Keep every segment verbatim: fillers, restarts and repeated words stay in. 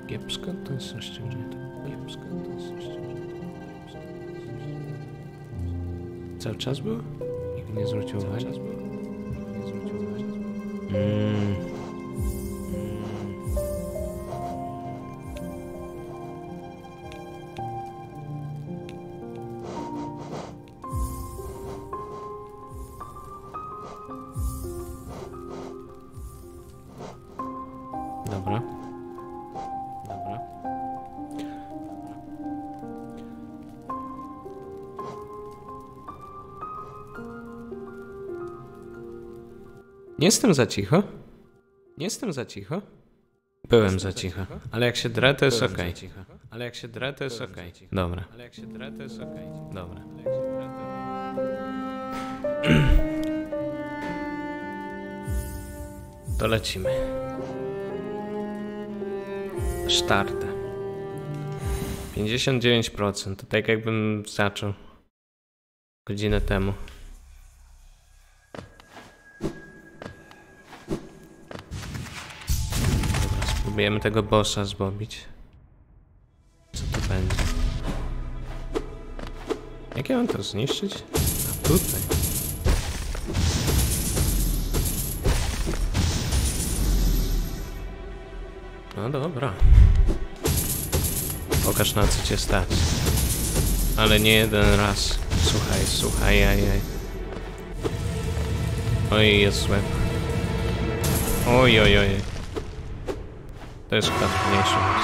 Kiepsko to jest rozciążenie. Kiepsko to jest rozciążenie. Cały czas był? Nikt nie zwrócił uwagi. Mm. Dobra. Dobra. Nie jestem za cicho. Nie jestem za cicho. Byłem za cicho. Ale jak się drę, to jest okej. Ale jak się drę, to jest okej. Dobra. Ale jak się drę, to jest okej. Dobra. To lecimy. Start. pięćdziesiąt dziewięć procent. To tak jakbym zaczął godzinę temu. Dobra, spróbujemy tego bossa zbobić. Co to będzie? Jak ja mam to zniszczyć? A tutaj. No dobra. Pokaż, na co cię stać. Ale nie jeden raz. Słuchaj, słuchaj, ajaj. Oj, jest złe. Oj, oj, oj. To jest chyba trudniejszy boss.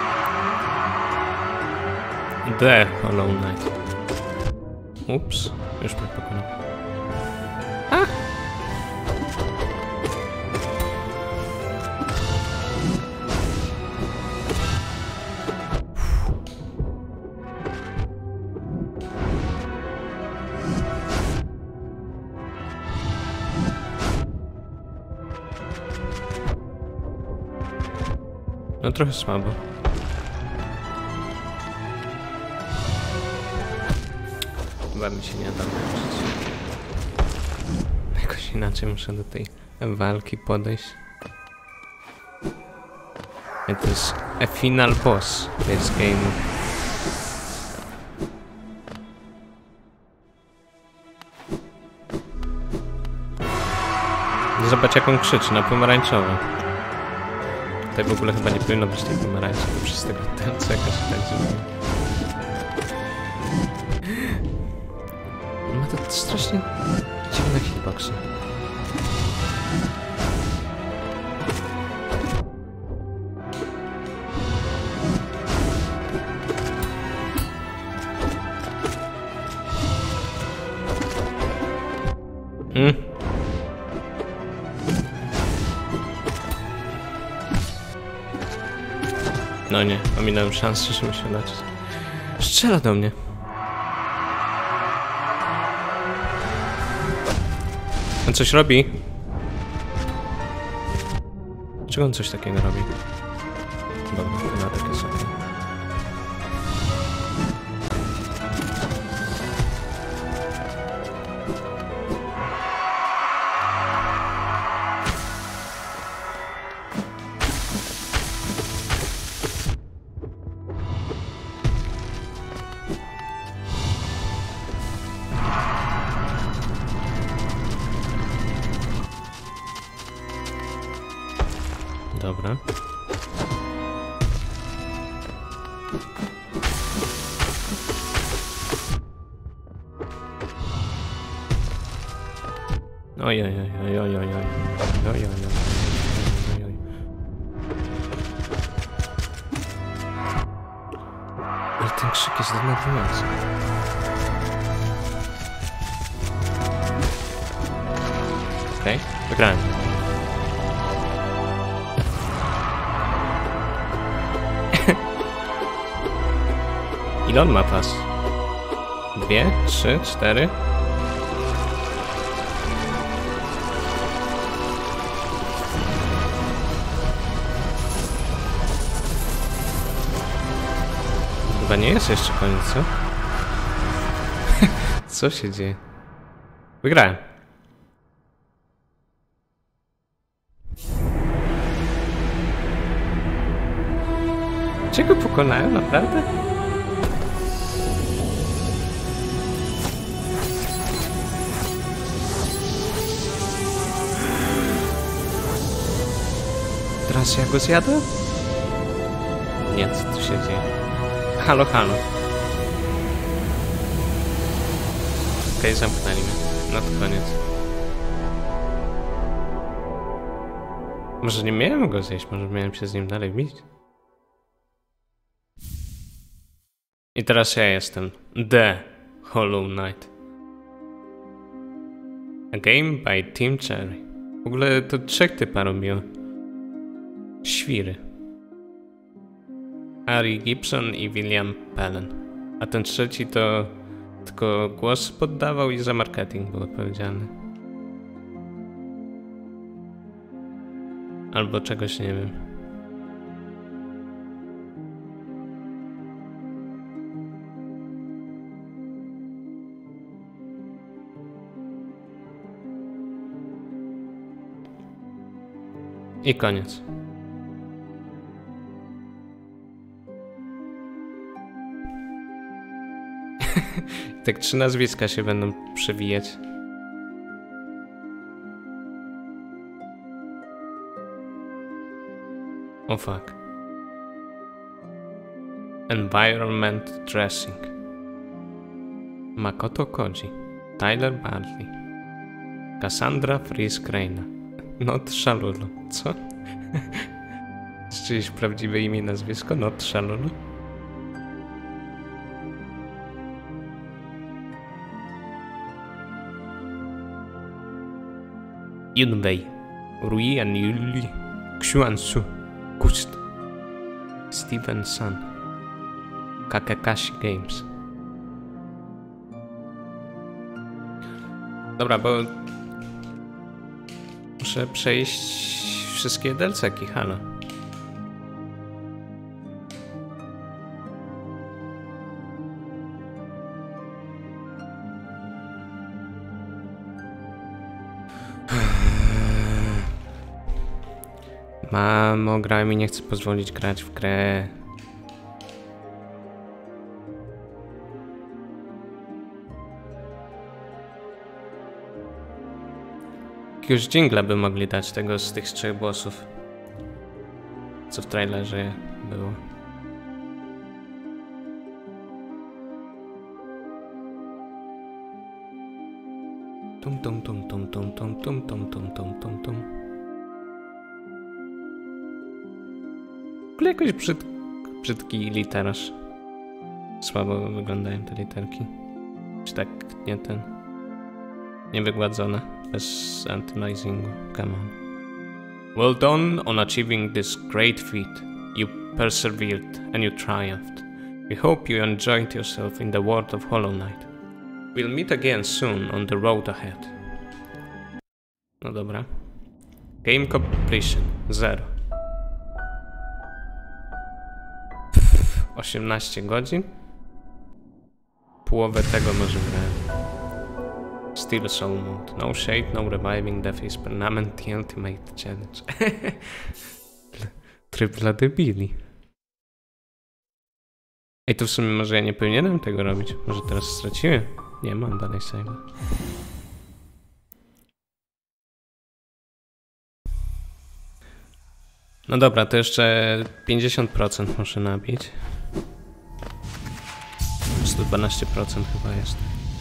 The Hollow Knight. Ups, już mnie pokonał. A! No trochę słabo. Chyba mi się nie da nauczyć. Jakoś inaczej muszę do tej walki podejść. I to jest a final boss this game. Zobacz, jak on krzyczy na pomarańczowo. Tutaj w ogóle chyba nie powinno być tej pomarańczy, bo przez tego terceka się tak zrobiło. On ma to strasznie dziwne hitboxy. Hmm. No nie, ominąłem szansę, żeby się leczyć. Strzela do mnie. On coś robi? Dlaczego on coś takiego robi? Dobra, na takie sobie. Dobra. Oj, oj, oj, oj, oj, oj, oj, oj, oj, oj, oj. Ale ten krzyk jest denerwujący. Okej, okay, wygrałem. Ile on ma pas? Dwie, trzy, cztery. Chyba nie jest jeszcze koniec, co? Co się dzieje? Wygrałem. Gdzie go pokonałem, naprawdę? Teraz ja go zjadłem? Nie, co tu się dzieje? Halo, halo. Okej, okay, zamknęli mnie. No to koniec. Może nie miałem go zjeść, może miałem się z nim dalej bić. I teraz ja jestem The Hollow Knight. A game by Team Cherry. W ogóle to trzech typa robiło. Świry. Harry Gibson i William Pellen. A ten trzeci to tylko głos poddawał i za marketing był odpowiedzialny. Albo czegoś nie wiem. I koniec. Tak trzy nazwiska się będą przewijać. O fuck. Environment Dressing. Makoto Koji. Tyler Bartley. Cassandra Fries-Kraina. Not Szalulu. Co? Jest czyjeś prawdziwe imię i nazwisko? Not Szalulu? Yunbei. Rui and Yuli. Xuansu. Kust. Steven Sun. Kakakashi Games. Dobra, bo muszę przejść wszystkie D L C-ki, halo. Mamo, gra mi nie chce pozwolić grać w grę. Jakiegoś dżingla by mogli dać tego z tych trzech bossów, co w trailerze było. Tum tum tum tum tum tum tum tum tum tum tum tum. W ogóle jakoś brzyd, brzydki literaż. Słabo wyglądają te literki. Czy tak nie ten... Niewygładzone. Bez anti-aliasingu. Come on. Well done on achieving this great feat. You persevered and you triumphed. We hope you enjoyed yourself in the world of Hollow Knight. We'll meet again soon on the road ahead. No dobra. Game completion. Zero. osiemnaście godzin? Połowę tego może grałem. Still Soul Mode. No shade, no reviving, death is permanent, the ultimate challenge. Tryb dla debili. Ej, to w sumie może ja nie powinienem tego robić. Może teraz straciłem? Nie, mam dalej save. No dobra, to jeszcze pięćdziesiąt procent muszę nabić. sto dwanaście procent chyba jest.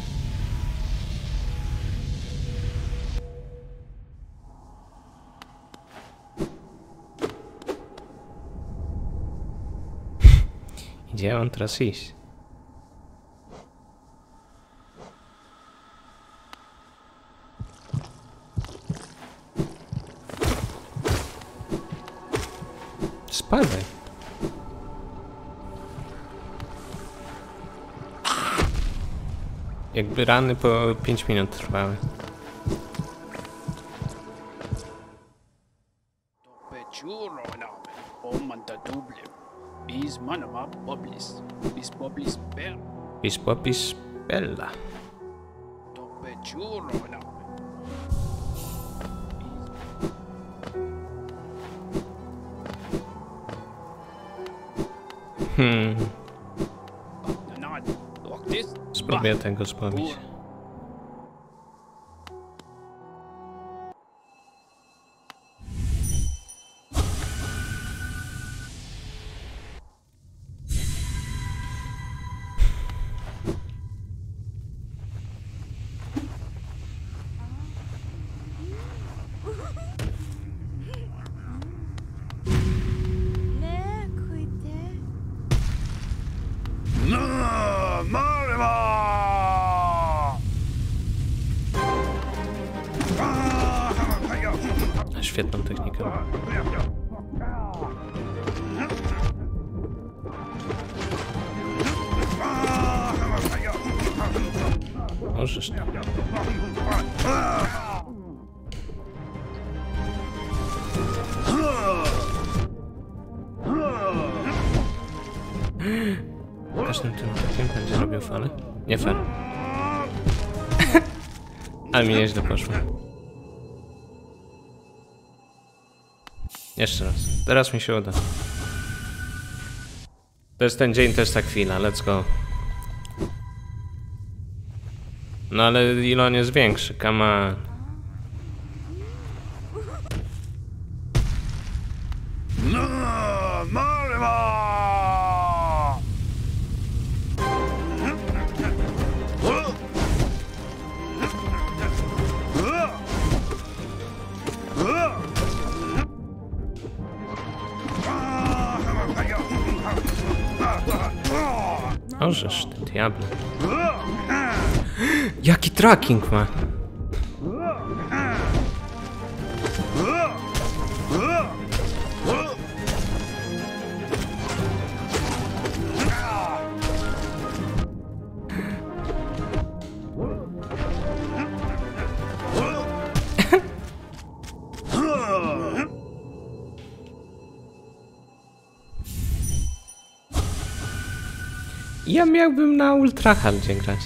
Gdzie mam teraz iść? Spadaj. Jakby rany po pięć minut trwały. Bis popis bella. Hmm. Spróbuję tego zbawić. Świetną technikę. Możesz. Każdym tym atakiem będzie robił falę? Nie fair. Ale mi nieźle poszło. Jeszcze raz. Teraz mi się uda. To jest ten dzień, to jest ta chwila. Let's go. No ale ile on jest większy? Come on. No, Marwa! Ożeż ty diable. Jaki tracking ma? Ja miałbym na ultrahardzie grać.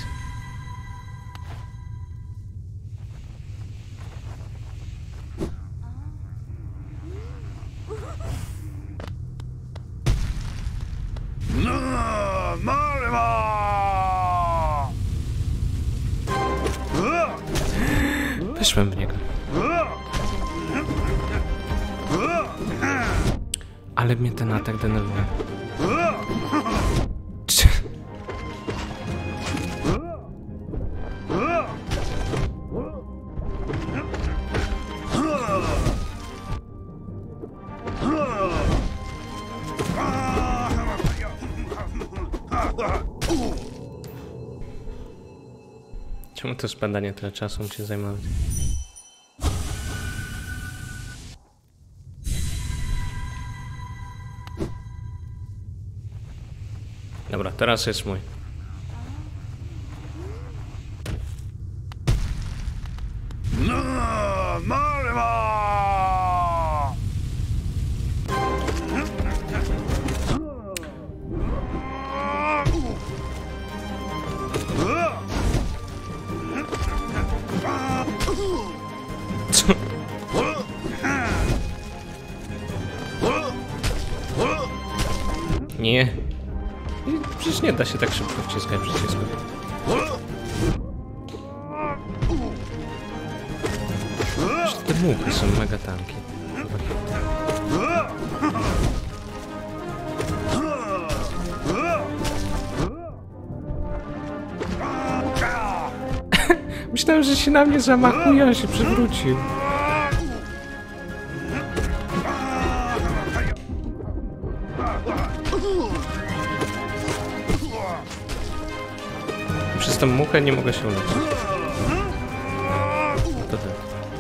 No, Marwa! Weszłem w niego. Ale mnie ten atak denerwuje. Czemu to spędzanie tyle czasu musi zajmować? Dobra, teraz jest mój. No, Marwa! Co? Nie. Przecież nie da się tak szybko wciskać przycisku. Przecież te muchy są mega tanki. Myślałem, że się na mnie zamachuje, a się przewrócił. Przez tą muchę nie mogę się uleczyć. To tak.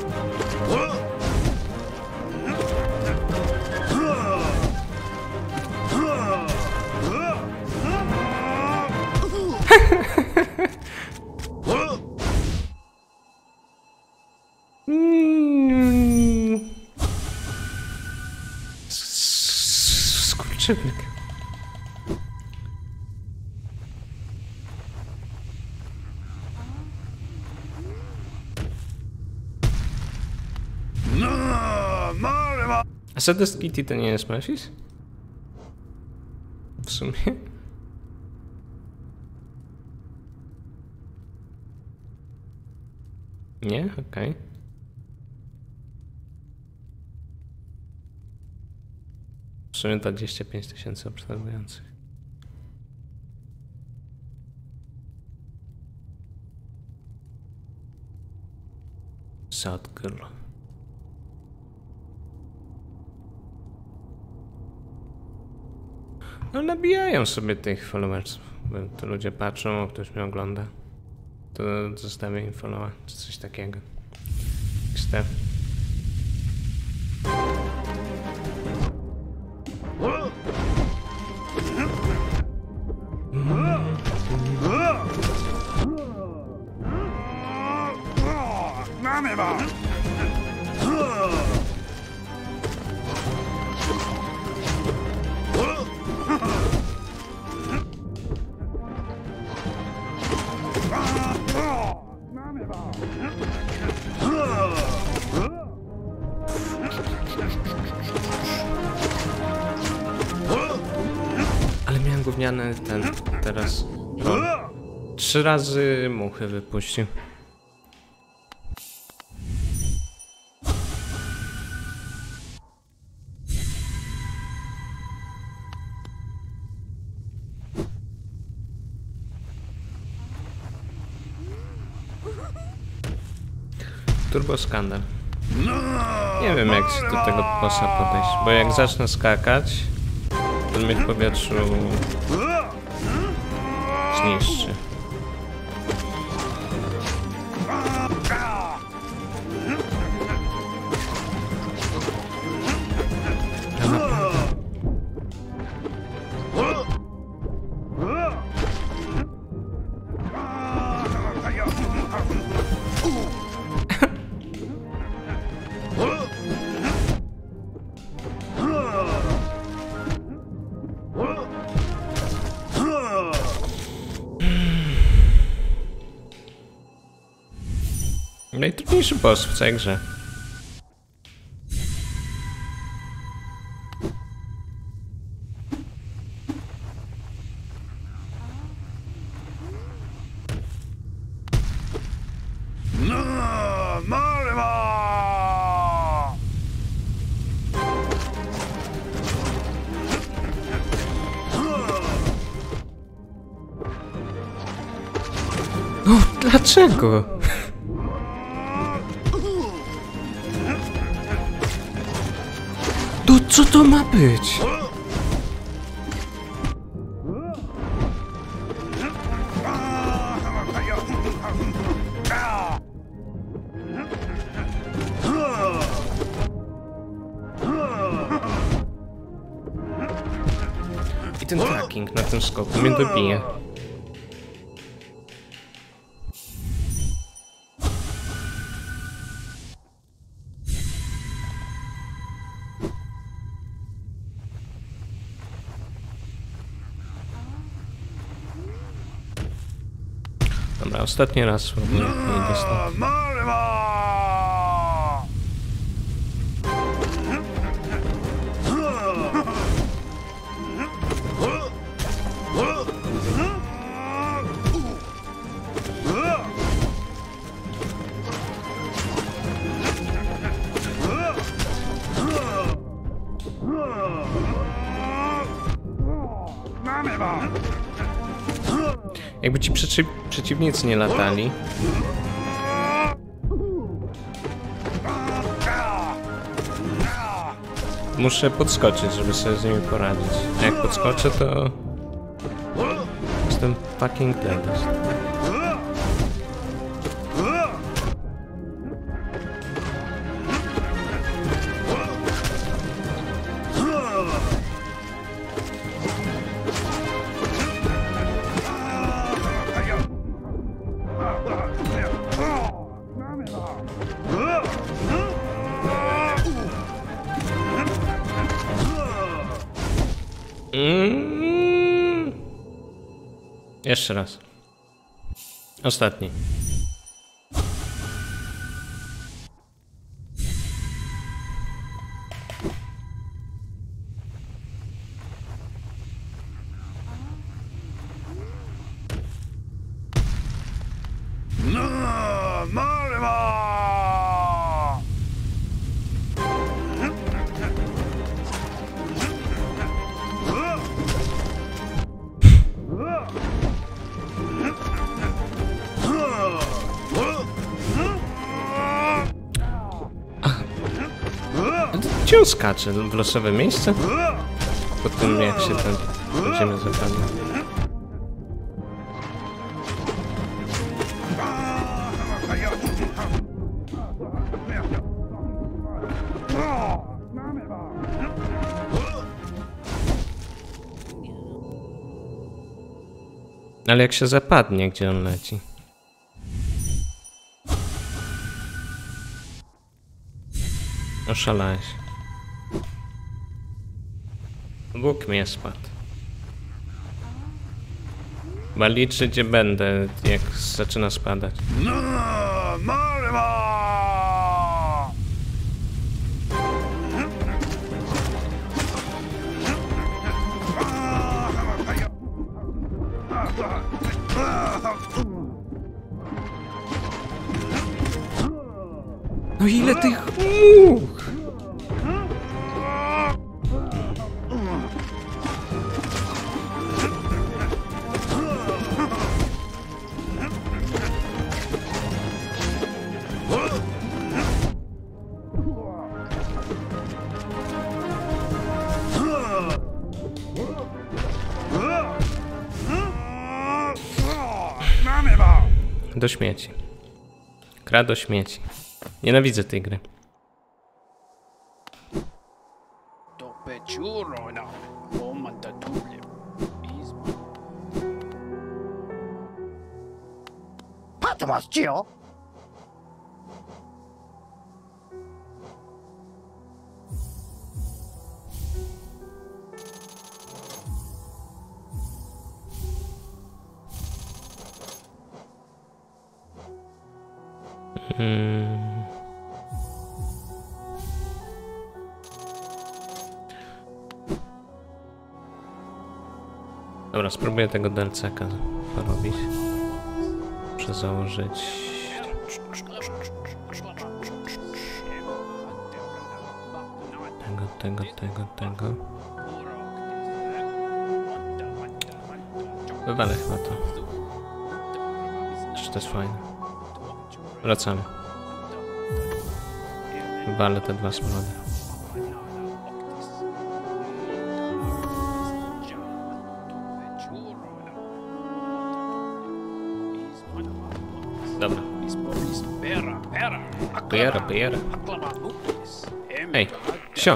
Skurczybyk. No, Marwa! A Sadist Kitty to nie jest Mephis? w sumie. Nie? Okej. Okay. W sumie dwadzieścia pięć tysięcy obserwujących. South Girl. No nabijają sobie tych followersów. Bo to ludzie patrzą, o ktoś mnie ogląda. To zostawię im followa, czy coś takiego. X D. Mamy ma! Ale miałem gówniany ten teraz. No, trzy razy muchy wypuścił. Turbo skandal. Nie wiem jak do tego bossa podejść, bo jak zacznę skakać, to mnie w powietrzu zniszczy. Najtrudniejszy boss w całej grze. No, Marma! No, dlaczego? To co to ma być? I ten tracking na tym skoku mnie dobije. Dobra, ostatni raz spróbuję wyjdę stąd. Marma! Mamy ma! Jakby ci przeci przeciwnicy nie latali. Muszę podskoczyć, żeby sobie z nimi poradzić. A jak podskoczę, to jestem fucking dead. Mm. Jeszcze raz. Ostatni. Gdzie on skacze? W losowe miejsce? Po tym jak się ten będziemy zapadli. Ale jak się zapadnie, gdzie on leci? Oszalałeś. Bóg mnie spadł. Chyba liczy, gdzie będę, jak zaczyna spadać. No, Malema! No ile tych much? Do śmieci. Gra do śmieci. Nienawidzę tej gry. Hmm. Dobra, spróbuję tego D L C-ka porobić. Muszę założyć... Tego, tego, tego, tego. Wywalę chyba to. Jeszcze to jest fajne. Wracamy. Wywalę te dwa smrody. Dobra. Biera, biera. Ej, sio.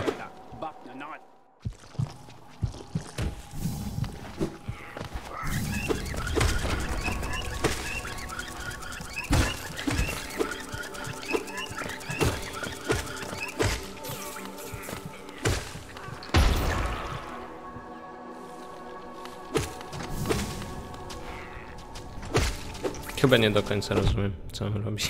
Chyba nie do końca rozumiem, co on robi.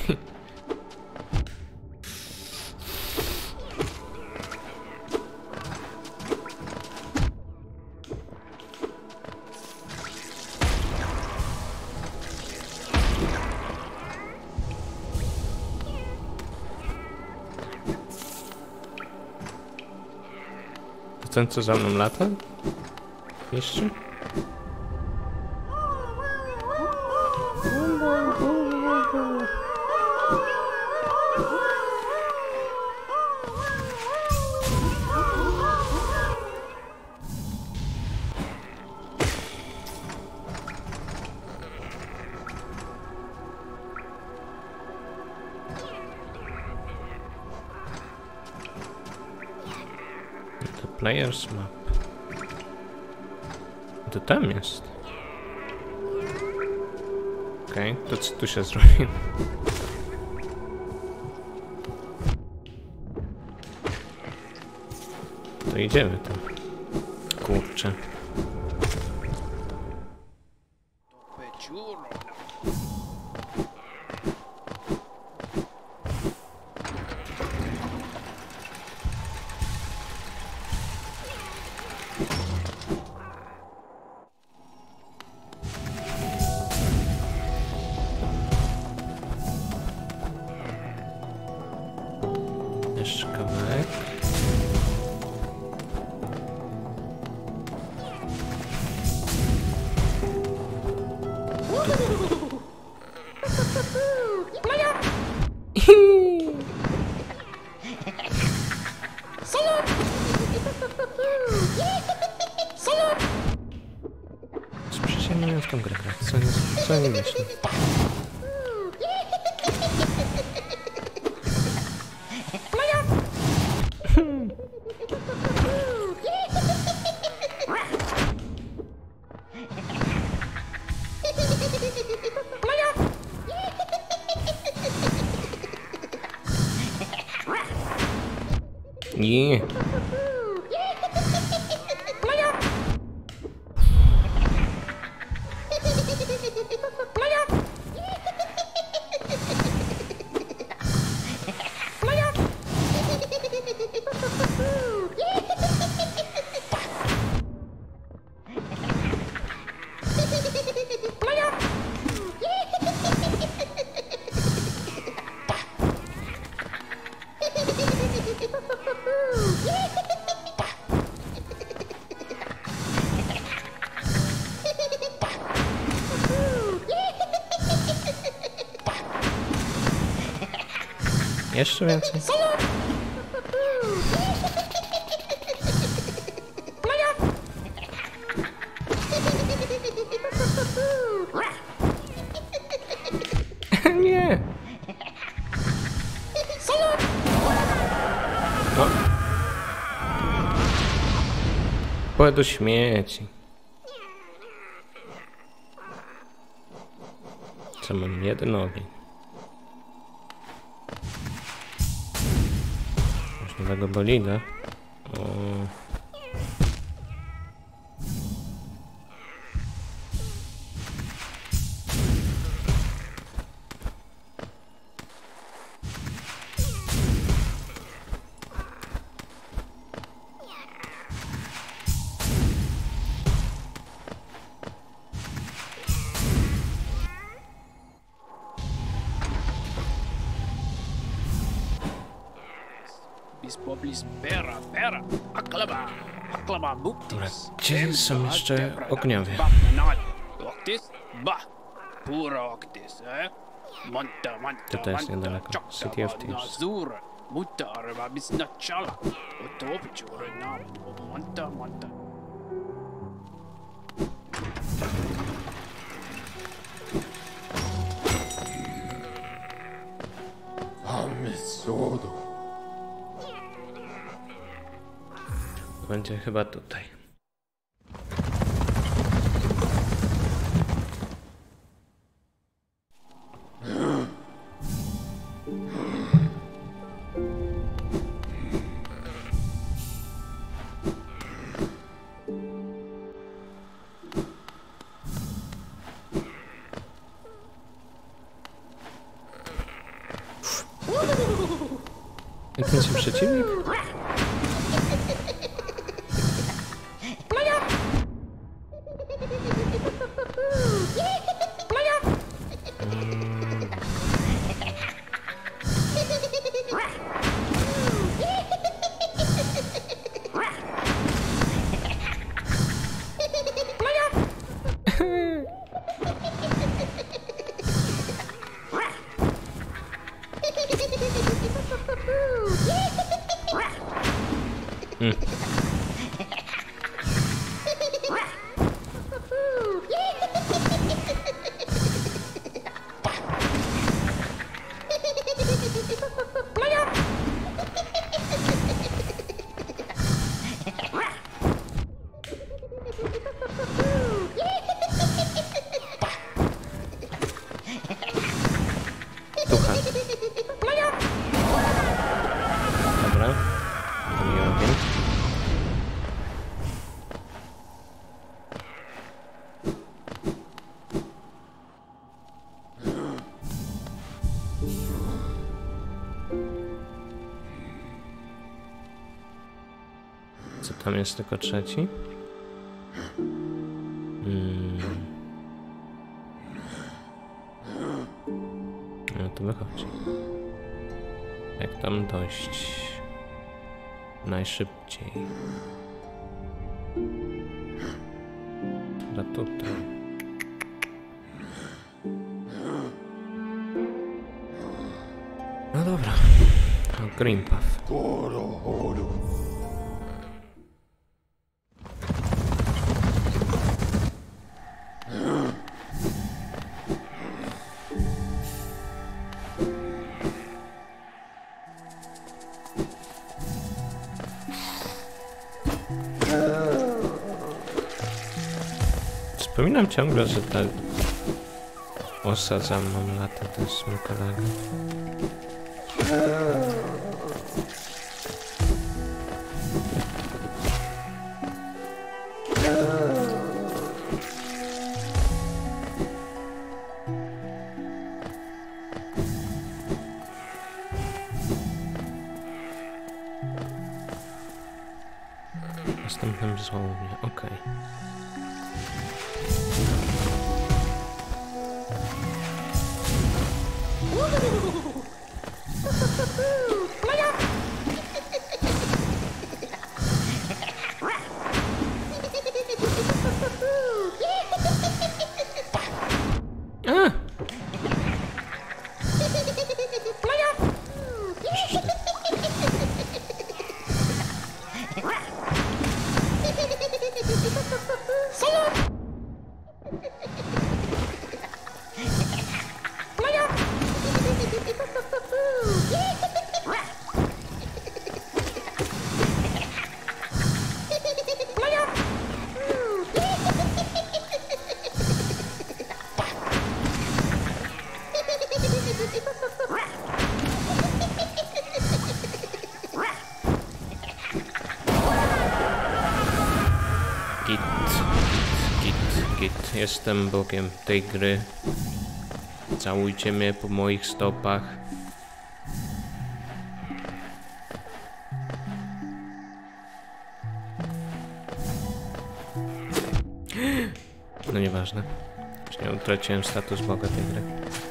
To ten, co za mną lata? Jeszcze? Players map. To tam jest. Okej, okay, to co tu się zrobi? To idziemy tam. Kurczę. Jeszcze kawałek. w tą grę grać, co nie, co nie myślę. Nie. Jeszcze więcej. Nie. No. Pole do śmieci. Co mam jeden ogień. Nowego bolida. O. Dobra, gdzie są jeszcze ogniowie? To to jest niedaleko. City of Thieves. Będzie chyba tutaj. Jak ten się przeciwnik? Hmm. Ducha. Dobra. To nie ogień. Co tam jest tylko trzeci? Hmm. No to wychodzi. Jak tam dojść najszybciej? Chyba tutaj. No dobra. O, Green Path. Ugh. Wspominam ciągle, że ta osa za mną lata, to jest mój kolega. Następnym złomie, okej. Okay. Git, git, git. Jestem bogiem tej gry. Całujcie mnie po moich stopach. No nieważne. Już nie utraciłem status boga tej gry.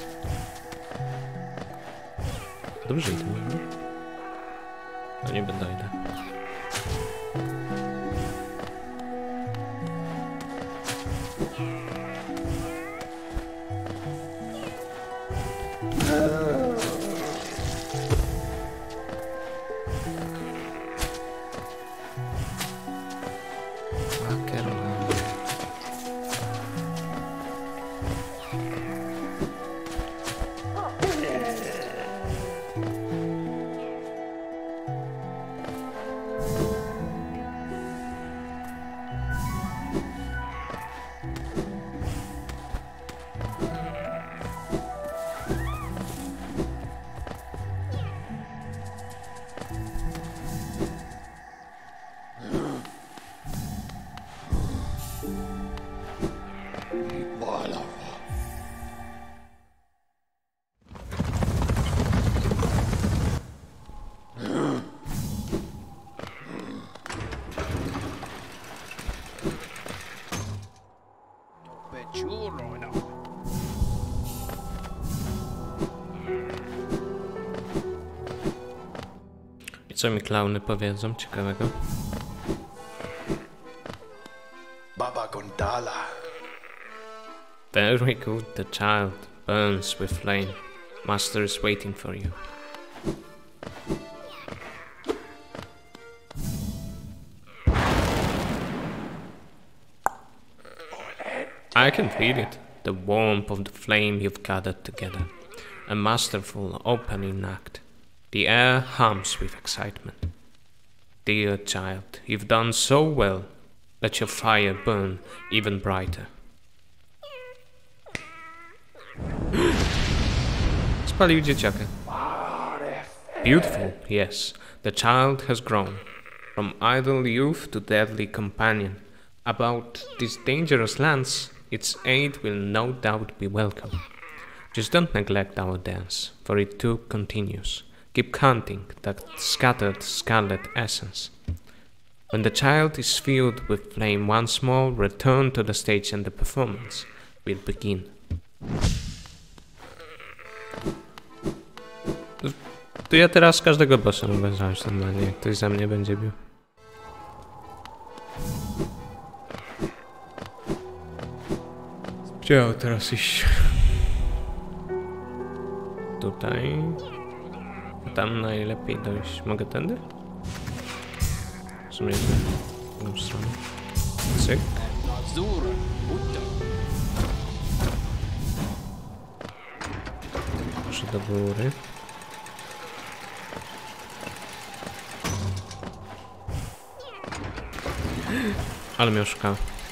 Dobrze idę, nie? No nie będę idę. I co mi klauny powiedzą ciekawego? Baba Gondola. Very good, the child burns with flame. Master is waiting for you. I can feel it, the warmth of the flame you've gathered together. A masterful opening act. The air hums with excitement. Dear child, you've done so well. Let your fire burn even brighter. Spalił dzieciakę. Beautiful, yes. The child has grown. From idle youth to deadly companion. About these dangerous lands, its aid will no doubt be welcome. Just don't neglect our dance, for it too continues. Keep counting that scattered scarlet essence. When the child is filled with flame once more, return to the stage and the performance will begin. To ja teraz każdego bossa mogę zacząć normalnie, jak ktoś za mnie będzie bił. Gdzie ja teraz iść? Tutaj. Tam najlepiej dojść. Mogę tędy? W sumie w drugą stronę. Cyk. Proszę do góry. Ale mnie oszukał.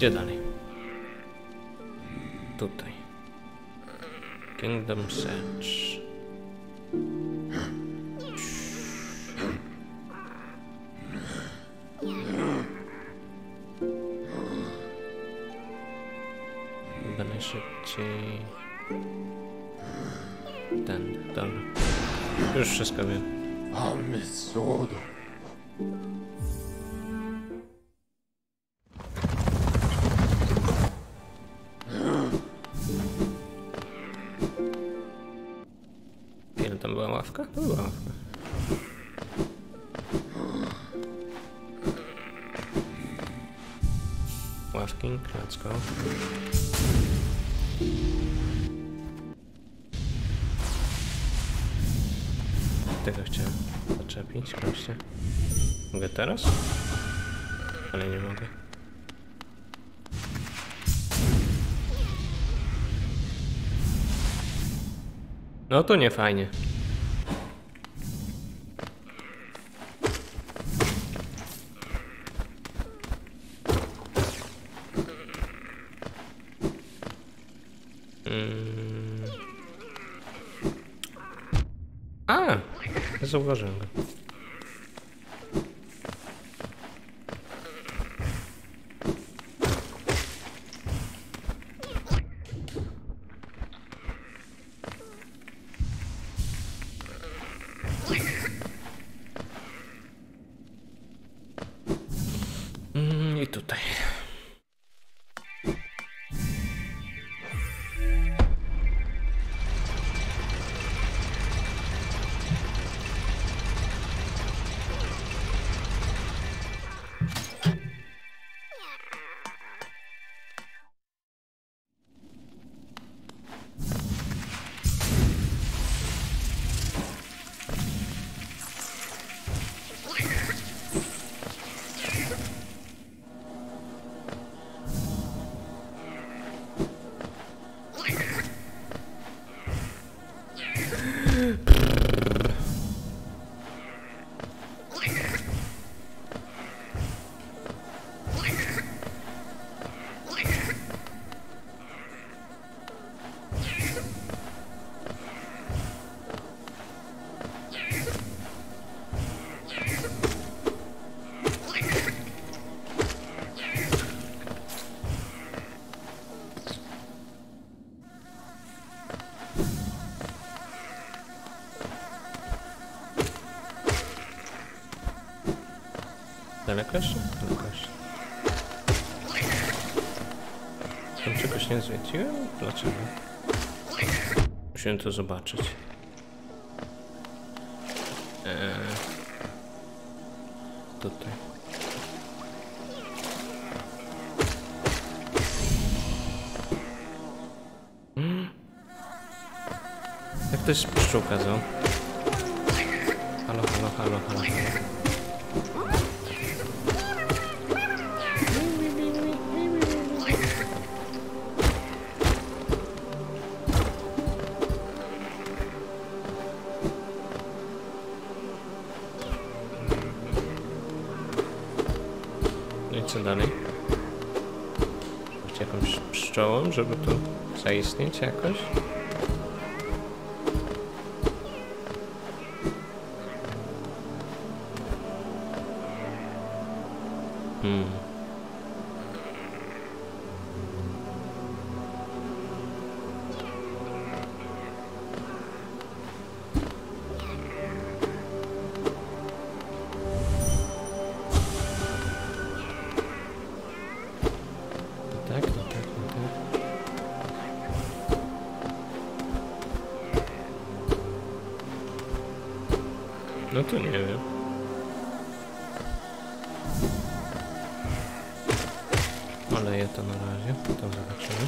Gdzie dalej? Tutaj. Kingdom Search. Chyba najszybciej... Ten, dobra. Już wszystko wiem. Absurdo. Ile tam była ławka? To była ławka. Ławki, let's go. Tego chciałem zaczepić, proszę. Mogę teraz? Ale nie mogę. No to nie fajnie. Mm. A! Zauważyłem go. Mm, I tutaj. Daleko jeszcze? Daleko jeszcze. Tam czegoś nie zwiedziłem? Dlaczego? Musimy to zobaczyć. Eee, tutaj. Hmm. Jak ktoś z puszczu ukazał? Halo, halo, halo, halo, halo. No i co dalej? Być jakąś pszczołą, żeby tu zaistnieć jakoś? Hmm. Tak, no tak, no tak. No to nie wiem. Ale ja to na razie, potem zobaczymy.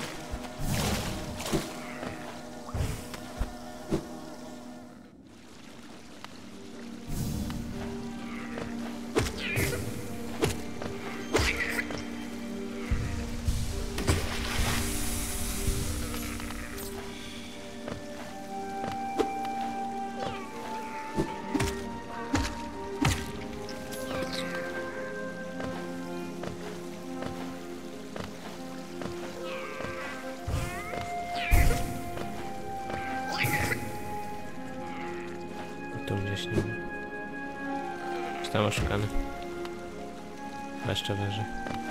wyjaśnimy. Zostałem oszukany. Jeszcze wyżej.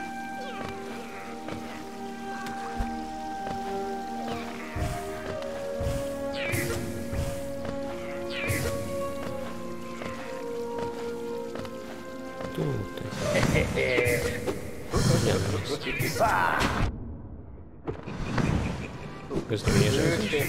Tutaj. Nie wiem, jest. Tylko z nim nie żyjesz.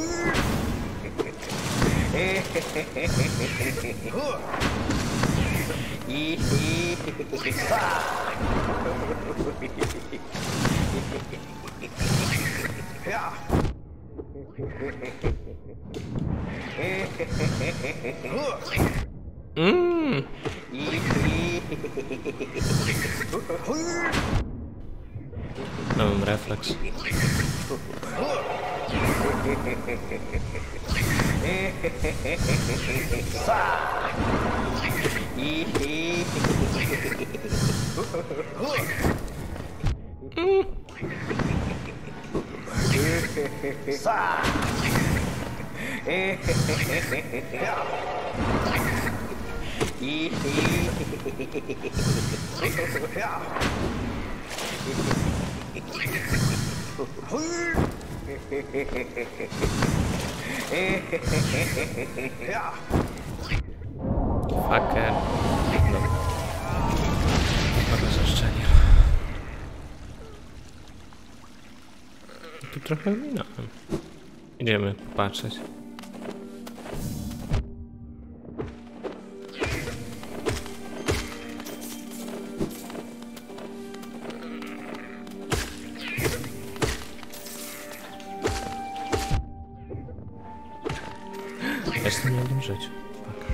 Mmm. No, mam refleks. Mm. Fucker. No. Trochę zaszczenia. Tu trochę minąłem. Idziemy patrzeć. Jestem na jednym życiu. Fuck.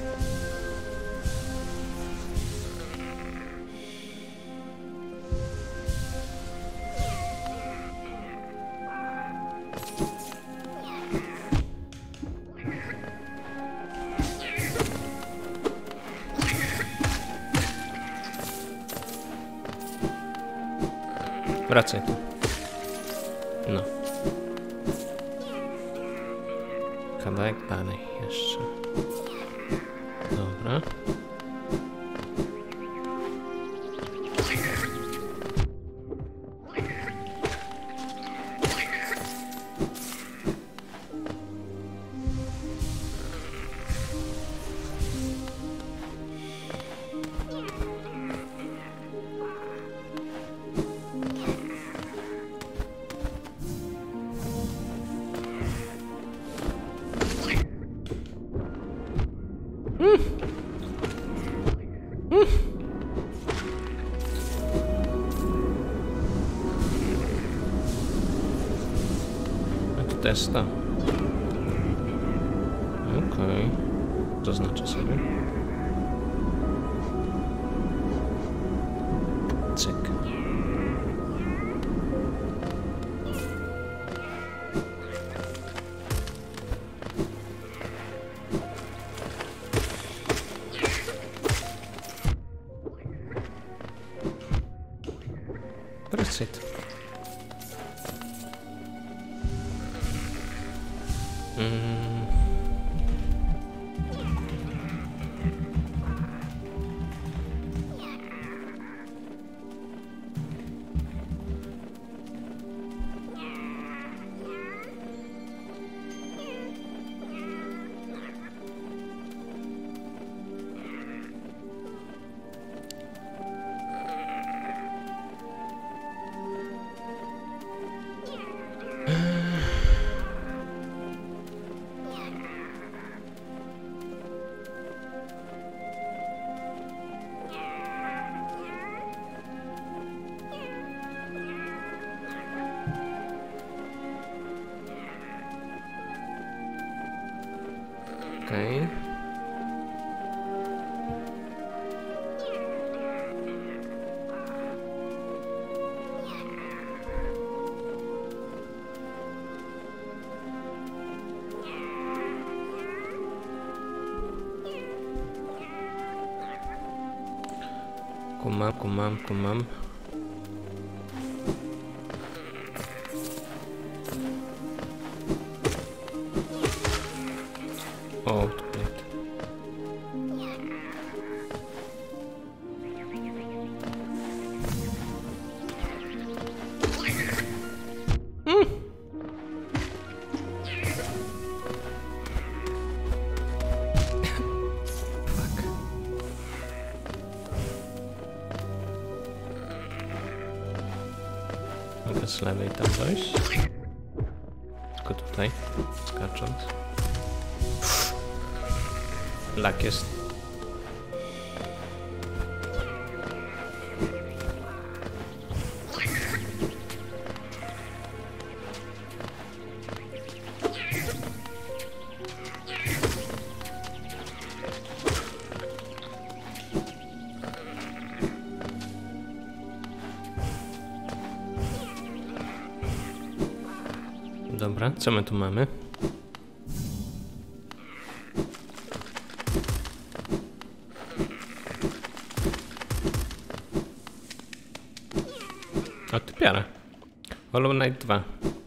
Wracaj tu. No. Kawałek dalej jeszcze. Dobra. Mm. Mm. A to testa. Okej. Okay. To znaczy sobie. Cyk. Brexit. Mm. Okej. Okay. Kumam, kumam, kumam. O, tutaj. możemy z lewej tam dojść. Tylko tutaj, skacząc. Lak jest. Dobra, co my tu mamy? O, typiara. Hollow Knight dwa.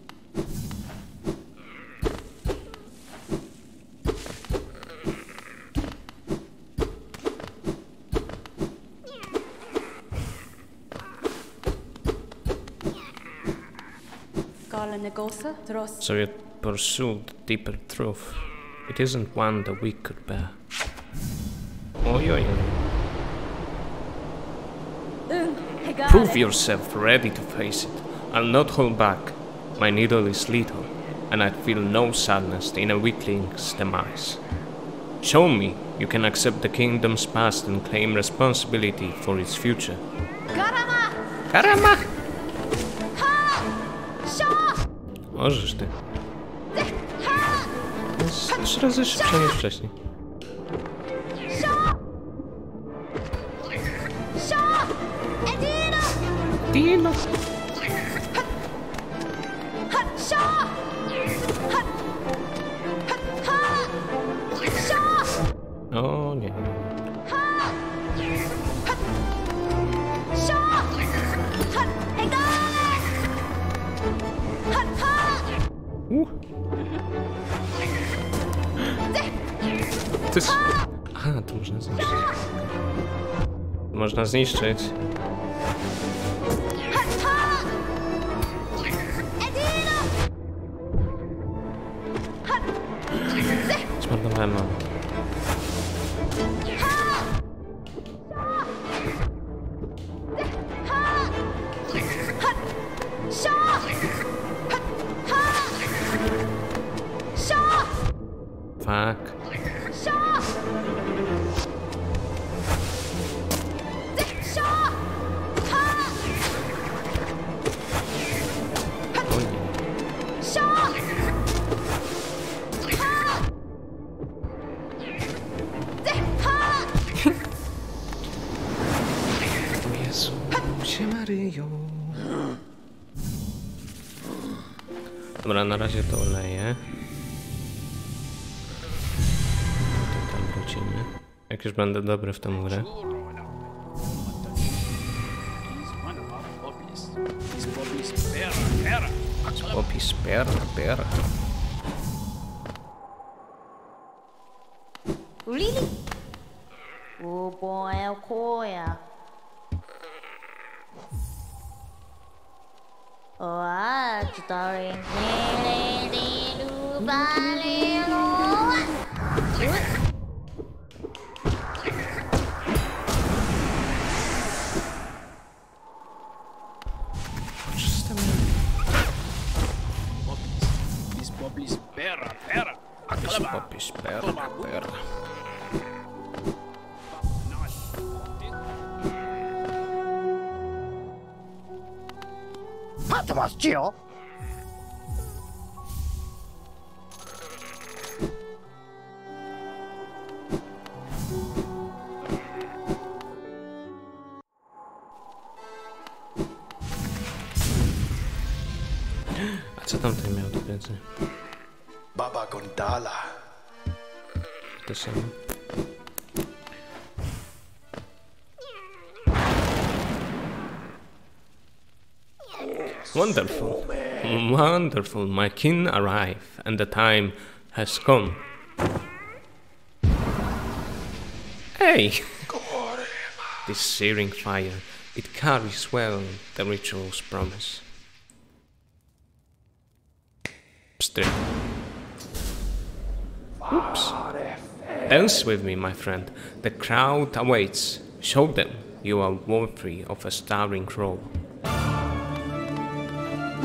So you pursue the deeper truth. It isn't one that we could bear. Oi, oi. Prove yourself ready to face it. I'll not hold back. My needle is lethal, and I feel no sadness in a weakling's demise. Show me you can accept the kingdom's past and claim responsibility for its future. Karama! Karama! Możesz ty. Jest trzy razy szybciej niż wcześniej. Dino! O nie. Uh. To jest... Aha, to można zniszczyć. Można zniszczyć. Zmarnowałem mam. Fuck. Jezu, się Maryjo. Dobra, na razie to oleję. Potem tam wrócimy. Jak już będę dobry w tą grę. Popis pera, pera. Really? Oh boy, oh yeah. Oh, I'm starring Popis pera, pera. Popis pera, pera. Patmas, Gio. A co tam ten miał do wiedzy? Baba Gondala. To samo. Wonderful. Wonderful. My kin arrive, and the time has come. Hey! This searing fire, it carries well the ritual's promise. Pstry. Oops. Dance with me, my friend. The crowd awaits. Show them you are worthy of a starring role.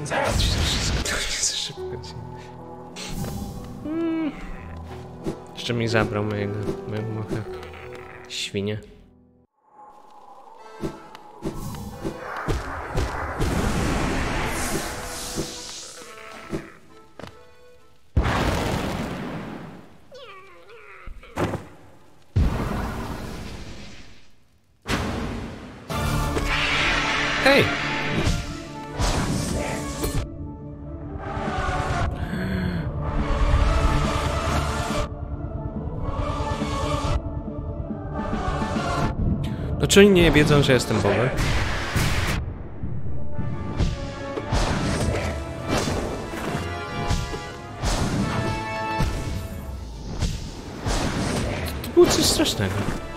Wszystko to nie za szybko. Hmm. Jeszcze mi zabrał mojego, moją muchę. Świnie. Hej! No czy oni nie wiedzą, że jestem Bobem? To było coś strasznego.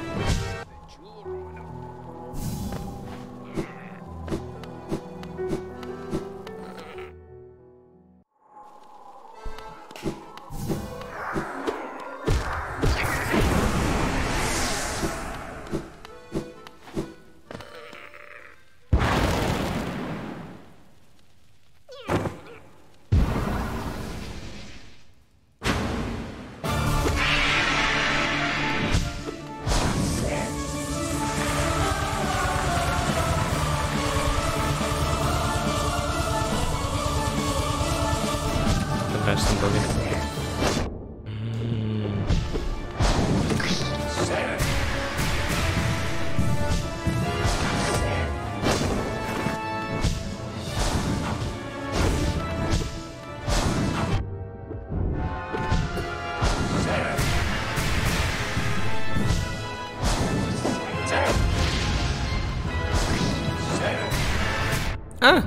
Dobra, jestem Bobie. Mm. A!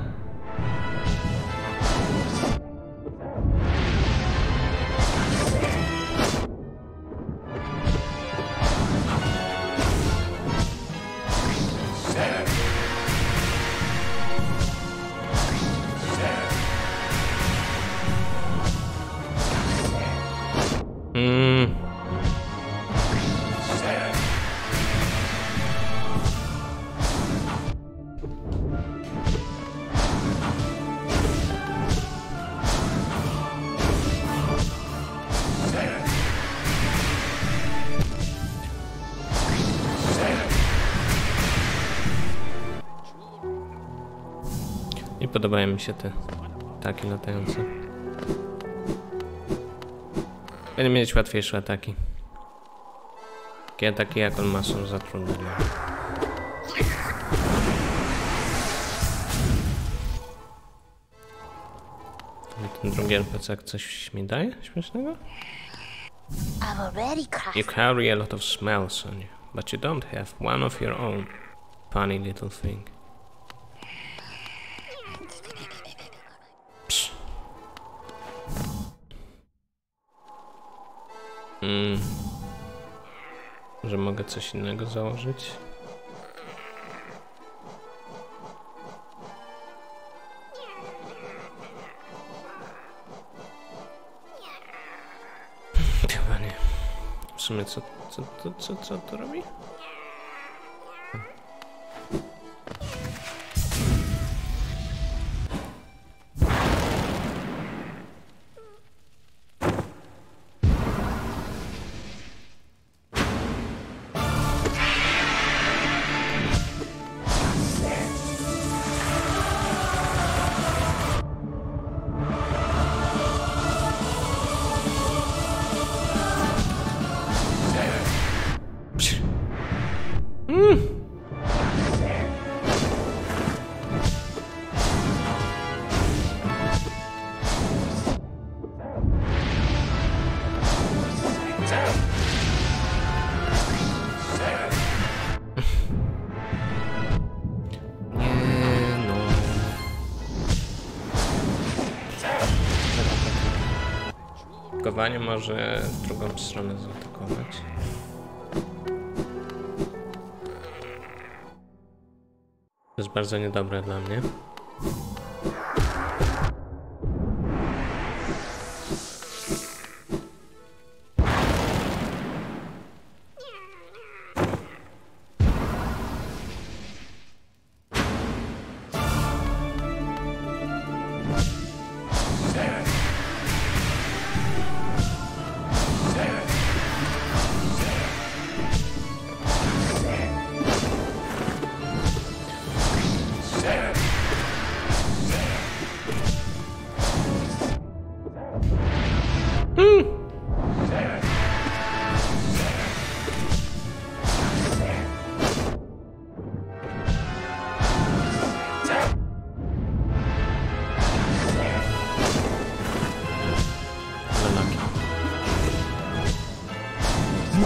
Mm. Nie podobają mi się te ataki latające. Będę mieć łatwiejsze ataki. Takie ataki jak on ma są za trudne. Ten drugi N P C coś mi daje śmiesznego? I've already crafted. You carry a lot of smells on you, but you don't have one of your own. Funny little thing. Psz. Mm. Może mogę coś innego założyć? Chyba nie. W sumie co, co, co, co, co to robi? Blokowanie może w drugą stronę zaatakować. To jest bardzo niedobre dla mnie.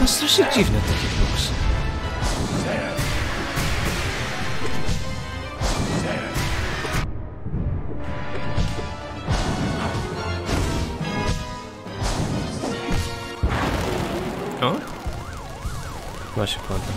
ma strasznie dziwne takie boksy. O? Chyba się poda.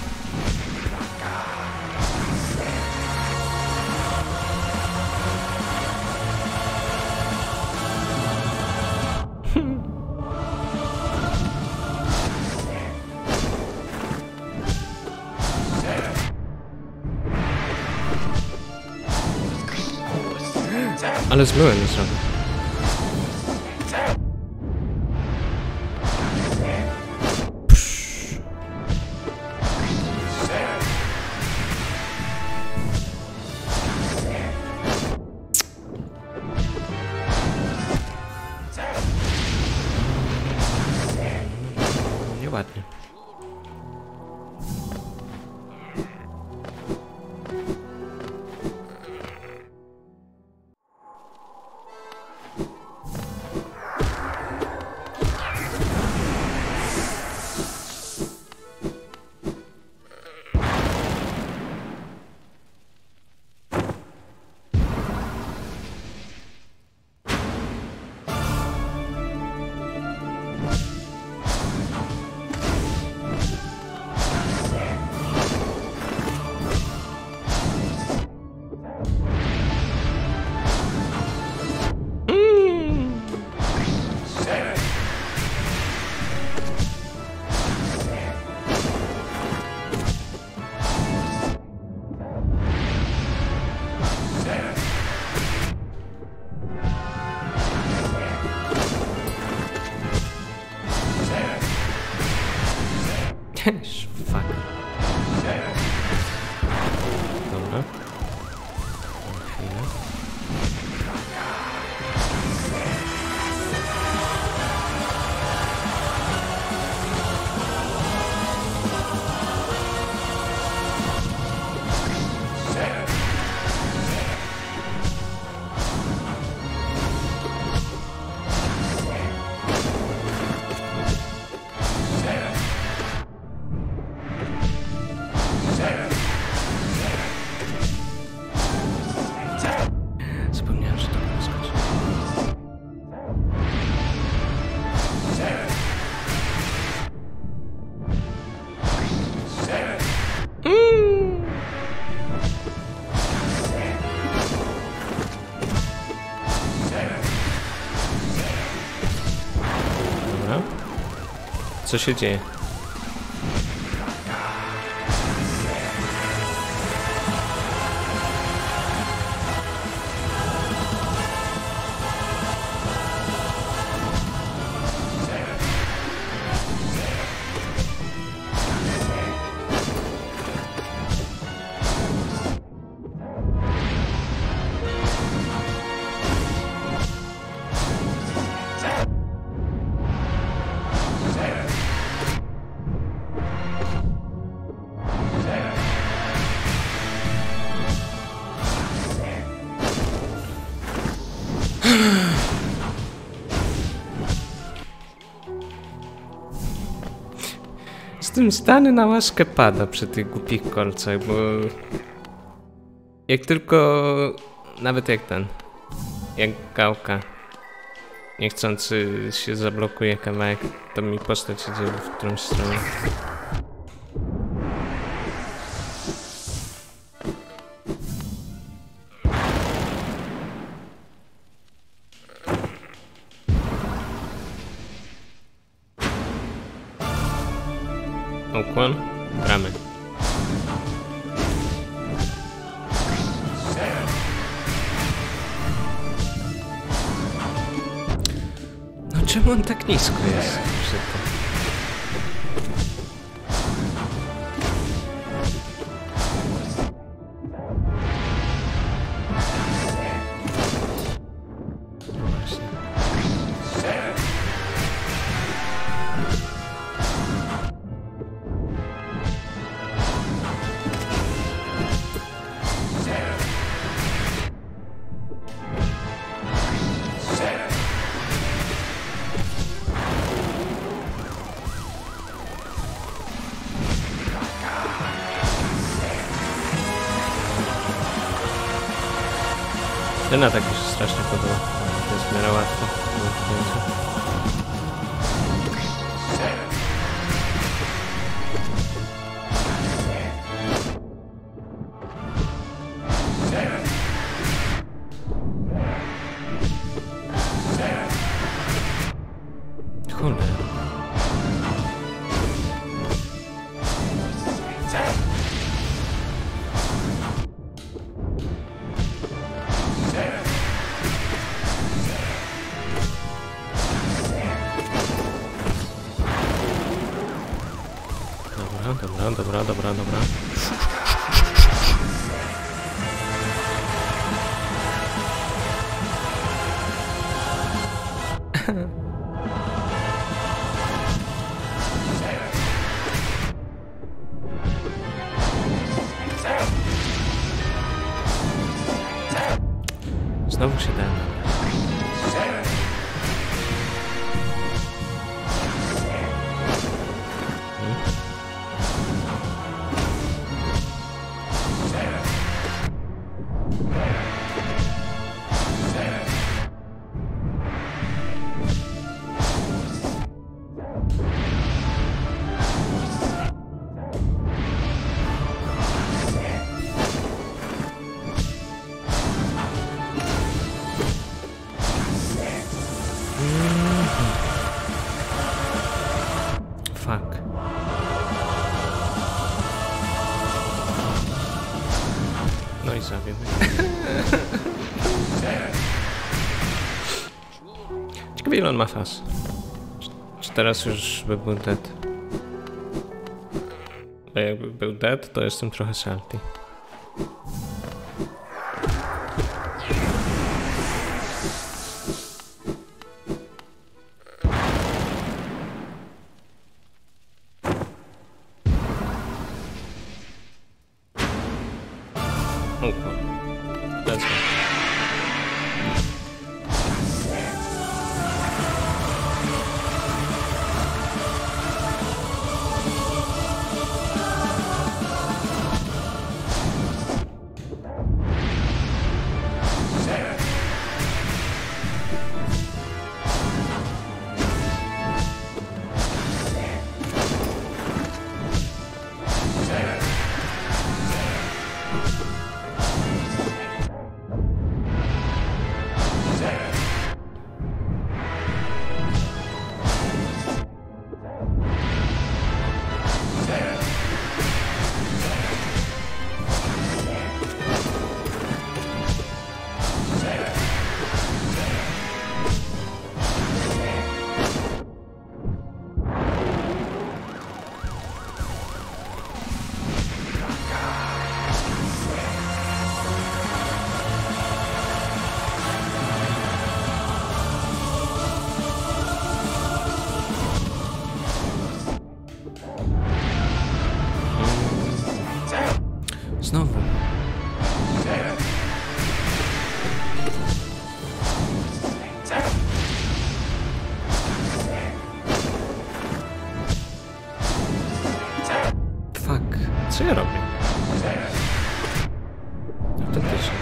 Ale zmyłem nie zrobię. Nieładnie. Fuck. Dobra. Chwilę. Zapomniałem, że to było skończyć. Mm. Dobra. Co się dzieje? Z tym stany na łaskę pada przy tych głupich kolcach, bo jak tylko, nawet jak ten, jak gałka niechcący się zablokuje kawałek, to mi postać idzie w którąś stronę. Ukłon, gramy. No czemu on tak nisko jest? Ten atak mi się strasznie podoba. To jest w miarę łatwo. Cholera. Dobra, dobra, dobra, dobra. Znowu się dałem. Fuck. No i zabił mnie. Ciekawe ile on ma faz. Czy, czy teraz już by był dead? Bo jakby był dead, to jestem trochę salty. Oh, that's it. Znowu. Fuck. Co ja robię? Autentycznie.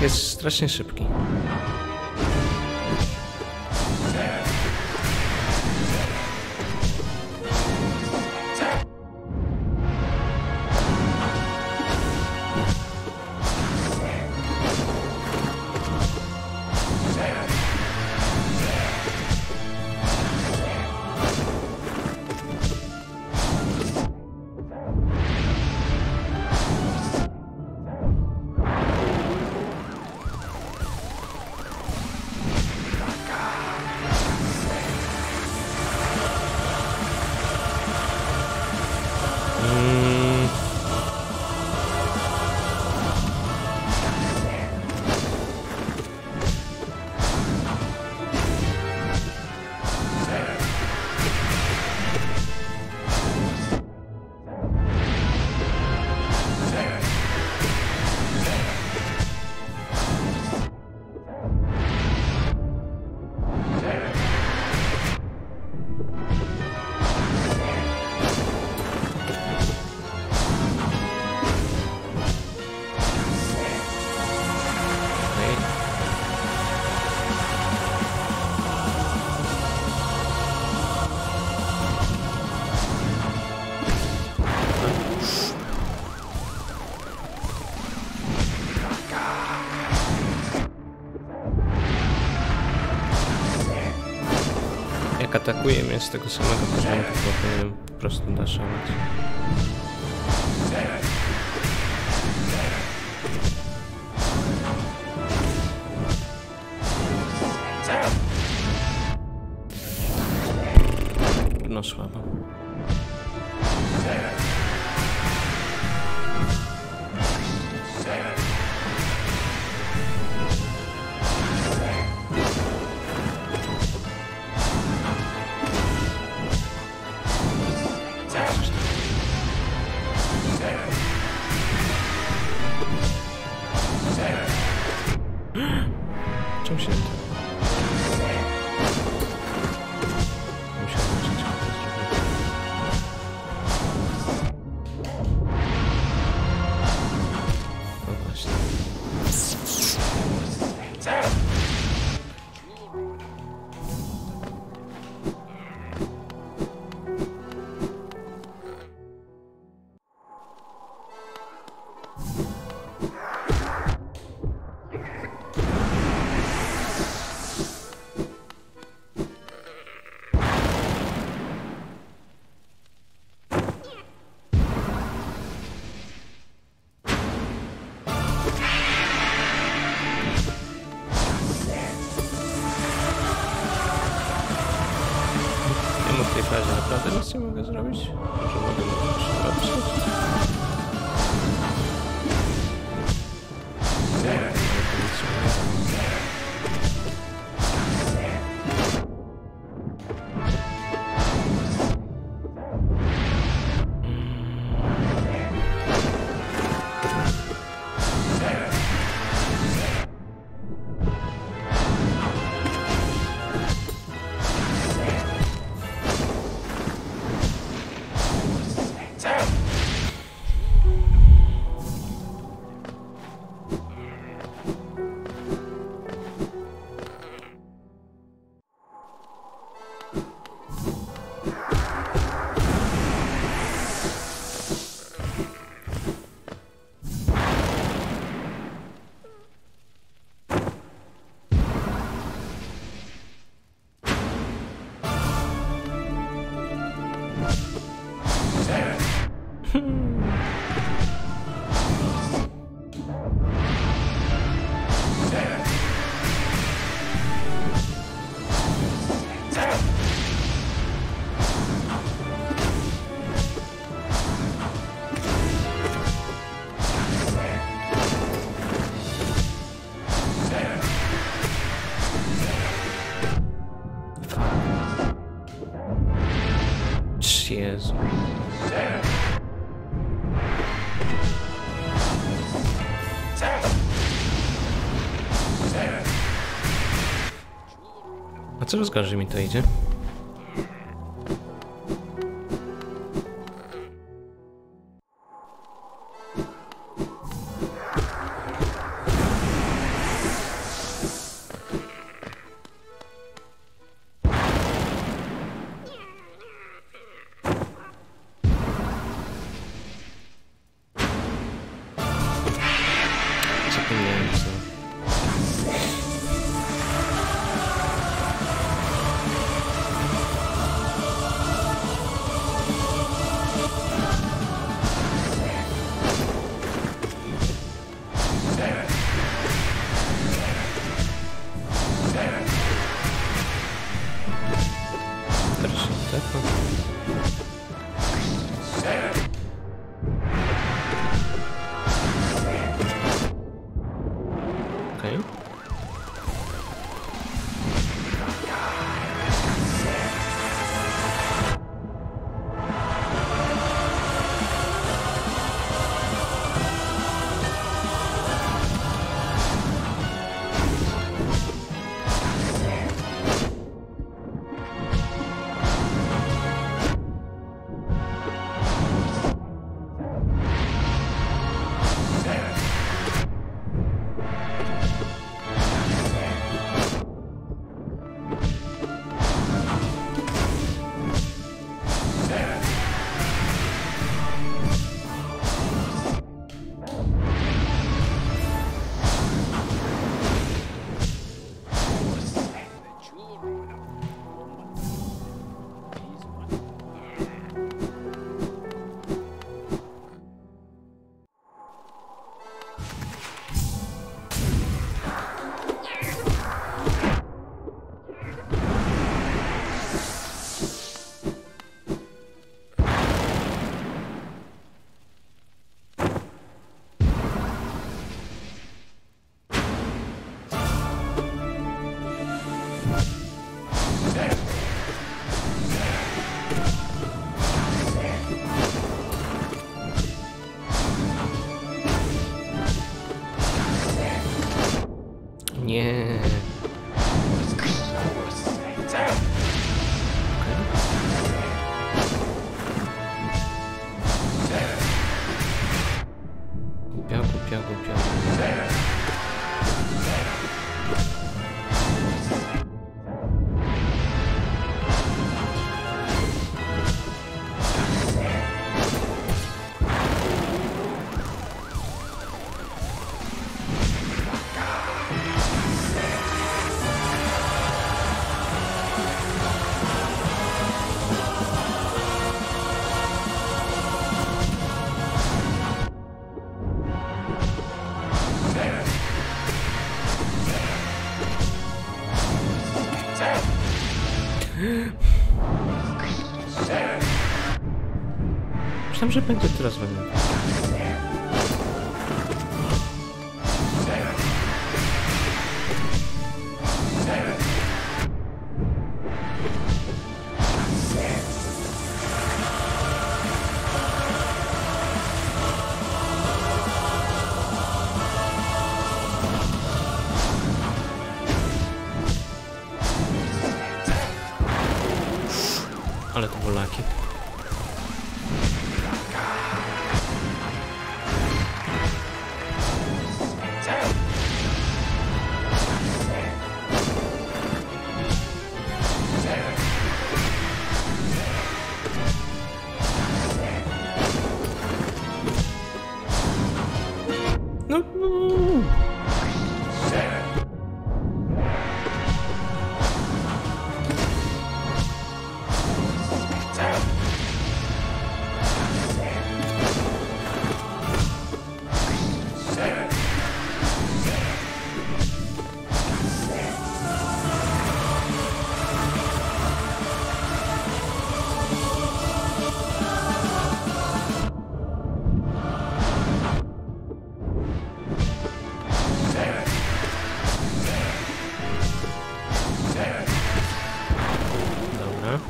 jest strasznie szybki. Jak atakuje mnie z tego samego poziomu, to powinienem po prostu daszować. No słabo. Czym się to? Musiałem zacząć to zrobić. No właśnie. W tej fazie naprawdę nic nie mogę zrobić? Może mogę jeszcze zrobić? Jezu. A co rozkaże mi to idzie? Nie. Głupia, głupia, głupia. Myślałem, że będzie teraz będę. Ale to bolaki. No. Dobra.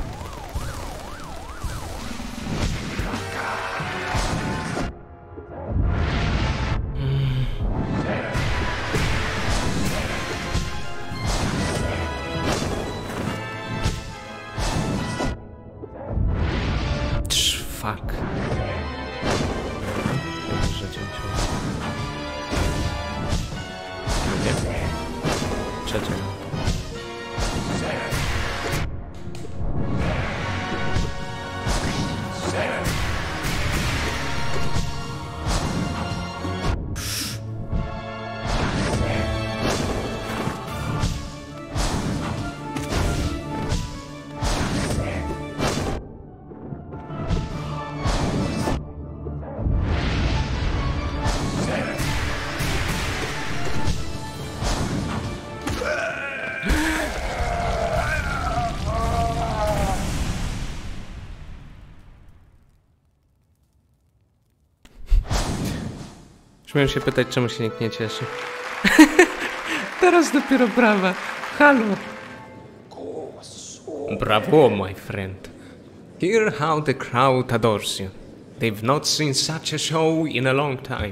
Trz, fuck. Życie musiało. Trzecie. Śmiem się pytać, czemu się nikt nie cieszy. Teraz dopiero brawa. Halo. Bravo, my friend. Hear how the crowd adores you. They've not seen such a show in a long time.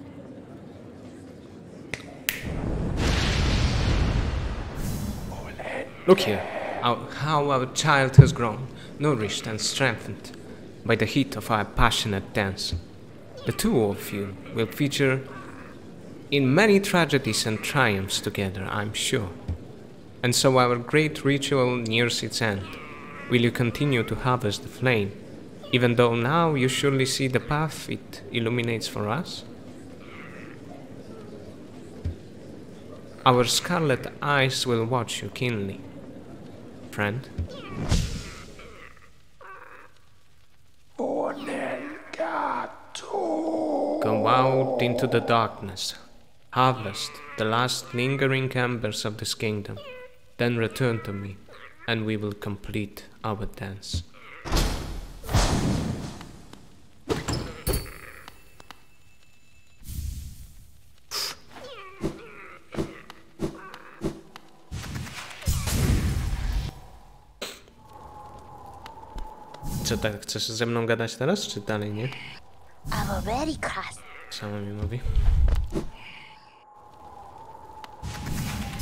Look here, how, how our child has grown, nourished and strengthened by the heat of our passionate dance. The two of you will feature in many tragedies and triumphs together, I'm sure. And so our great ritual nears its end. Will you continue to harvest the flame, even though now you surely see the path it illuminates for us? Our scarlet eyes will watch you keenly, friend. Go out into the darkness, harvest the last lingering embers of this kingdom, then return to me, and we will complete our dance. Co tak, chcesz ze mną gadać teraz, czy dalej nie? I'm already crossed. Sama mi mówi.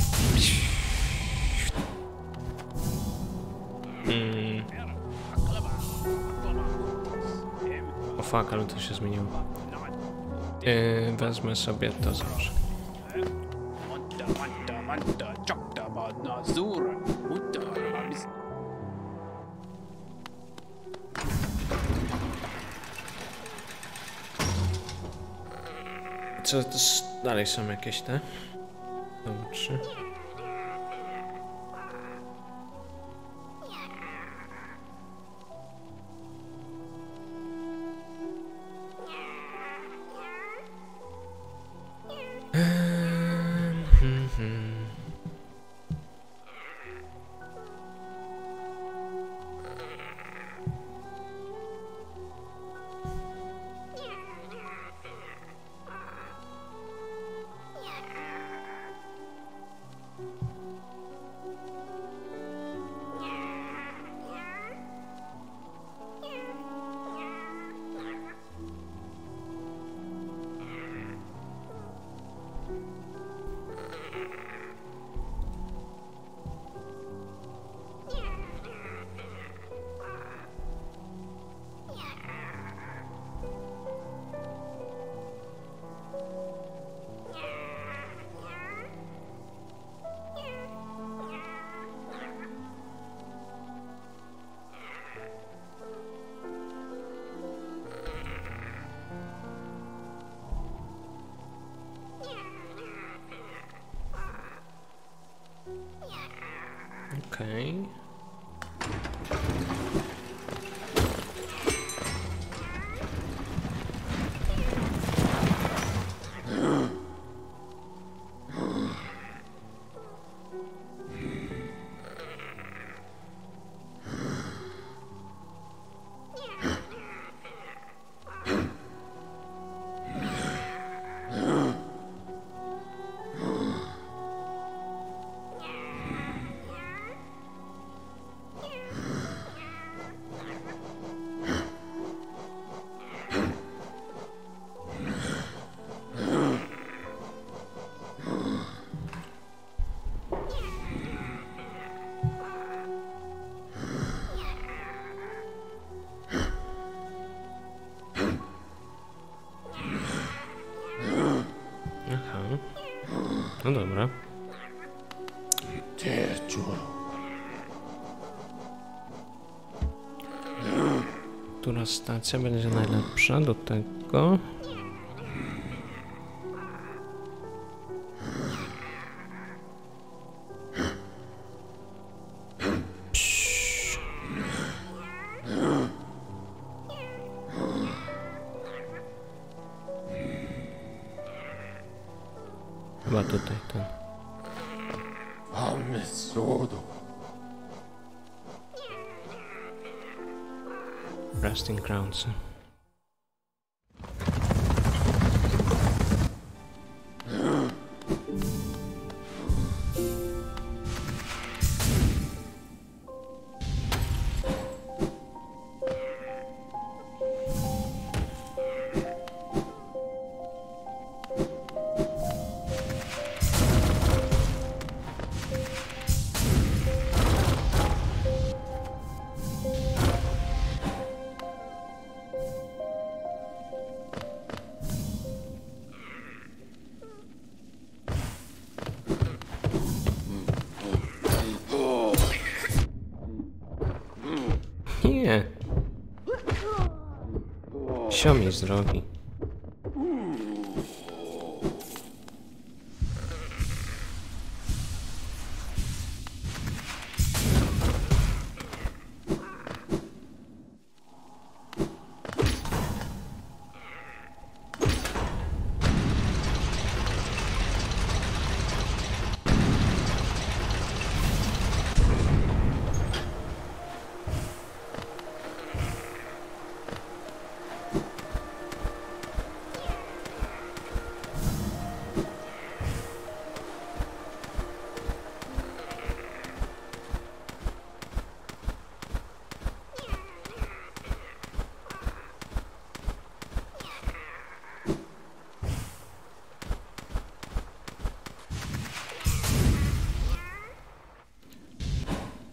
fuck, ale to się zmieniło. Yy, wezmę sobie to zawsze. Manta, manta, manta, chokta, badna, zura, mutta, rabis. Co to s- dalej są jakieś te? Dobrze. Ehm, hmm, hmm. Okej. Aha. No dobra. Która stacja będzie najlepsza do tego? Psz. Chyba tutaj ten. Resting grounds. Nie. Sio mi z drogi.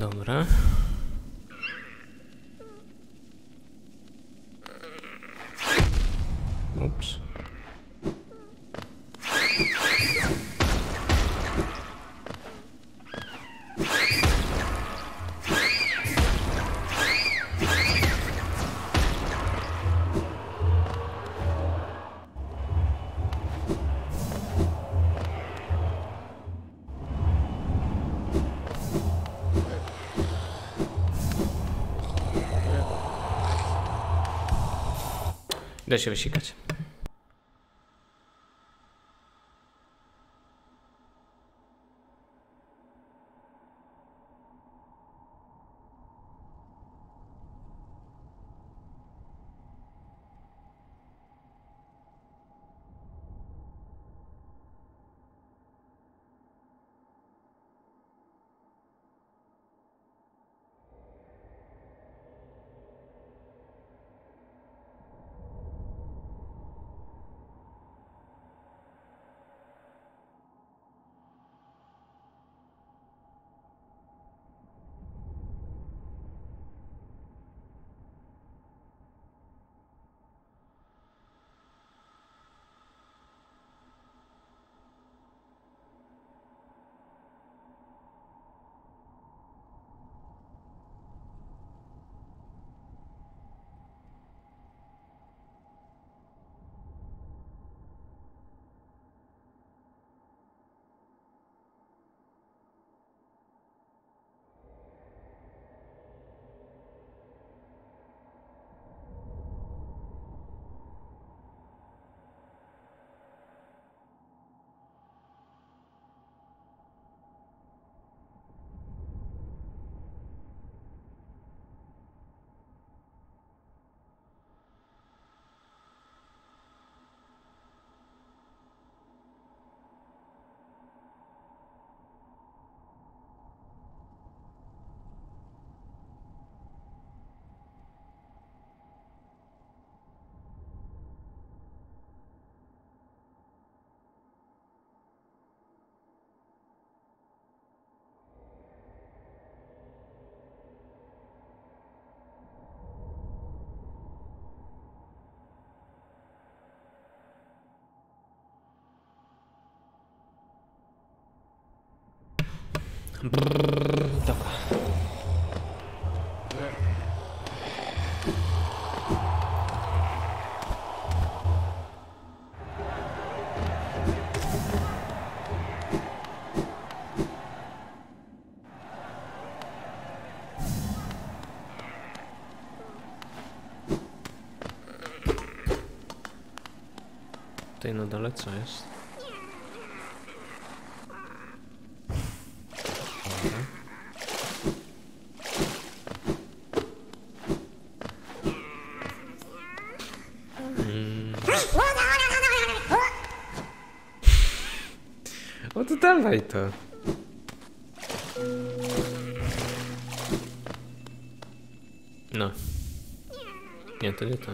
Dobra. Idę się wysikać. Brrr, dobra. Tutaj na dole co jest? O to dawaj to. No. Nie, to nie to.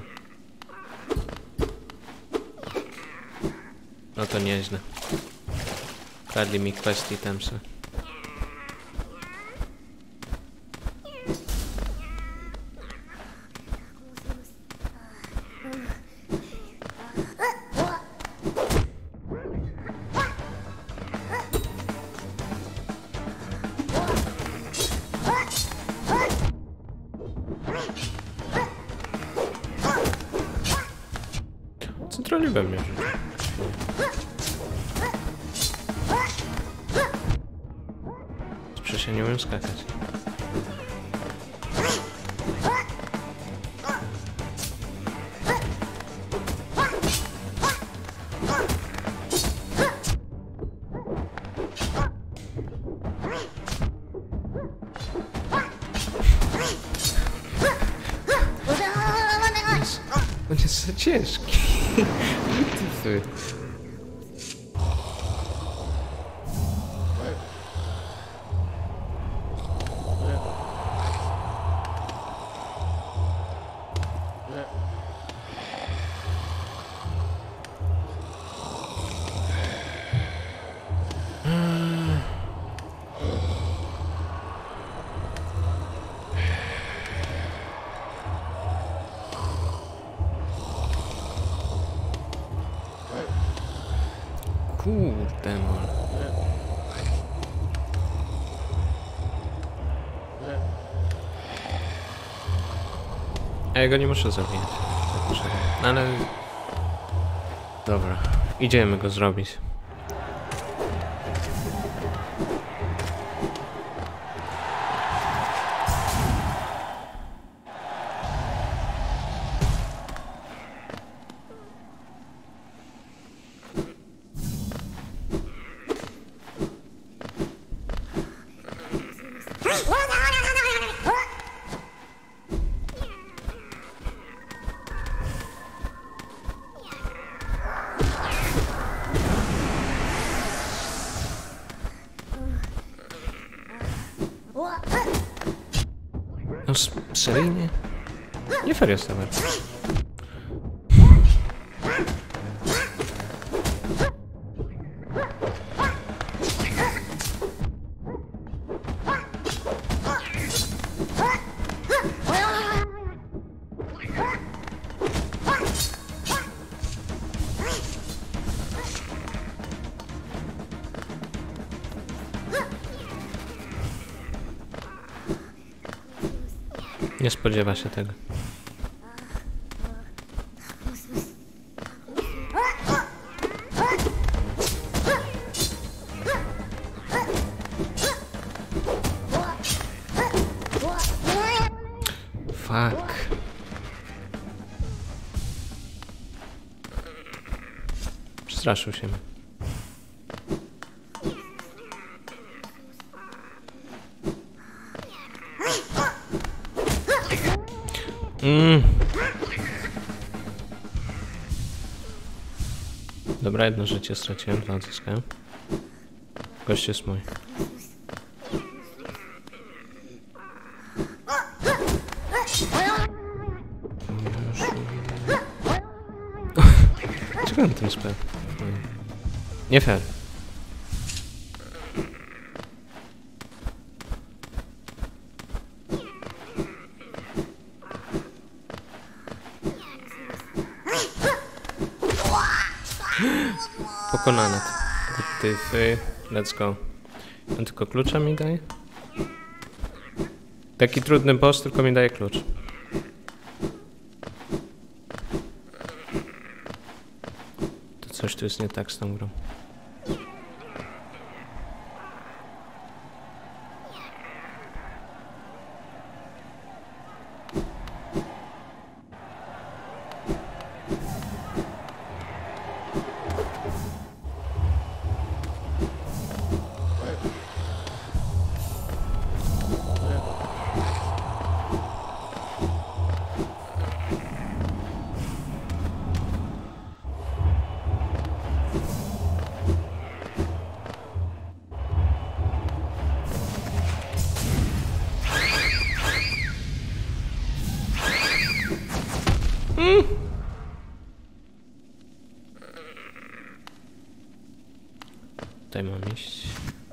No to nieźle. Kradli mi kwestii temsy. Centralnie we mnie. Przecież ja nie umiem skakać. On jest za ciężki. Ty. Kurde mol. A ja go nie muszę zrobić. Ale... Dobra, idziemy go zrobić. No seryjnie? Nie fair jest nawet. Nie spodziewa się tego. Fuck. Przestraszył się mnie. Mm. Dobra, jedno życie straciłem, dwa odzyskałem. Gość jest mój. Czego on tym spał? Nie fair. Pokonane. Ty, ty, let's go. On tylko klucza mi daje? Taki trudny boss, tylko mi daje klucz. To coś tu jest nie tak z tą grą. Mm. Tutaj mam iść.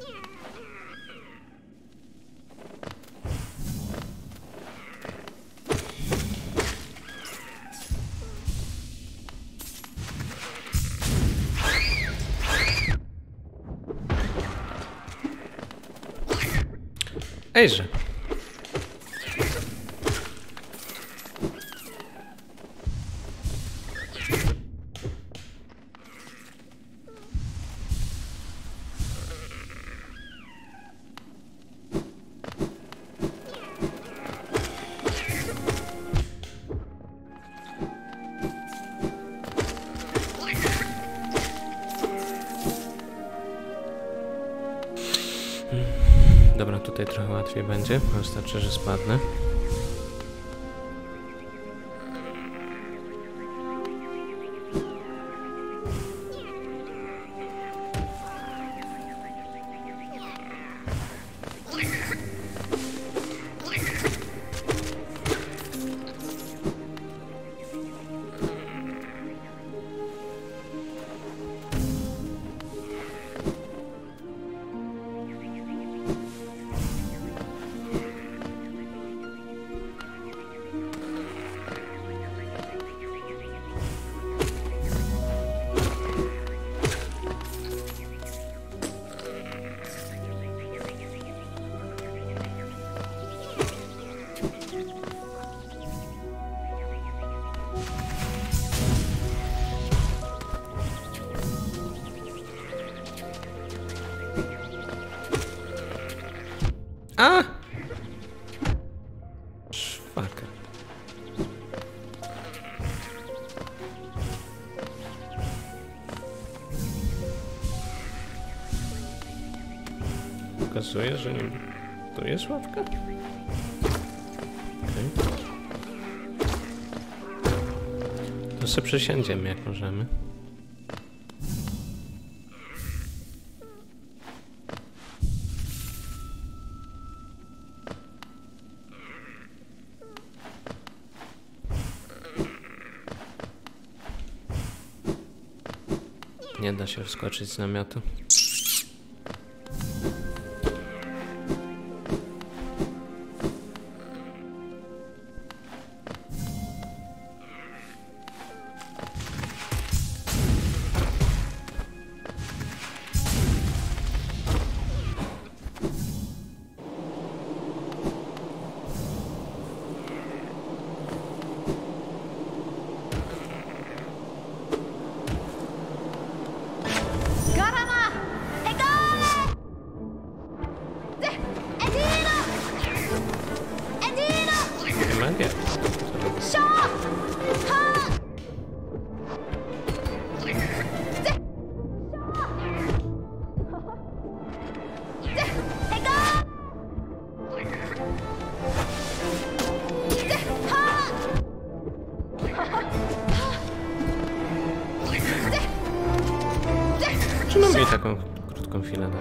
Ejże. Dobra, tutaj trochę łatwiej będzie, wystarczy, że spadnę. A! Szwaka. Pokazuje, że nie... Tu jest ławka? Okay. To sobie przesiądziemy jak możemy. Nie da się wskoczyć z namiotu. Trzymam jej taką krótką chwilę.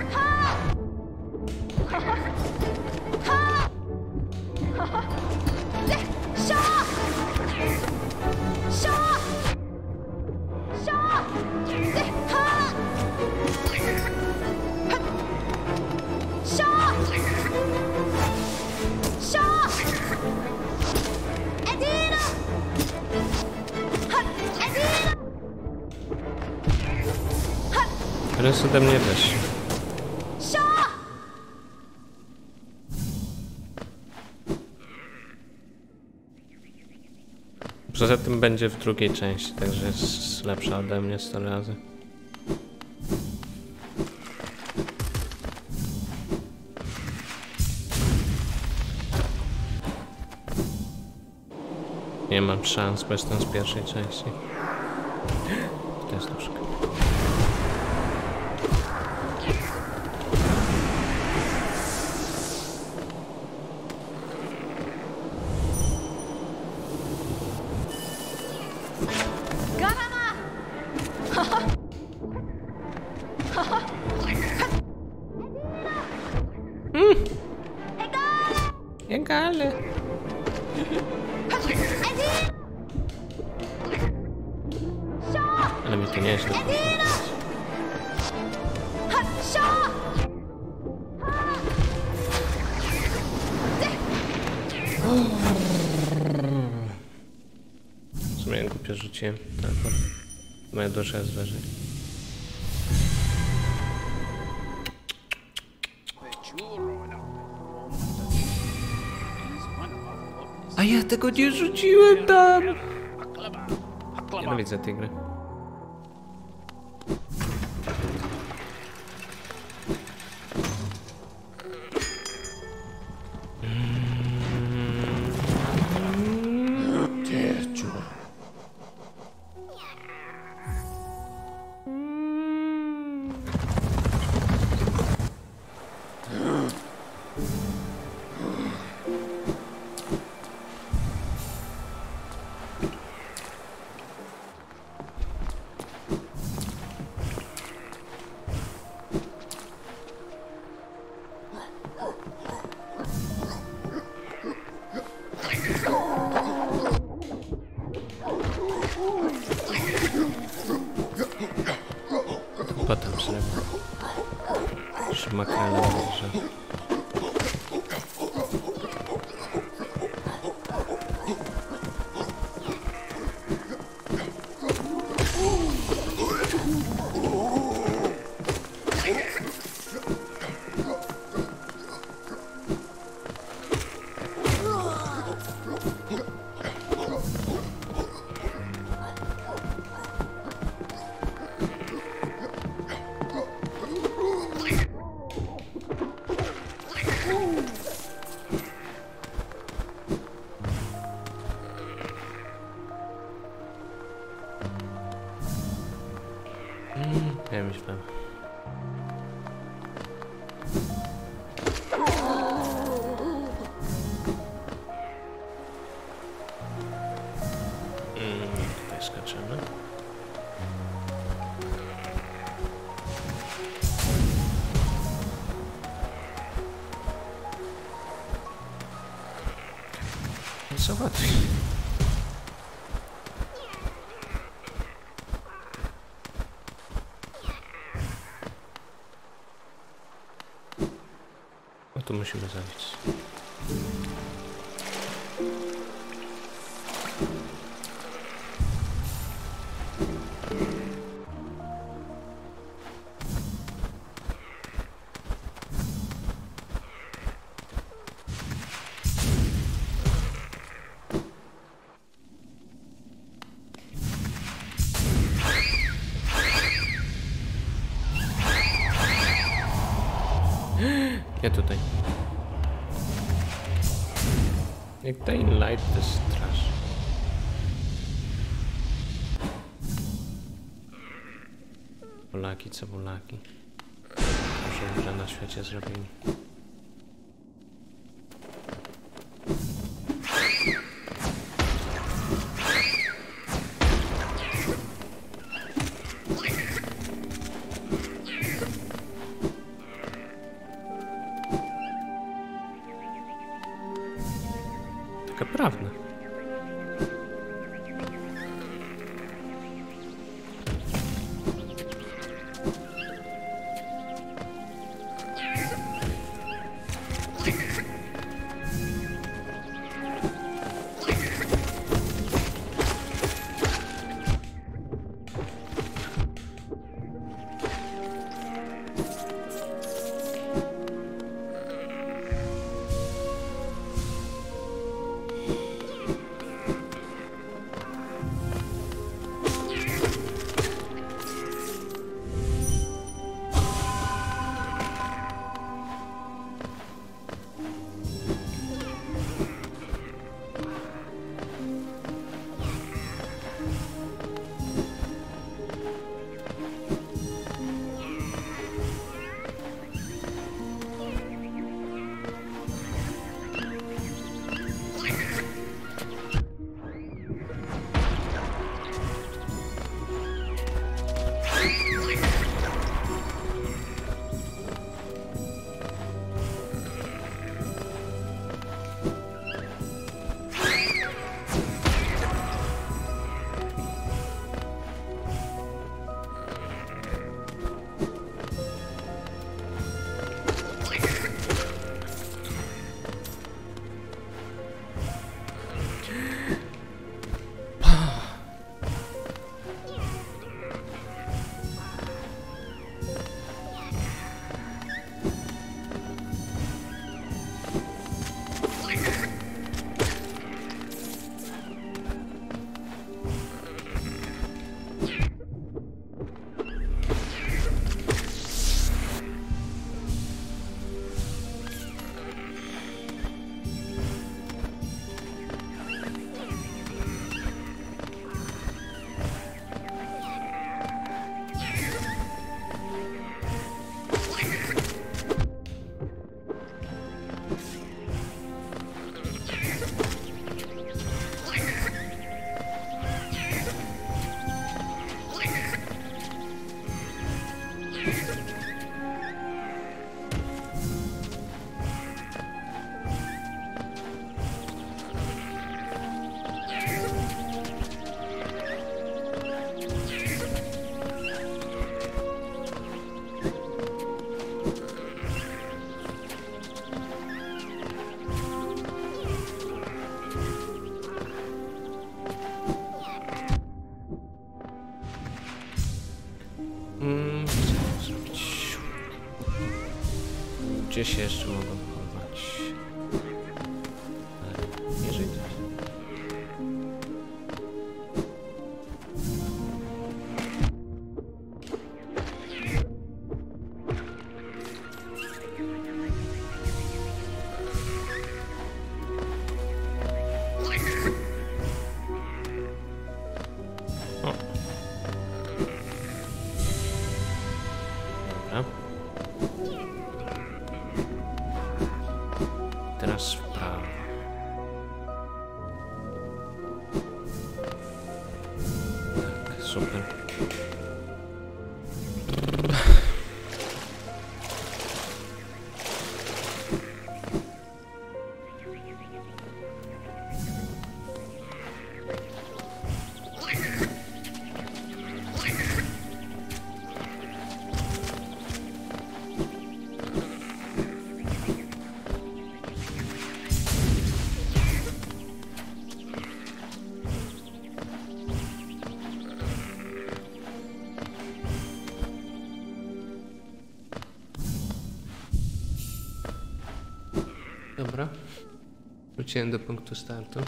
Teraz ode mnie też. Poza tym będzie w drugiej części, także jest lepsza ode mnie sto razy. Nie mam szans, bo jestem z pierwszej części. To jest troszkę. Mm. Egale. Ale mi to nieźle. W sumie głupio rzuciłem. Tak, moja dusza jest wyżej. A ja tego nie rzuciłem tam! Nienawidzę tej gry. Potem srebro. Szmakala dobrze. załatwi. O, tu musimy zabić. Nie tutaj. Jak Dying Light to jest straż. Polaki, cebulaki. Może że na świecie zrobili. Taka prawda. Gdzie się jeszcze mogą chować? Ale nie żyć. O. Dobra. Teraz w prawo. Tak, super. Dobra. Wróciłem do punktu startu.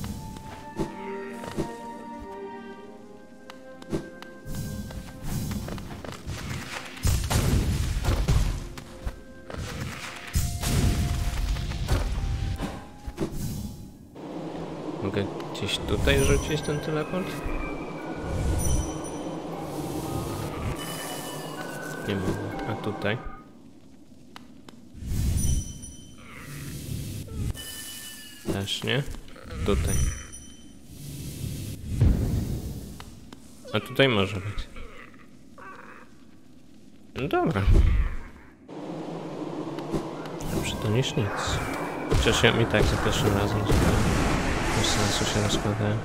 Mogę gdzieś tutaj rzucić ten teleport? Nie mogę. A tutaj? Też nie. Tutaj. A tutaj może być. No dobra. Lepsze to niż nic. Chociaż ja mi tak za pierwszym razem zupełnie bez sensu się rozkładają.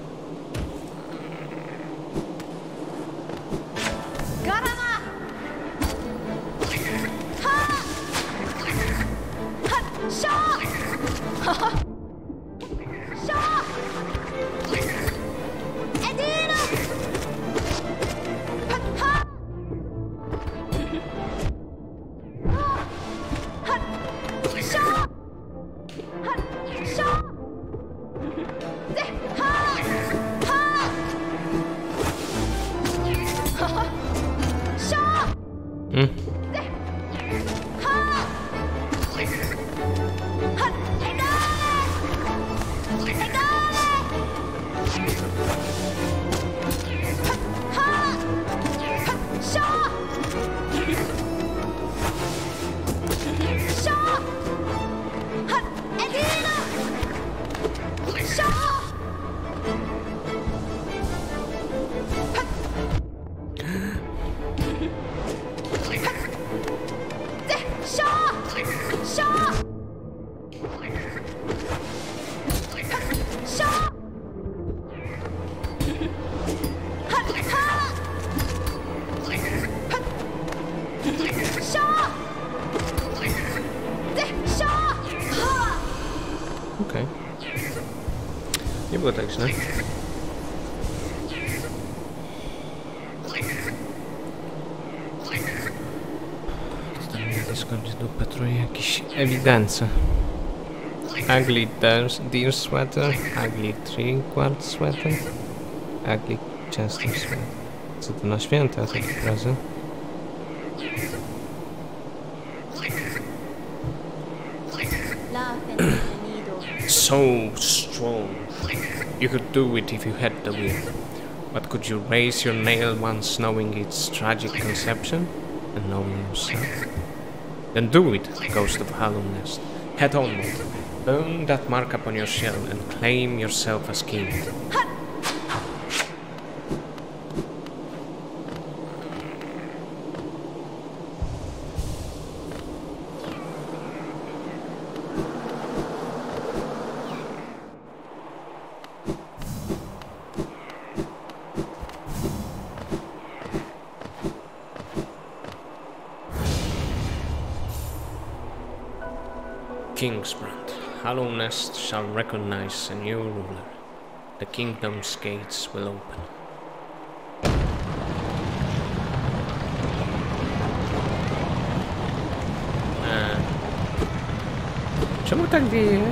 Hmm. Okej. Nie było tak źle. Skończyć do Petruje jakieś ewidencje. Ugly deer sweater, ugly three quart sweater, ugly chester sweater. Co to na święta taki prezent? So strong. You could do it if you had the will. But could you raise your nail once knowing its tragic conception and knowing yourself? Then do it, Ghost of Hallownest. Head onward. Burn that mark upon your shell and claim yourself as king. Kingsbrand, Hallownest shall recognize a new ruler. The kingdom's gates will open. Eee. Czemu tak wieje?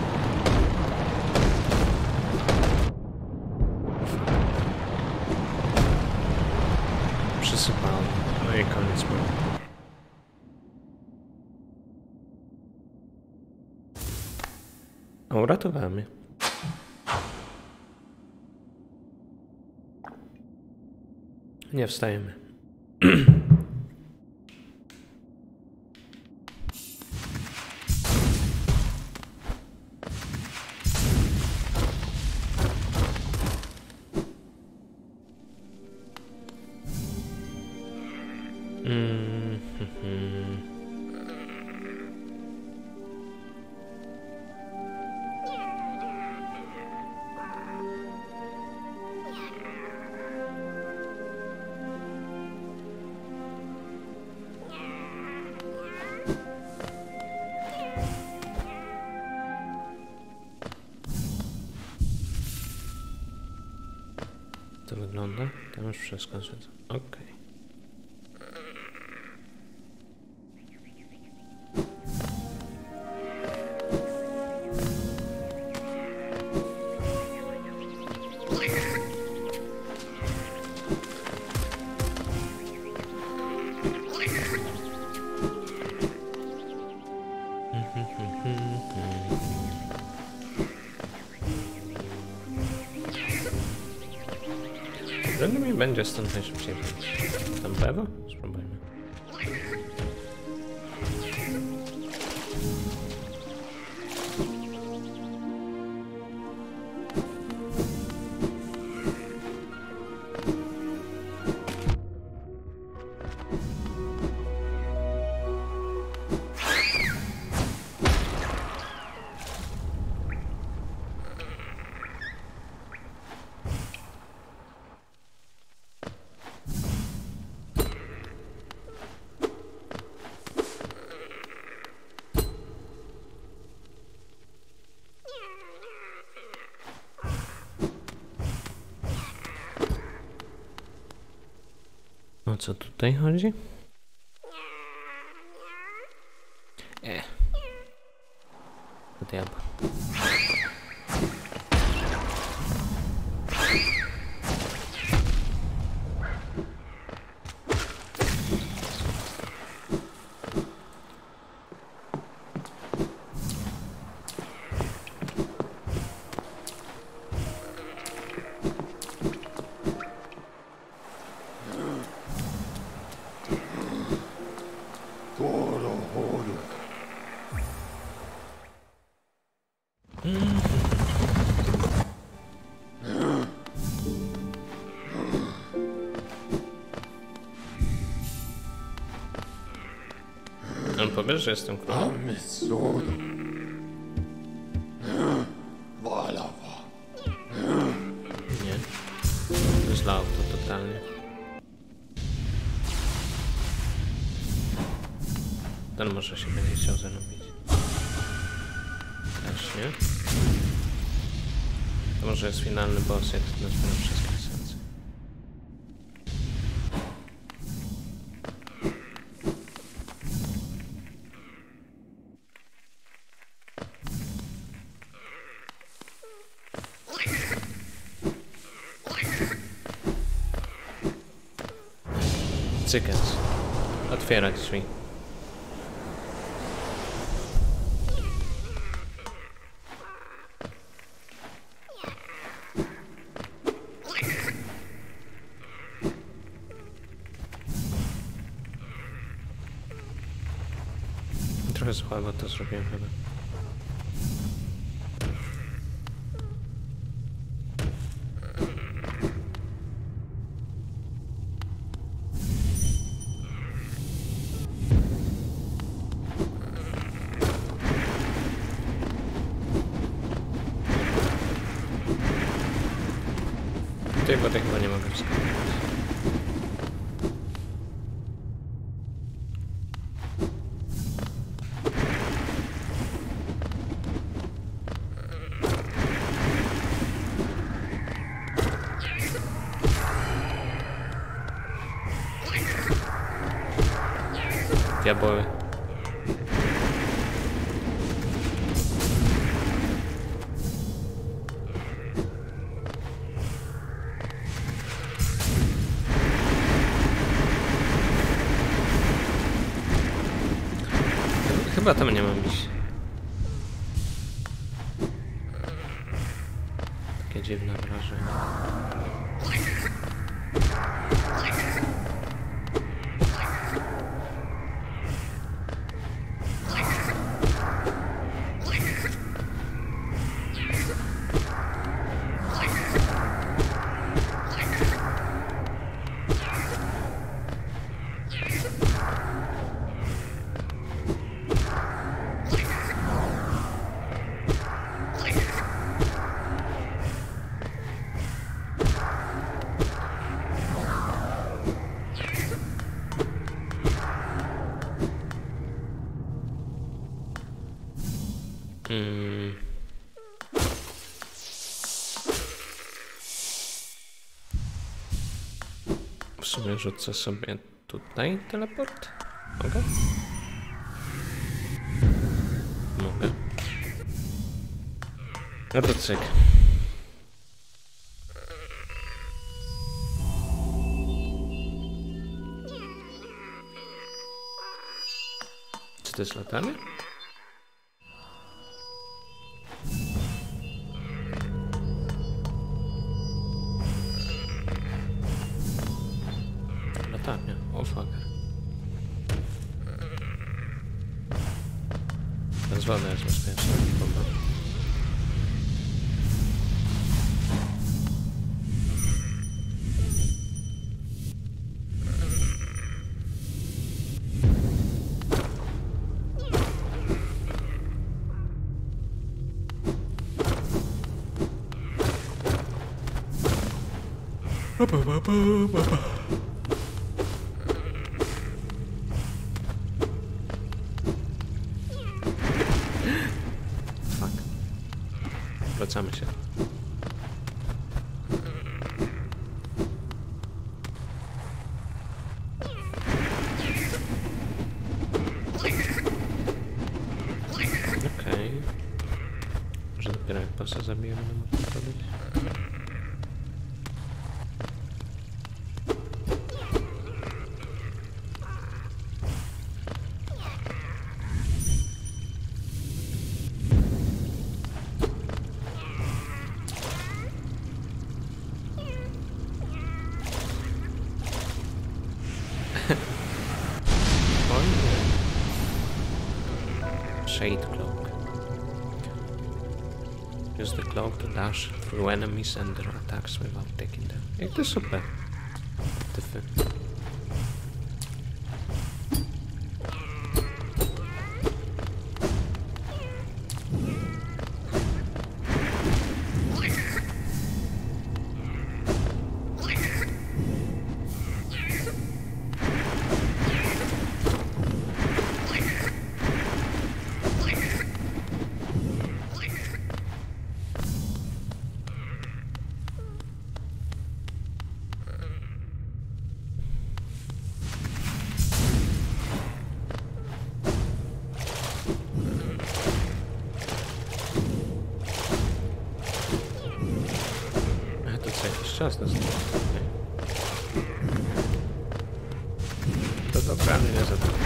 Przysypałem. No i koniec był. A uratowałem mnie. Nie wstajemy. mm, to wygląda? Tam już wszystko jest. Okej. Wtedy mi będzie stąd najszybciej wyjść. Tam w lewo? Spróbujmy. O co tutaj chodzi? E. Do diabła. On powie, że jestem królem? Nie. Zlał to totalnie. Ten może się będzie chciał ze mną bić. Też nie. To może jest finalny boss, jak nazwę wszystkie esencje. Cykens. Otwierać drzwi. Trochę słabo to zrobiłem chyba. Tutaj, bo tak chyba nie mogę wskazać. Diaboły. Chyba tam nie mam iść. Takie dziwne wrażenie. Hmm. W sumie rzucę sobie tutaj teleport. Mogę? Mogę. No to cyk. Czy to jest latanie? Nazwane jest bezpieczne. Fuck. Wracamy się. Okej. Okay. Może dopiero jak bossa zabijemy, no można to robić. Shade cloak. Use the cloak to dash through enemies and their attacks without taking them. Jak to super. Tyfy. Czas na zdjęcie. To dobra, nie za to.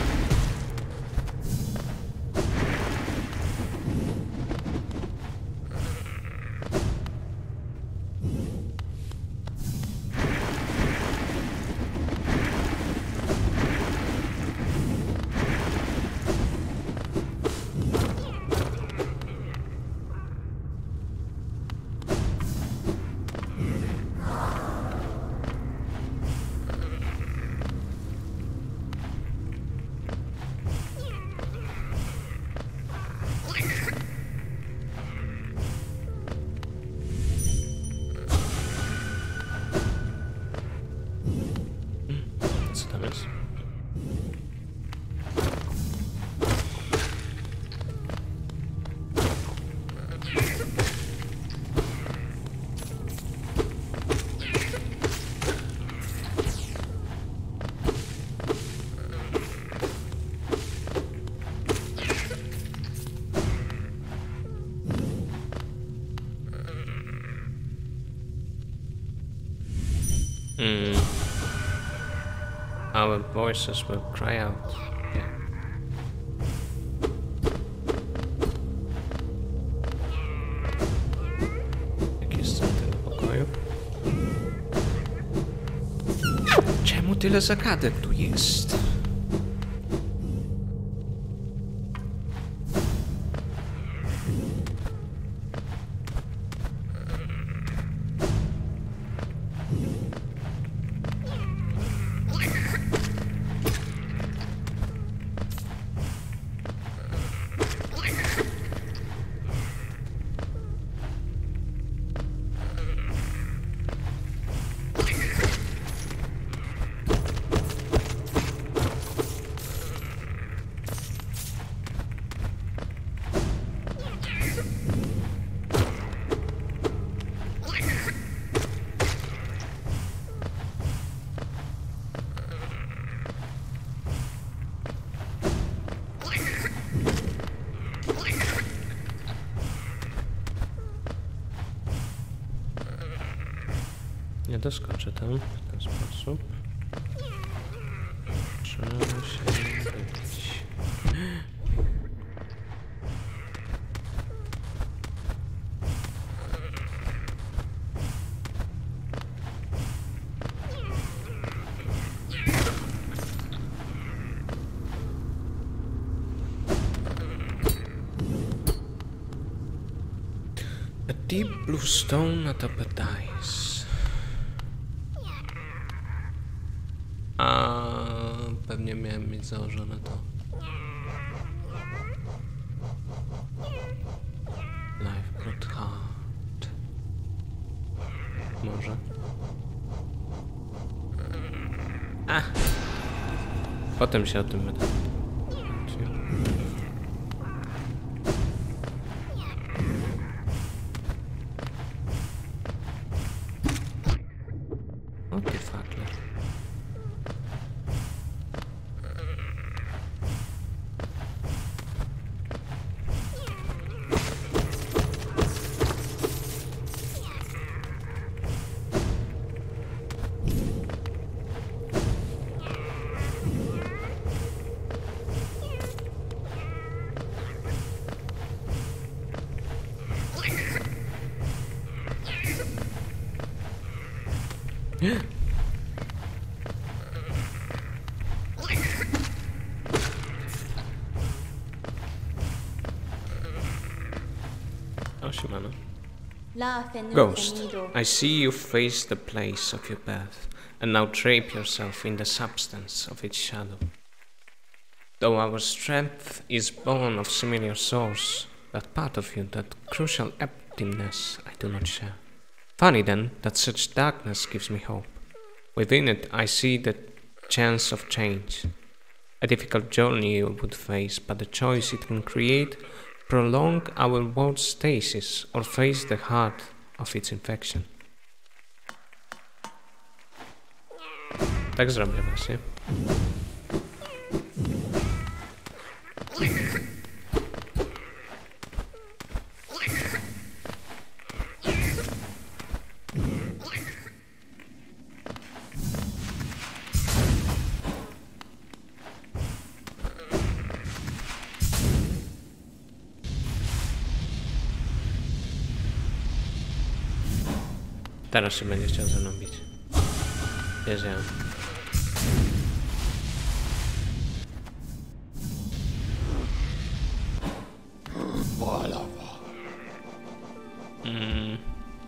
Mm. Our voices will cry out. Yeah. Jak jest z tego pokoju? Czemu tyle zagadek tu jest? Nie doskoczę tam w ten sposób. Trzeba się być. Deep blue stone atop a dice. A pewnie miałem mieć założone to. Lifeblood heart. Może. A! Potem się o tym będę. O ty fakle. Oh, Shimano. Ghost, I see you face the place of your birth, and now drape yourself in the substance of its shadow. Though our strength is born of similar source, that part of you, that crucial emptiness, I do not share. Funny then, that such darkness gives me hope. Within it I see the chance of change. A difficult journey you would face, but the choice it can create, prolong our world's stasis, or face the heart of its infection. Tak zrobię właśnie. Teraz się będzie chciał ze mną bić. Wiedziałem. Mm.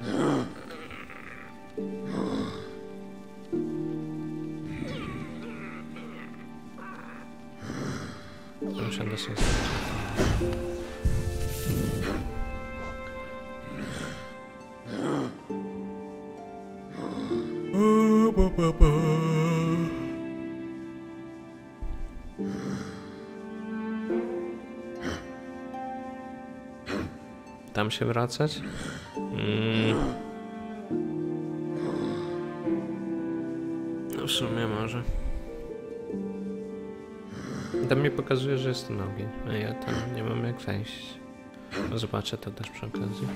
Muszę dosyć. Tam się wracać? Mm. No w sumie może. Tam mi pokazuje, że jest ten ogień, a ja tam nie mam jak wejść. No zobaczę to też przy okazji.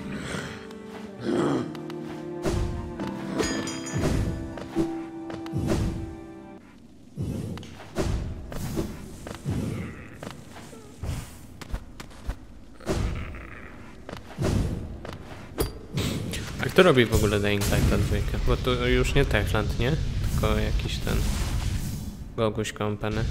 A kto robi w ogóle Dying Lighta dwójkę? Bo to już nie Techland, nie? Tylko jakiś ten... Boguś Company.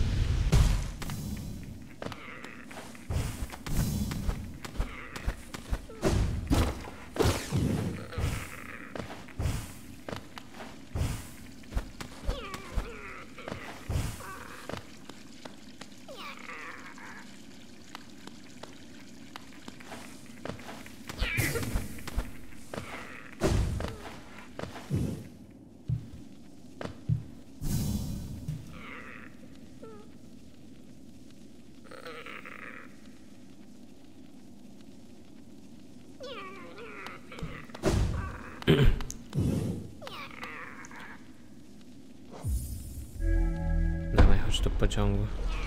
Dawaj, chodź do pociągu.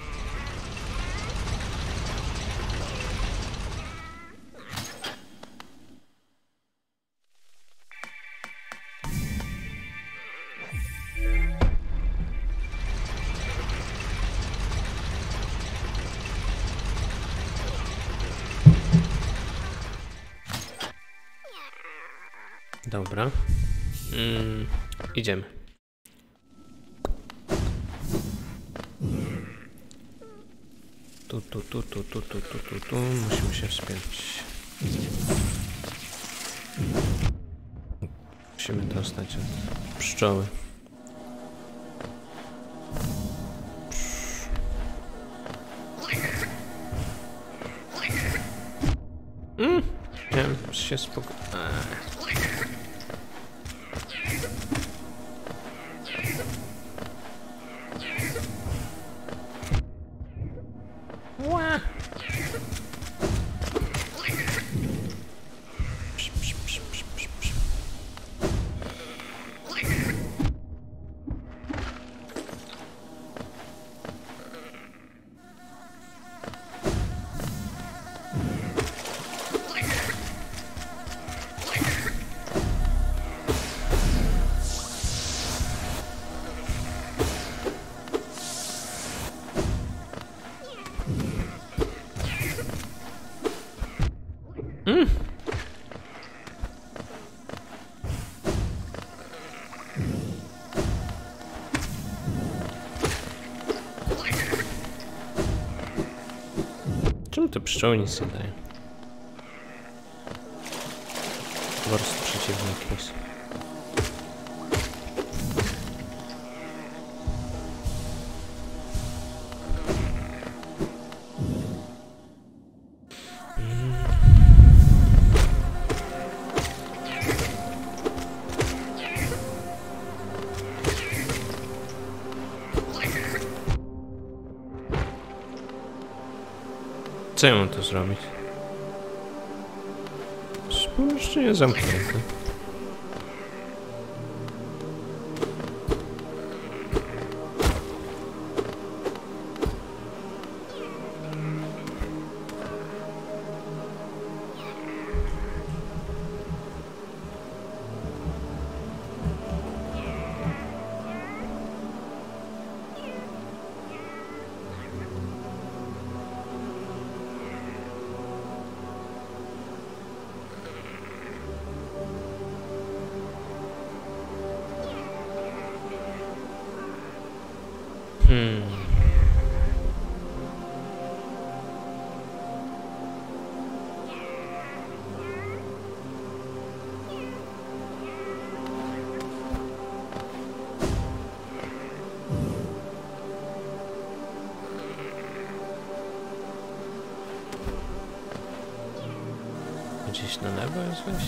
Dobra. Mm, idziemy. Tu, tu, tu, tu, tu, tu, tu, tu, tu. Musimy się wspiąć. Musimy dostać od pszczoły. Mm, miałem się spoko... Ła! Psz, psz, psz, psz, psz, psz. Mm. Czemu te pszczoły nic nie dają? Po prostu przeciwnik jest. Co ja mam tu zrobić? Pomieszczenie zamknięte. Hmm. Gdzieś na lewo jest wejście?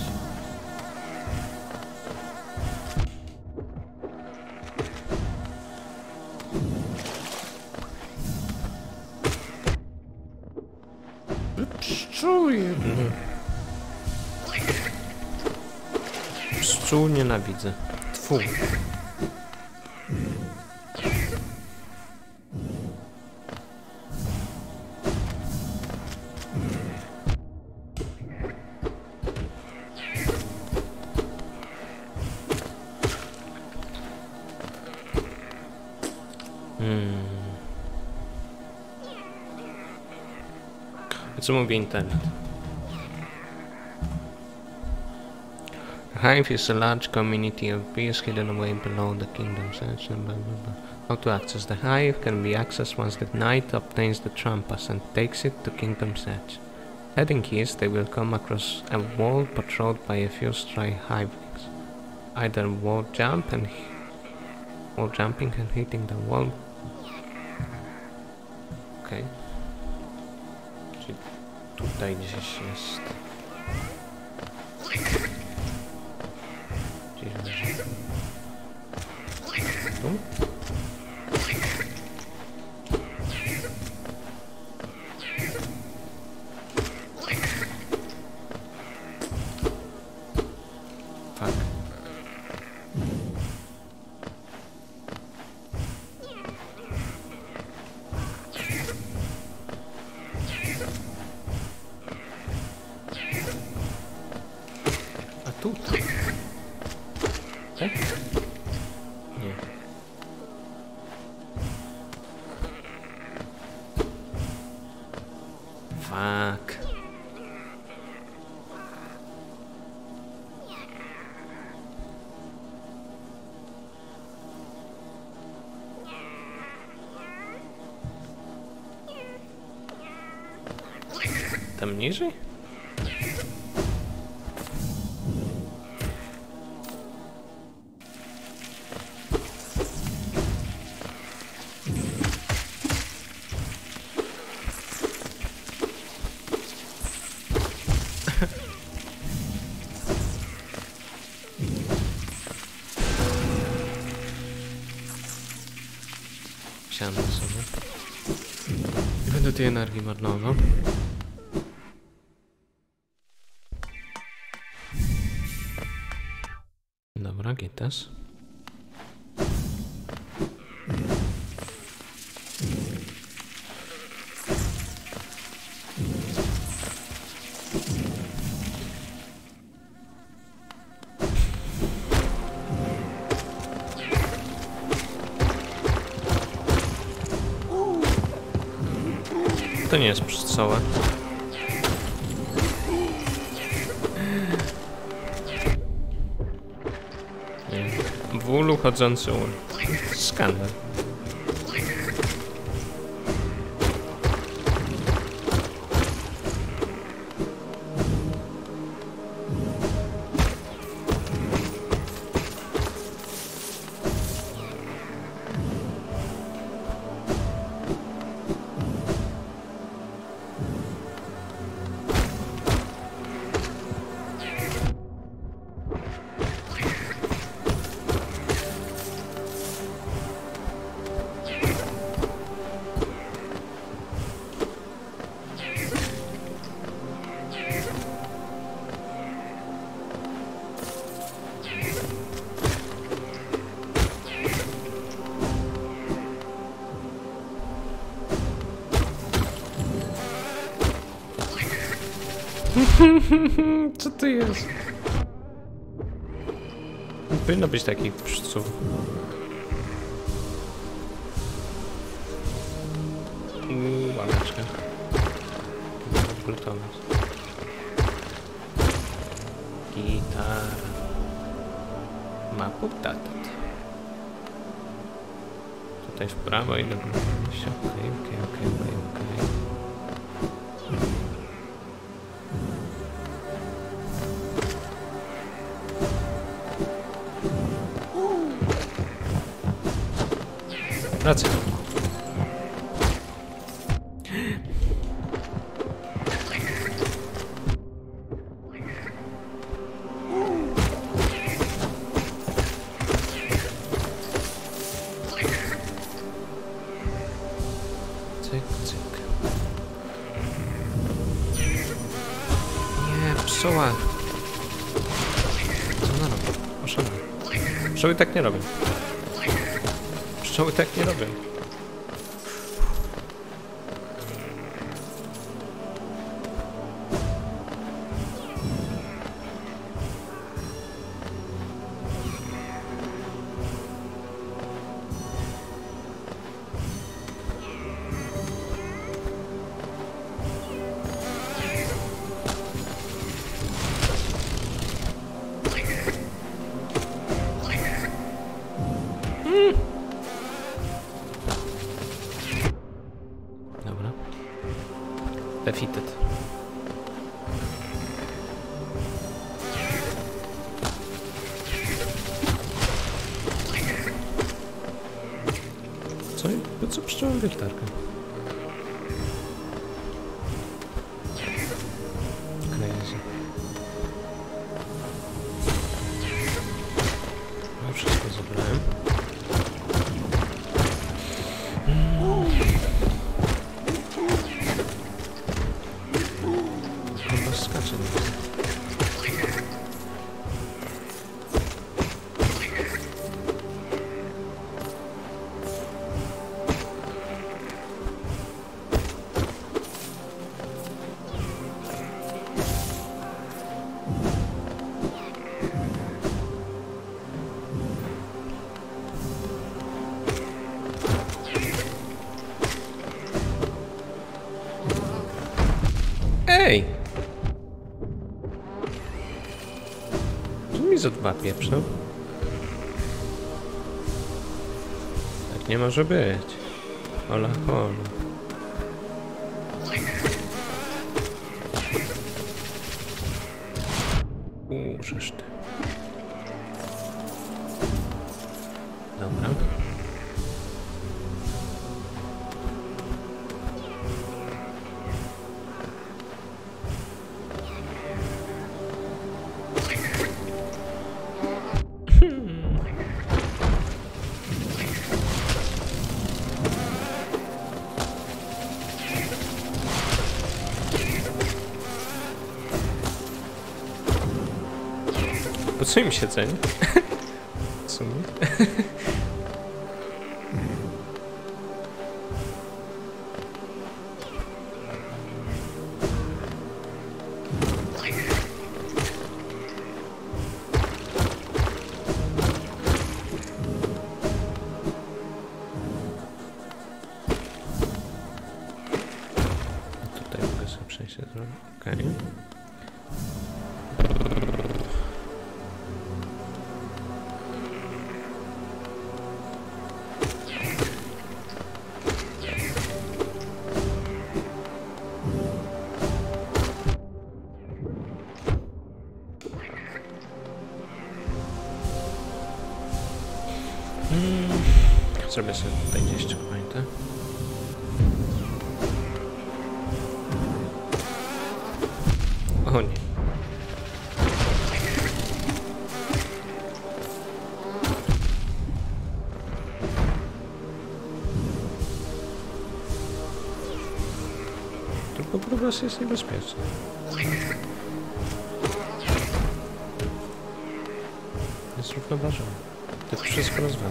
Pszczół jedno. Pszczół nienawidzę. Tfu. Hmm. Co mówi internet? A hive is a large community of bees hidden away below the kingdom's edge. Blah, blah, blah. How to access the hive can be accessed once the knight obtains the trampas and takes it to kingdom's edge. Heading east, they will come across a wall patrolled by a few stray hivelings. Either wall jump and wall jumping and hitting the wall. Okay. Czyli tutaj gdzieś jest. Gdzieś leży. Tu? Fuck. A tutaj? Tak? Nie. Fuck. Tam niżej? Siądę sobie. Nie będę tej energii marnował. Dobra, gitas. To nie jest pszczoła. W ulu chodzący ul. Skandal. Co to jest? Nie powinno być takich pszczół. Uuu, łameczka. Bluetooth. Gitara. Ma putatat. Tutaj w prawo i do góry. Okej, okej, okej, okej, okej. Wracaj. Cyk, cyk. Nie, psoła. Co ona robi? Poszedłem. Pszczoły tak nie robią. Pszczoły tak nie robią. Dobra. Defeated. Co? Po co pszczołą wiertarkę? Crazy. No wszystko zabrałem. Chyba skacze. Ej! Co mi za dwa pieprzą? Tak nie może być. Hola, hola. Uuu, żeż ty. Dobra. Po co im siedzenie? W sumie. Tutaj mogę sobie przejść. Okej. Okay. Hmm. Zrobię sobie tutaj gdzieś checkpointy. O nie. Tylko progres jest niebezpieczny. Jest równoważony. To wszystko rozwala.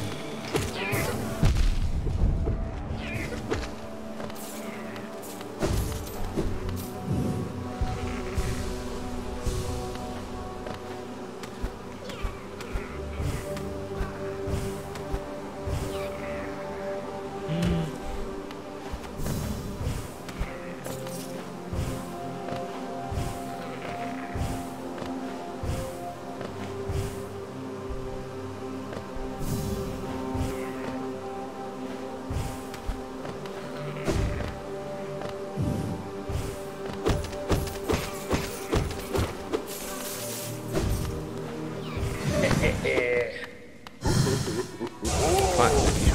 Fakt, jakiś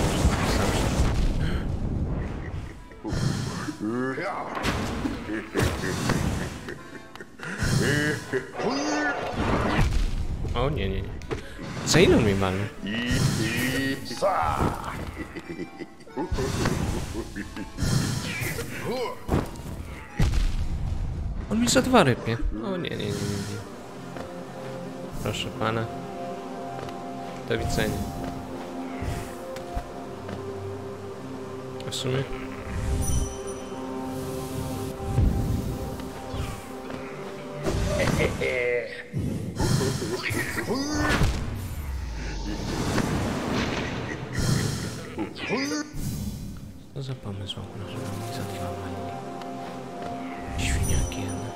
O nie, nie, nie. Za ile on mi malny? On mi za dwa rypie. O nie, nie, nie, nie, nie. Proszę pana. Do widzenia. W sumie. Co za pomysł, że mi za dwa mali. Świniaki jedne.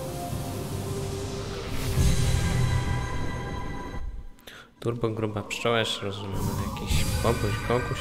Turbo gruba pszczoła, jeszcze rozumiem, jakiś boguś, boguś.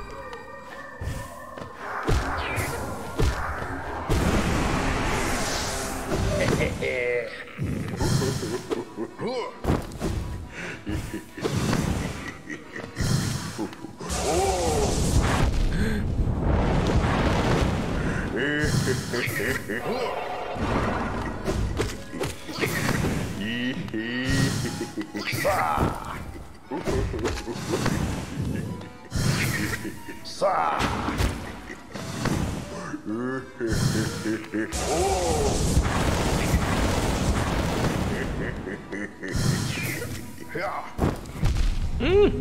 Mm.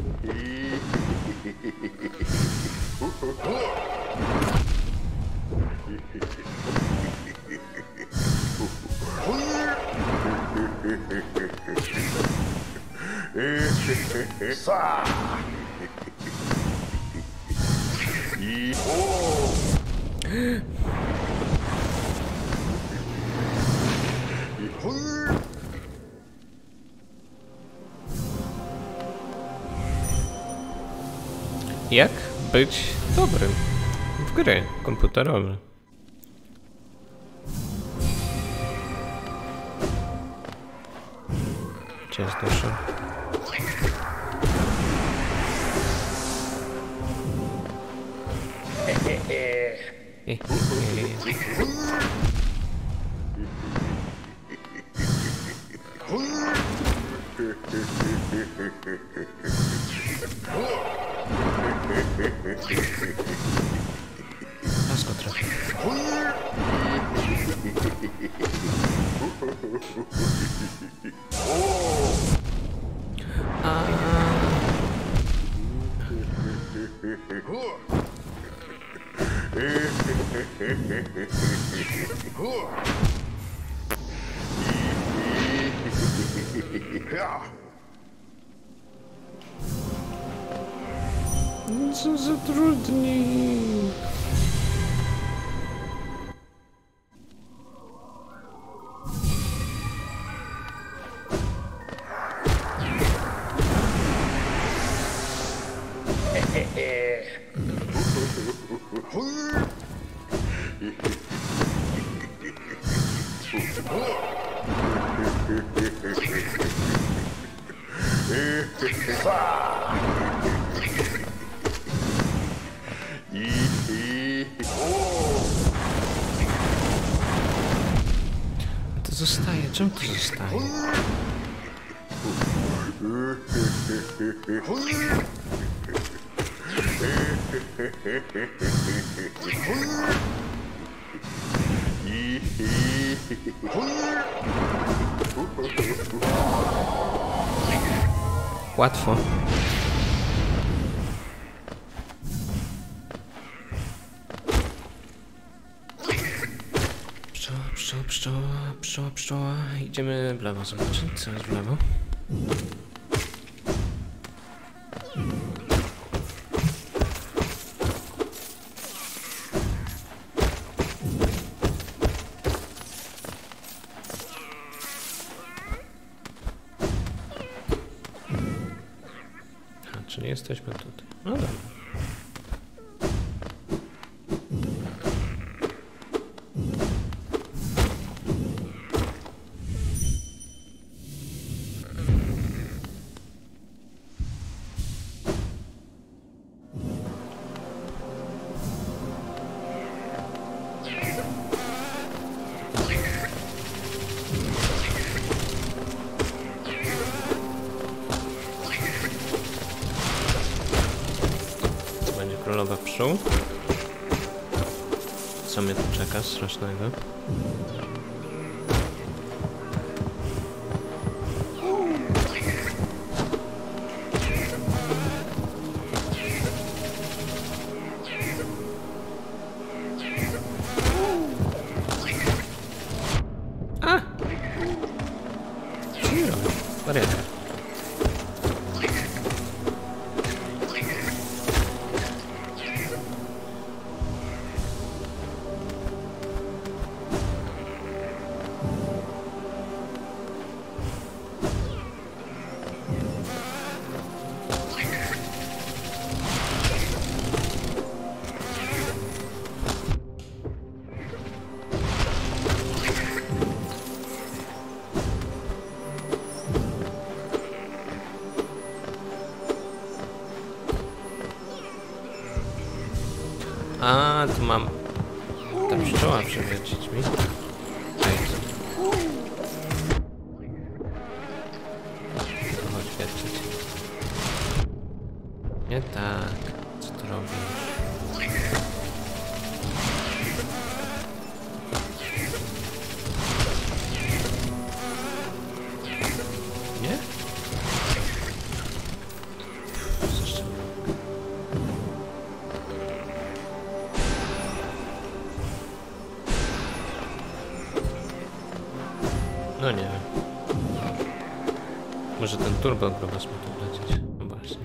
Jak być dobrym w gry komputerowe? Gdzie jest dusza? Nas go trafi. Co za trudniej. To zostaje, czemu to zostaje? Łatwo. Pszczoła, pszczoła, pszczoła, pszczoła, pszczoła. Idziemy w lewo zobaczyć, co jest w lewo. A, czyli jesteśmy tutaj. No dobra. Królowa pszczół. Co mnie tu czeka strasznego? A! Co mi robi? Wariatka. A, tu mam... Ta pszczoła przewiercić mi. Chodź wiercić. Nie tak. Co tu robisz? Nie? Zresztą... No nie wiem. Może ten turbo grobas ma tu lecieć. No właśnie.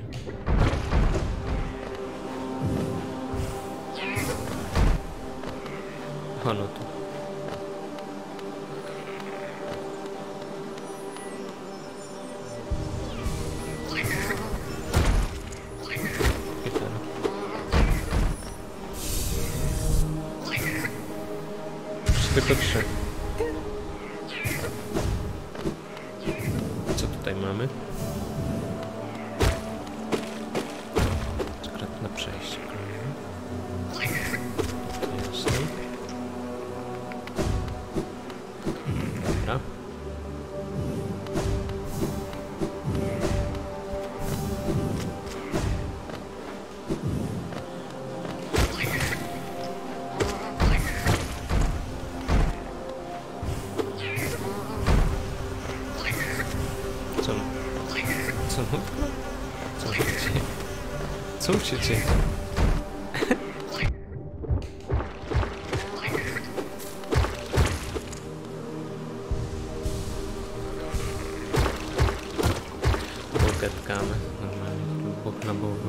O no tu. I teraz. Tylko trzy. Co tutaj mamy? Sekretne przejście. Jasne. Dobra. Co? Co? Co się dzieje? Co się dzieje? maskę tkamy. Normalnie, bok na boku.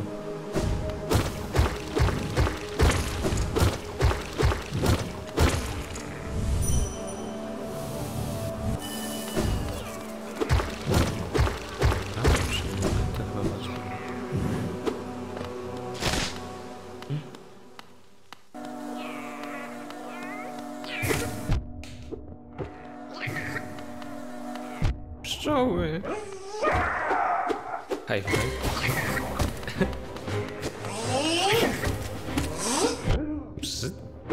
Pszczoły! Hej, hej. Psy.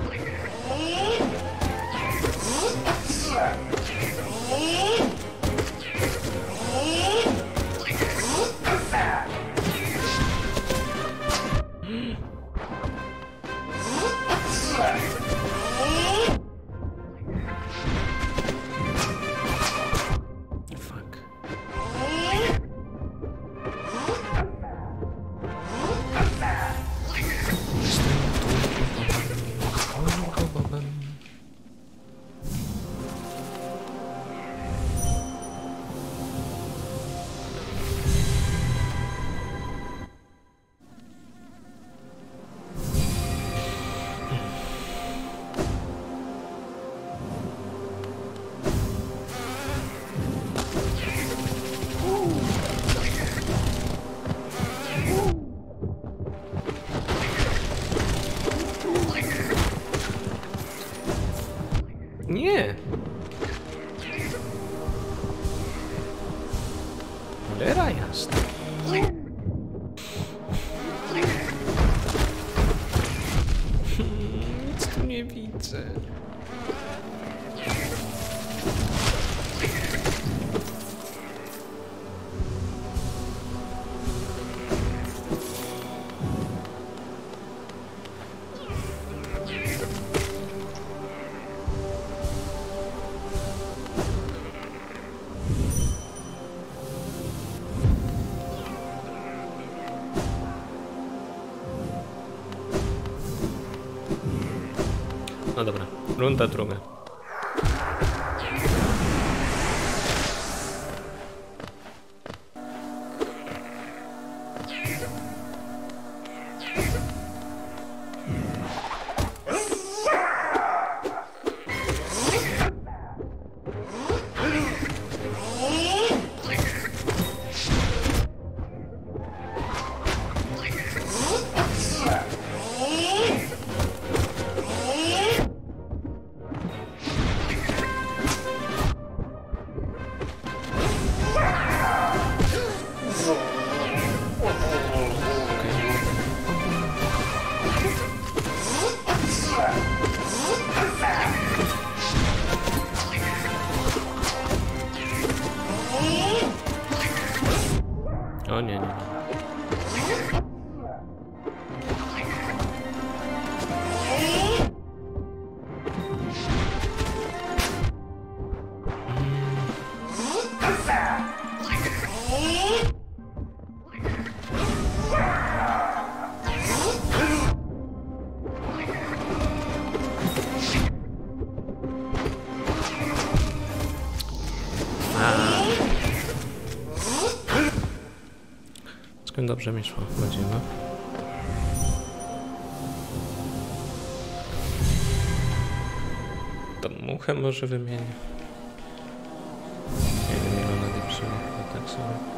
Nie! Cholera jasna. Nic tu nie widzę. No dobra, runda druga. O nie, nie, nie. Całkiem dobrze mi szło, chodzimy. To muchę może wymienię. Nie wiem, ile ona nie przyjmie, tak sobie.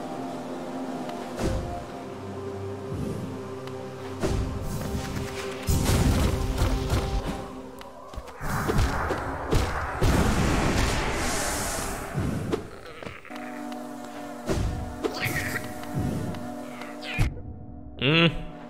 Mm.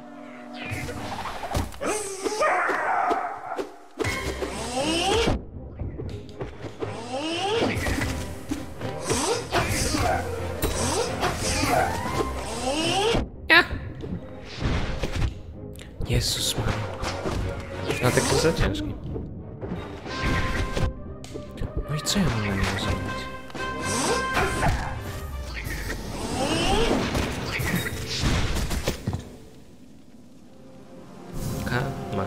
Ja. Jezus Maria. A tak jest za ciężki. No i co ja mam na niego zrobić? Come on.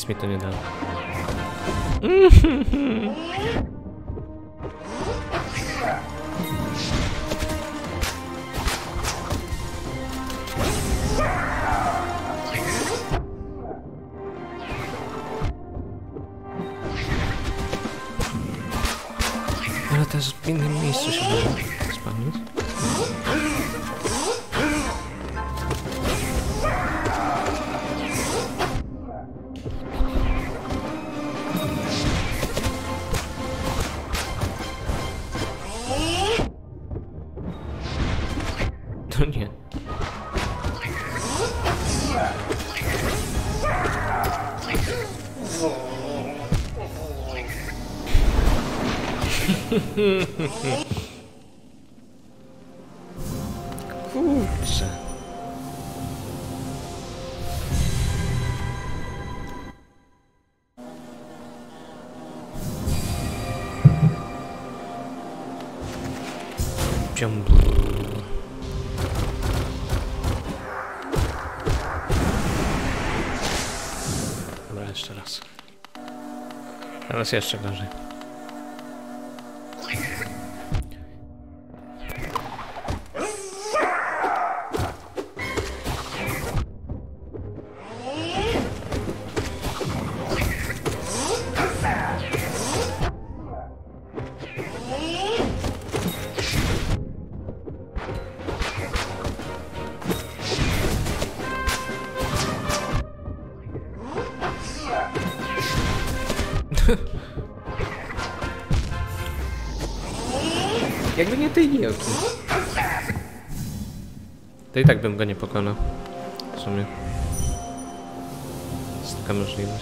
mi to nie dało. Ale też w innym miejscu się da spawnić. To nie. Kurczę. Pium. Dobra, jeszcze raz. Teraz jeszcze gorzej. Jakby nie tej gierki. To i tak bym go nie pokonał. W sumie. Jest taka możliwość.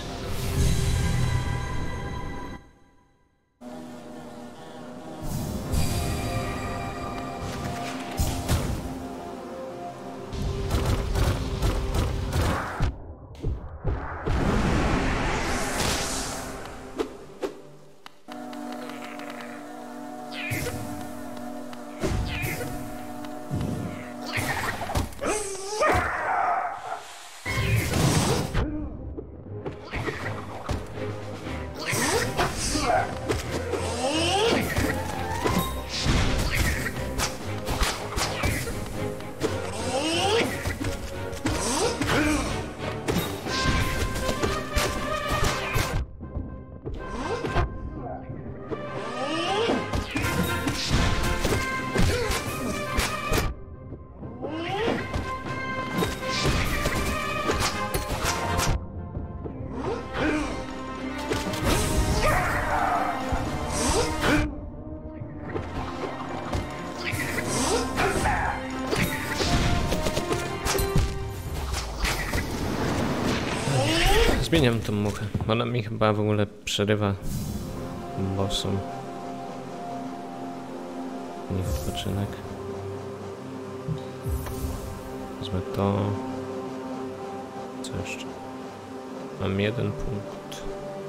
Zmieniam tą muchę. Ona mi chyba w ogóle przerywa bossom. Nie odpoczynek. Wezmę to. Co jeszcze? Mam jeden punkt.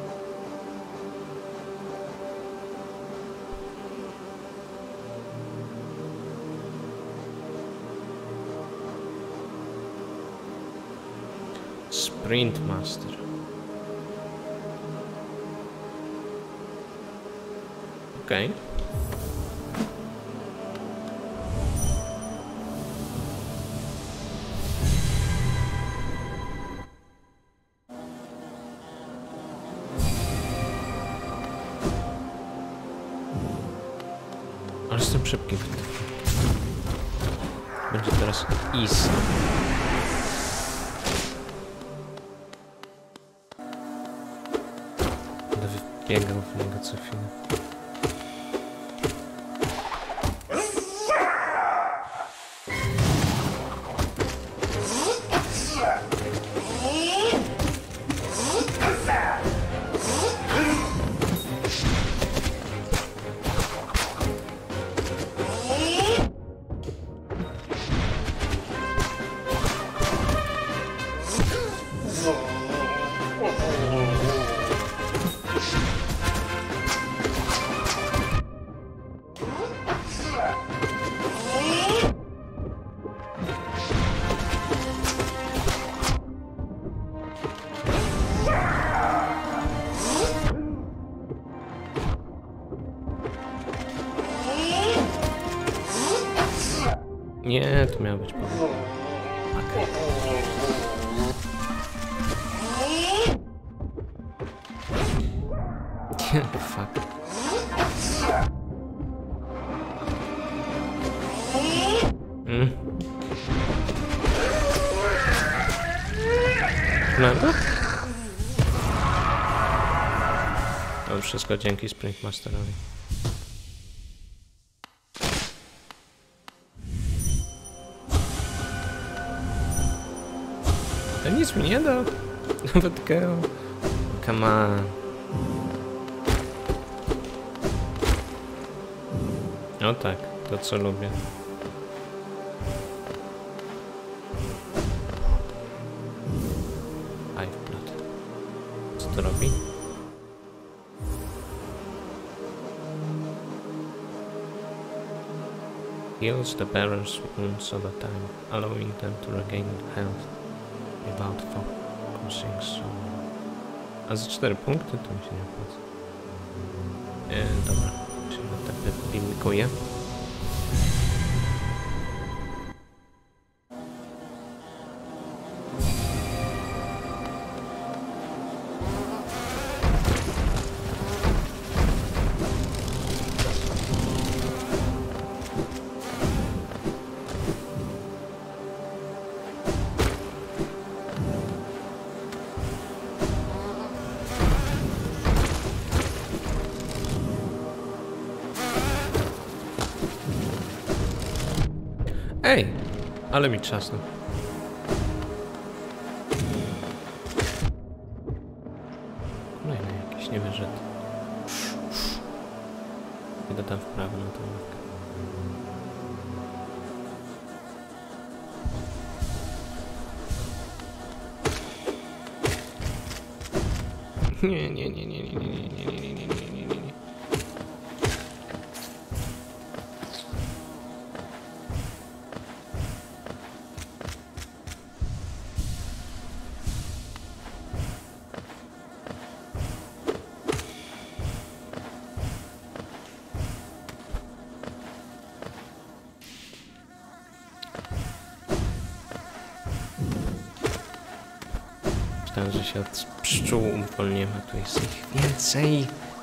Sprint Master. Okej. Okay. Ale jestem szybki w tym. Będzie teraz easy. Będę wybiegał w niego co chwilę. Nie, to miał być powód. Okej. Okay. Fuck. Mm. Prawda? To wszystko dzięki Springmasterowi. To nic mi nie dał. Nawet Geo. Come on. No tak, to co lubię. Five blood. Co to robi? Heals the bearer's wounds over time, allowing them to regain health without focusing so. A za cztery punkty to mi się nie opłaca. E, dobra, się na te limikuję. Ej, ale mi czasem. Kolejny jakiś, nie wyszedł. Idę tam w prawo na tą ławkę. Nie, nie, nie, nie, nie, nie, nie, nie, nie, nie, nie, nie, nie, nie. Myślałem, że się od pszczół uwolniłem, a tu jest ich więcej.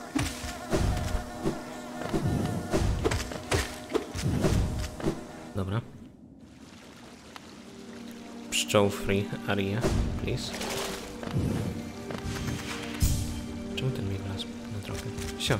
Dobra. Pszczół free area, please. Czemu ten mi wlazł na drogę? Sio.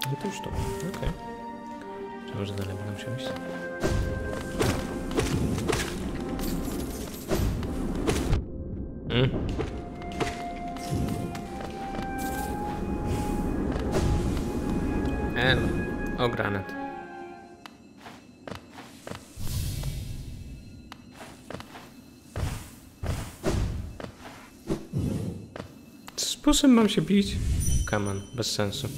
No to już to, okej. Okay. Czy może dalej będę musiał iść? Mm. Elo. O, granat. Sposób mam się bić? Come on, bez sensu.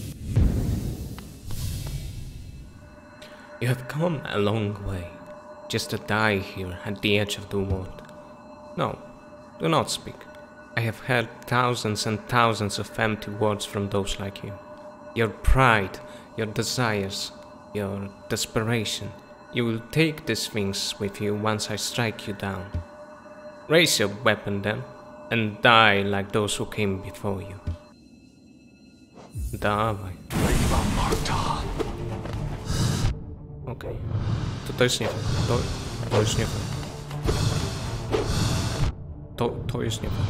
You have come a long way, just to die here at the edge of the world. No, do not speak. I have heard thousands and thousands of empty words from those like you. Your pride, your desires, your desperation. You will take these things with you once I strike you down. Raise your weapon then, and die like those who came before you. Dawaj. Okej. Okay. To, to jest nie fair. To, to jest nie fair. To, to jest nie fair.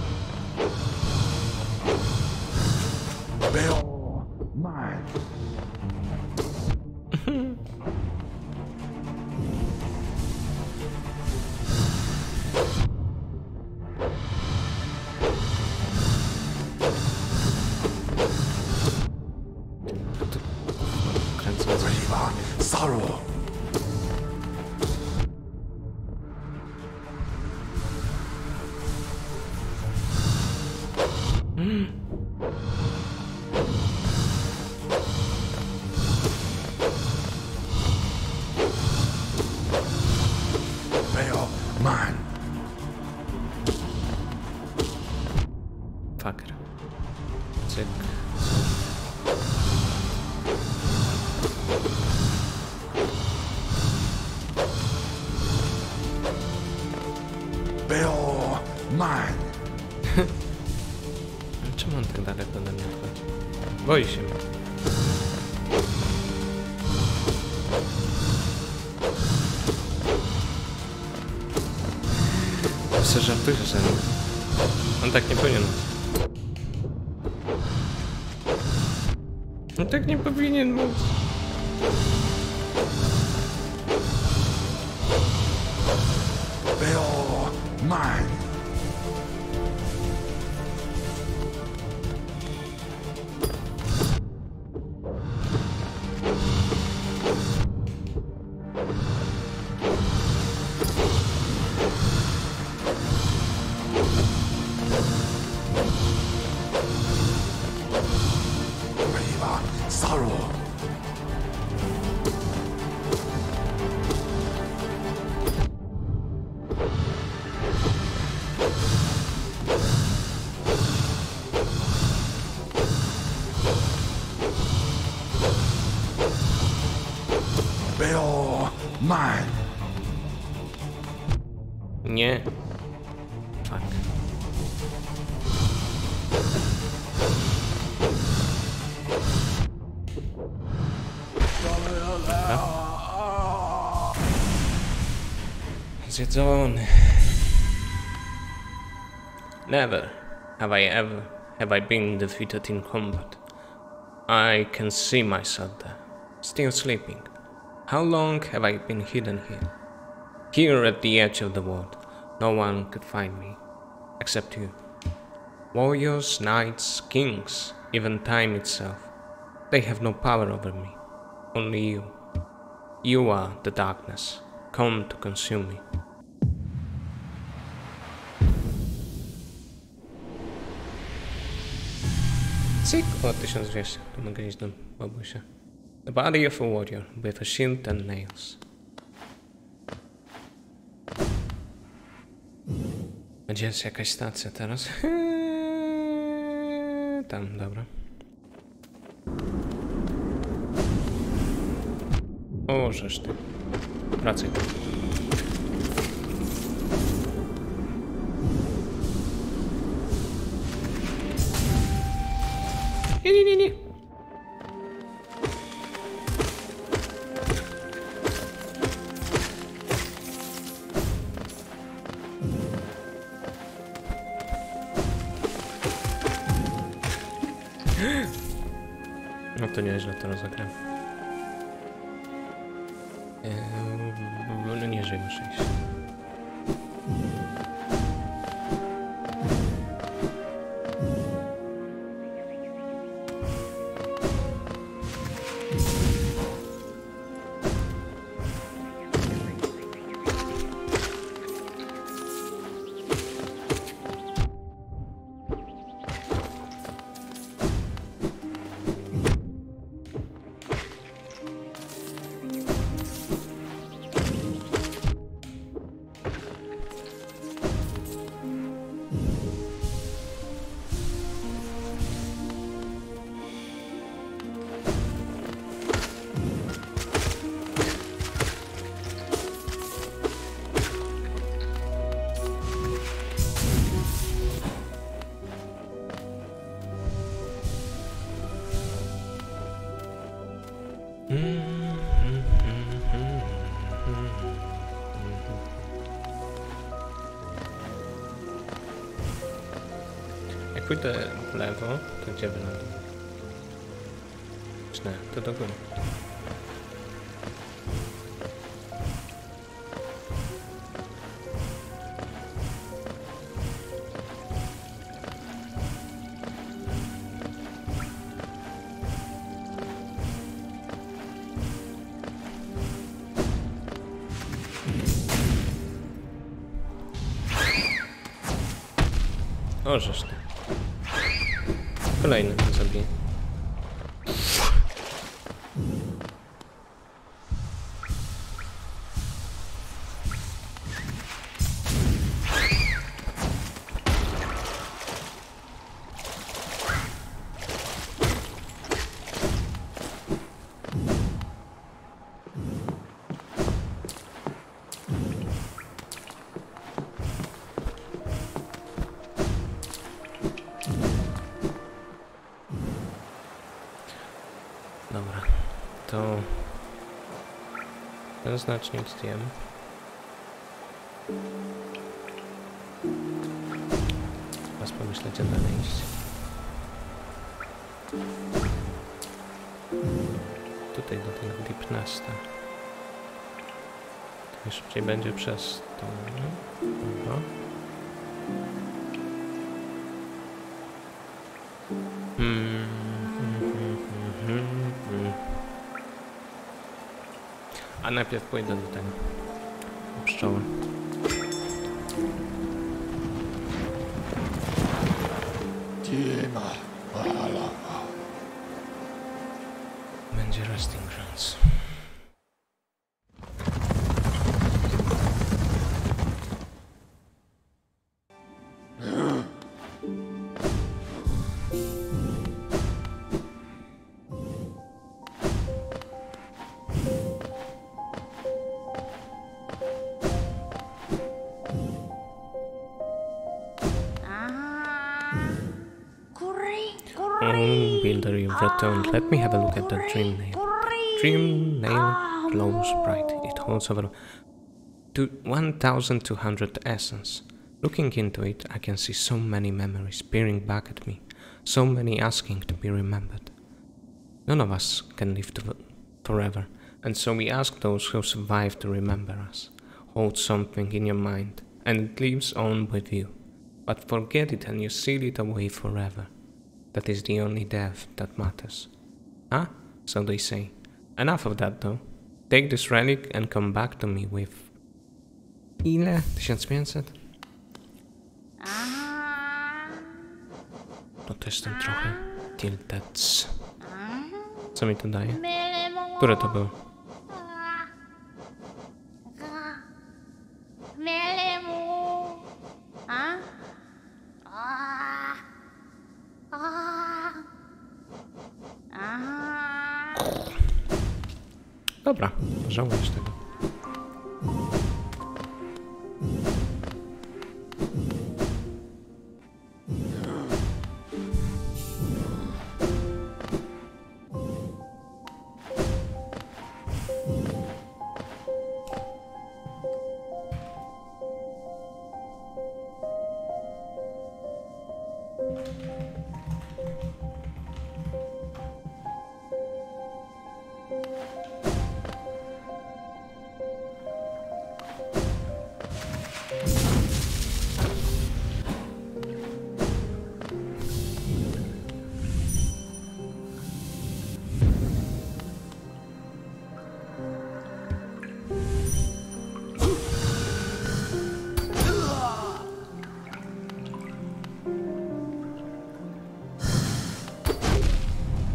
Sorrow. Mm. Veil, mine. Fucker. Cyk. Veil, mine. Czemu on tak daleko ode mnie odchodzi? Boi się mnie. Jeszcze żartuje ze mną. On tak nie powinien. On tak nie powinien móc. Veil, mine. Sorrow. Veil, mine. Nie. Fuck. Zjedzony. Never have I ever have I been defeated in combat. I can see myself there, still sleeping. How long have I been hidden here? Here at the edge of the world, no one could find me, except you. Warriors, knights, kings, even time itself. They have no power over me, only you. You are the darkness, come to consume me. Cyk, o tysiąc dwieście, to mogę iść do babusia. The body of a warrior with a shield and nails. Gdzie jest jakaś stacja teraz? Tam, dobra. O, żeż ty. Wracaj tu. Nie, nie, nie, nie. No to nieźle to rozegrałem. Eee, no nie żyję już iść. Jak pójdę w lewo, to gdzie wyląduję? Czy nie? To do góry. O, żeż ty. Kolejny mnie zabije. Dobra, to ten znacznik zdjęłem. Teraz pomyśleć, gdzie dalej iść. Tutaj do tego Deep Nesta. To szybciej będzie przez to. Dobra. Hmm. A najpierw pójdę do tego pszczoły. Tima Bahala. Będzie resting grounds. Oh, Builder, you've returned. Let me have a look at the Dream Nail. Dream Nail glows bright. It holds over to one thousand two hundred essence. Looking into it, I can see so many memories peering back at me, so many asking to be remembered. None of us can live to forever, and so we ask those who survive to remember us. Hold something in your mind, and it lives on with you. But forget it and you seal it away forever. That is the only death that matters. Ah, so they say. Enough of that though. Take this relic and come back to me with... Ile? tysiąc pięćset? No to jestem trochę tilted. Co mi to daje? Które to było? Dobra, żałujesz tego.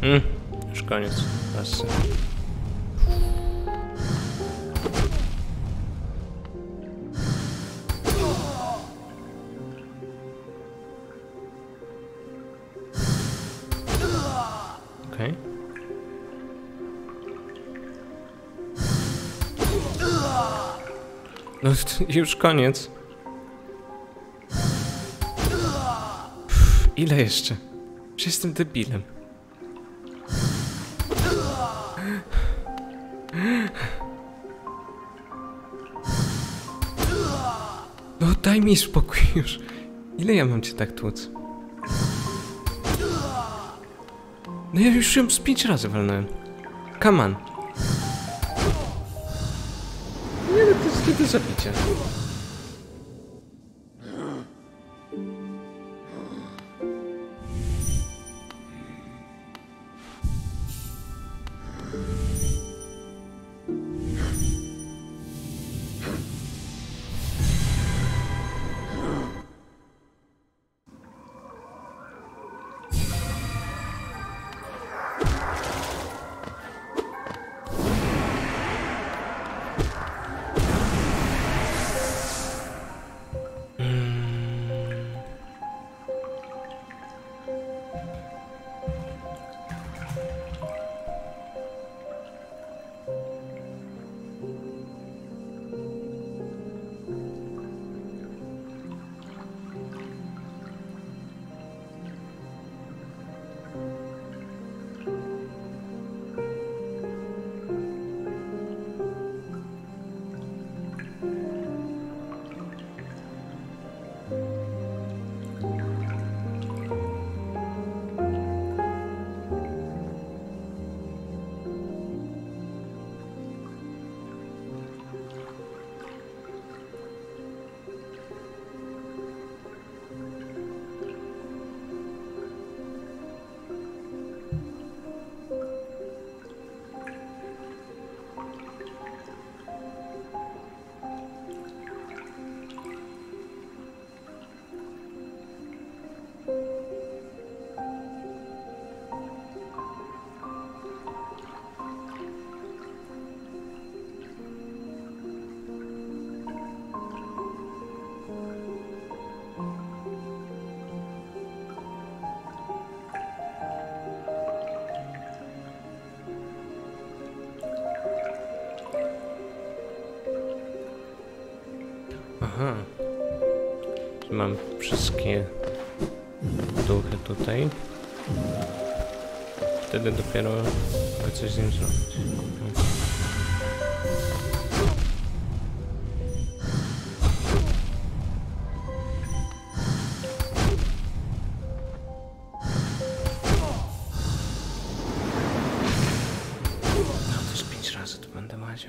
Mm, już koniec. Lasy. Okej. No już koniec. Uff, ile jeszcze? Przecież jestem debilem. No daj mi spokój już. Ile ja mam cię tak tłuc? No ja już ją z pięć razy walnąłem. Come on. Nie no, to jest nie do zabicia. Aha. Mam wszystkie duchy tutaj. Wtedy dopiero mogę coś z nim zrobić. No to z pięć razy to będę łaził.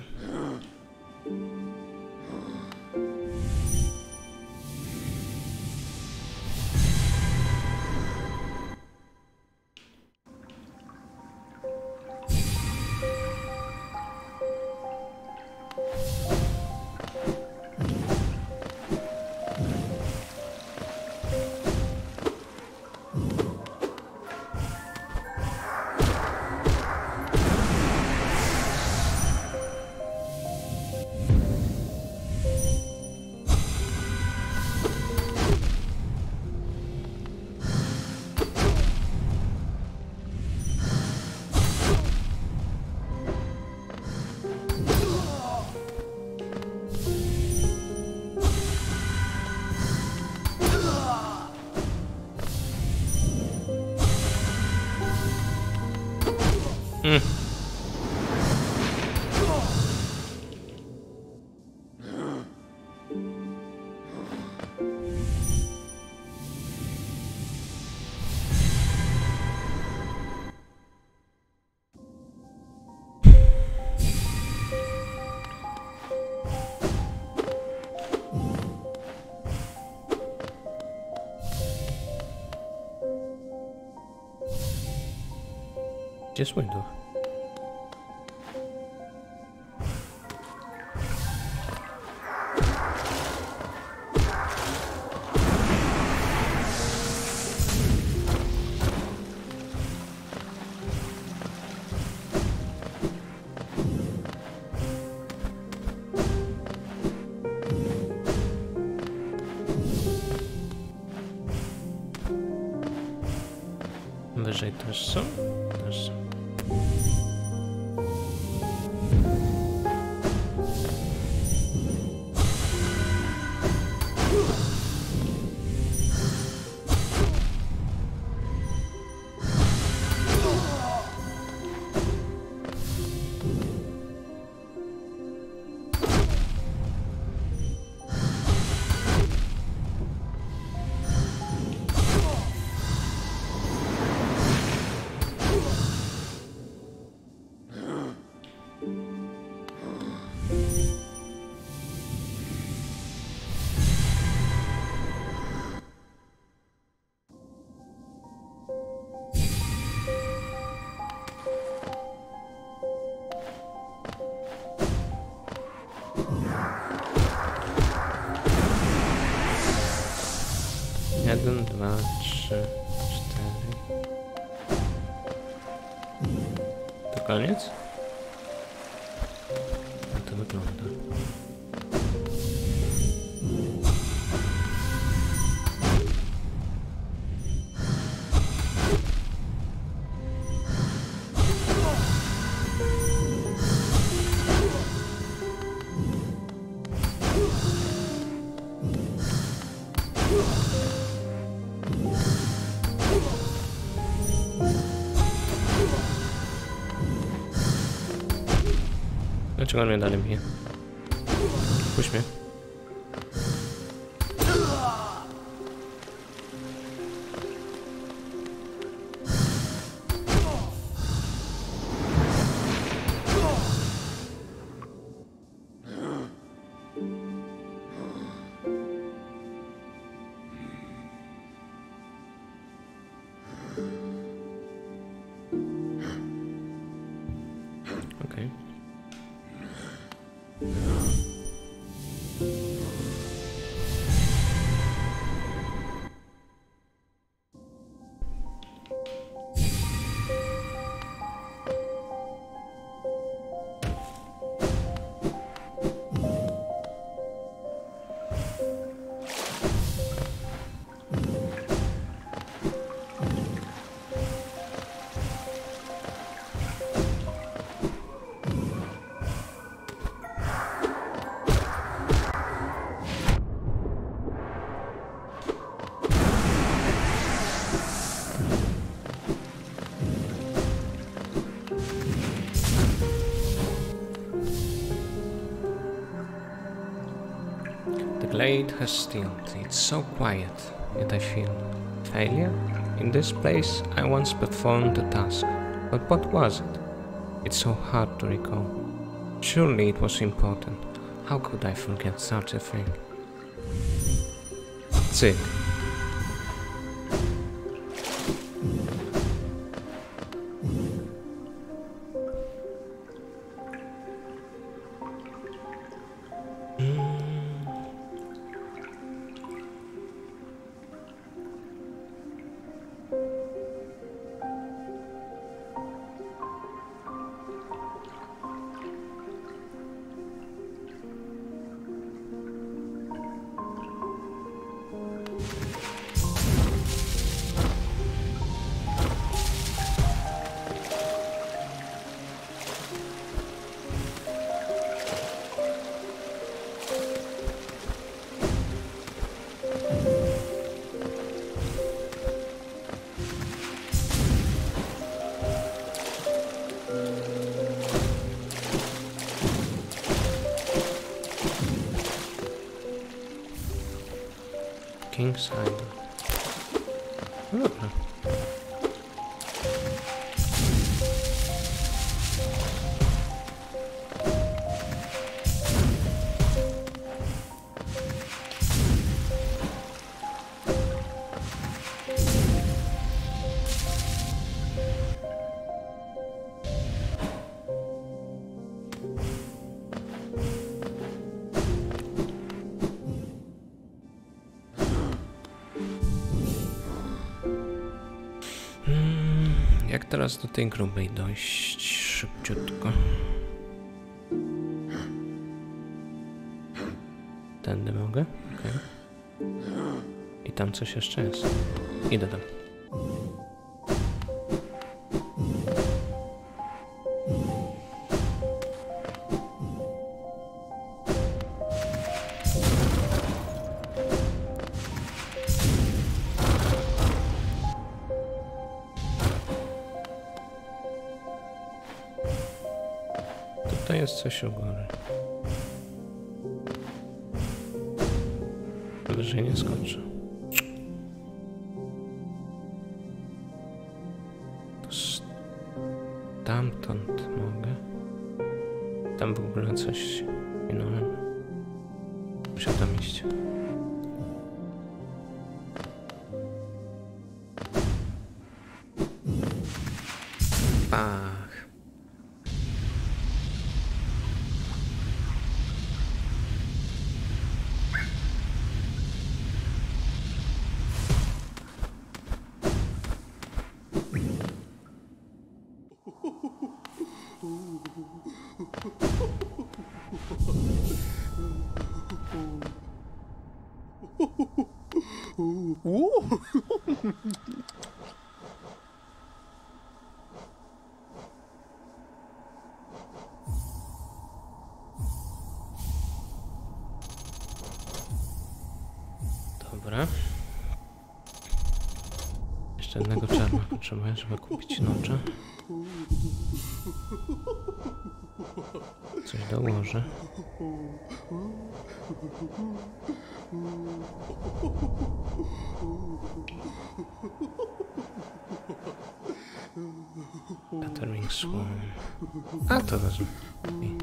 Mm. Gdzie jest mój duch? Tutaj też są? Też są. Jeden, dwa, trzy, cztery. To koniec? Jak to wygląda? Dlaczego on mnie dalej bije? Puść mnie. Okej. The glade has stilled. It's so quiet, yet I feel failure. In this place, I once performed a task, but what was it? It's so hard to recall. Surely it was important. How could I forget such a thing? Cyk. King's Island. No dobra. Jak teraz do tej grubej dojść szybciutko? Tędy mogę? Okej. Okay. I tam coś jeszcze jest. Idę tam. Tutaj jest coś u góry. Wyżej nie skoczę. To stamtąd mogę. Tam w ogóle coś minąłem. Muszę tam iść. Ach. Dobra. Jeszcze jednego czarna potrzebuję, żeby kupić nocze. Coś dołożę. Gathering Swarm. A to wezmę. I...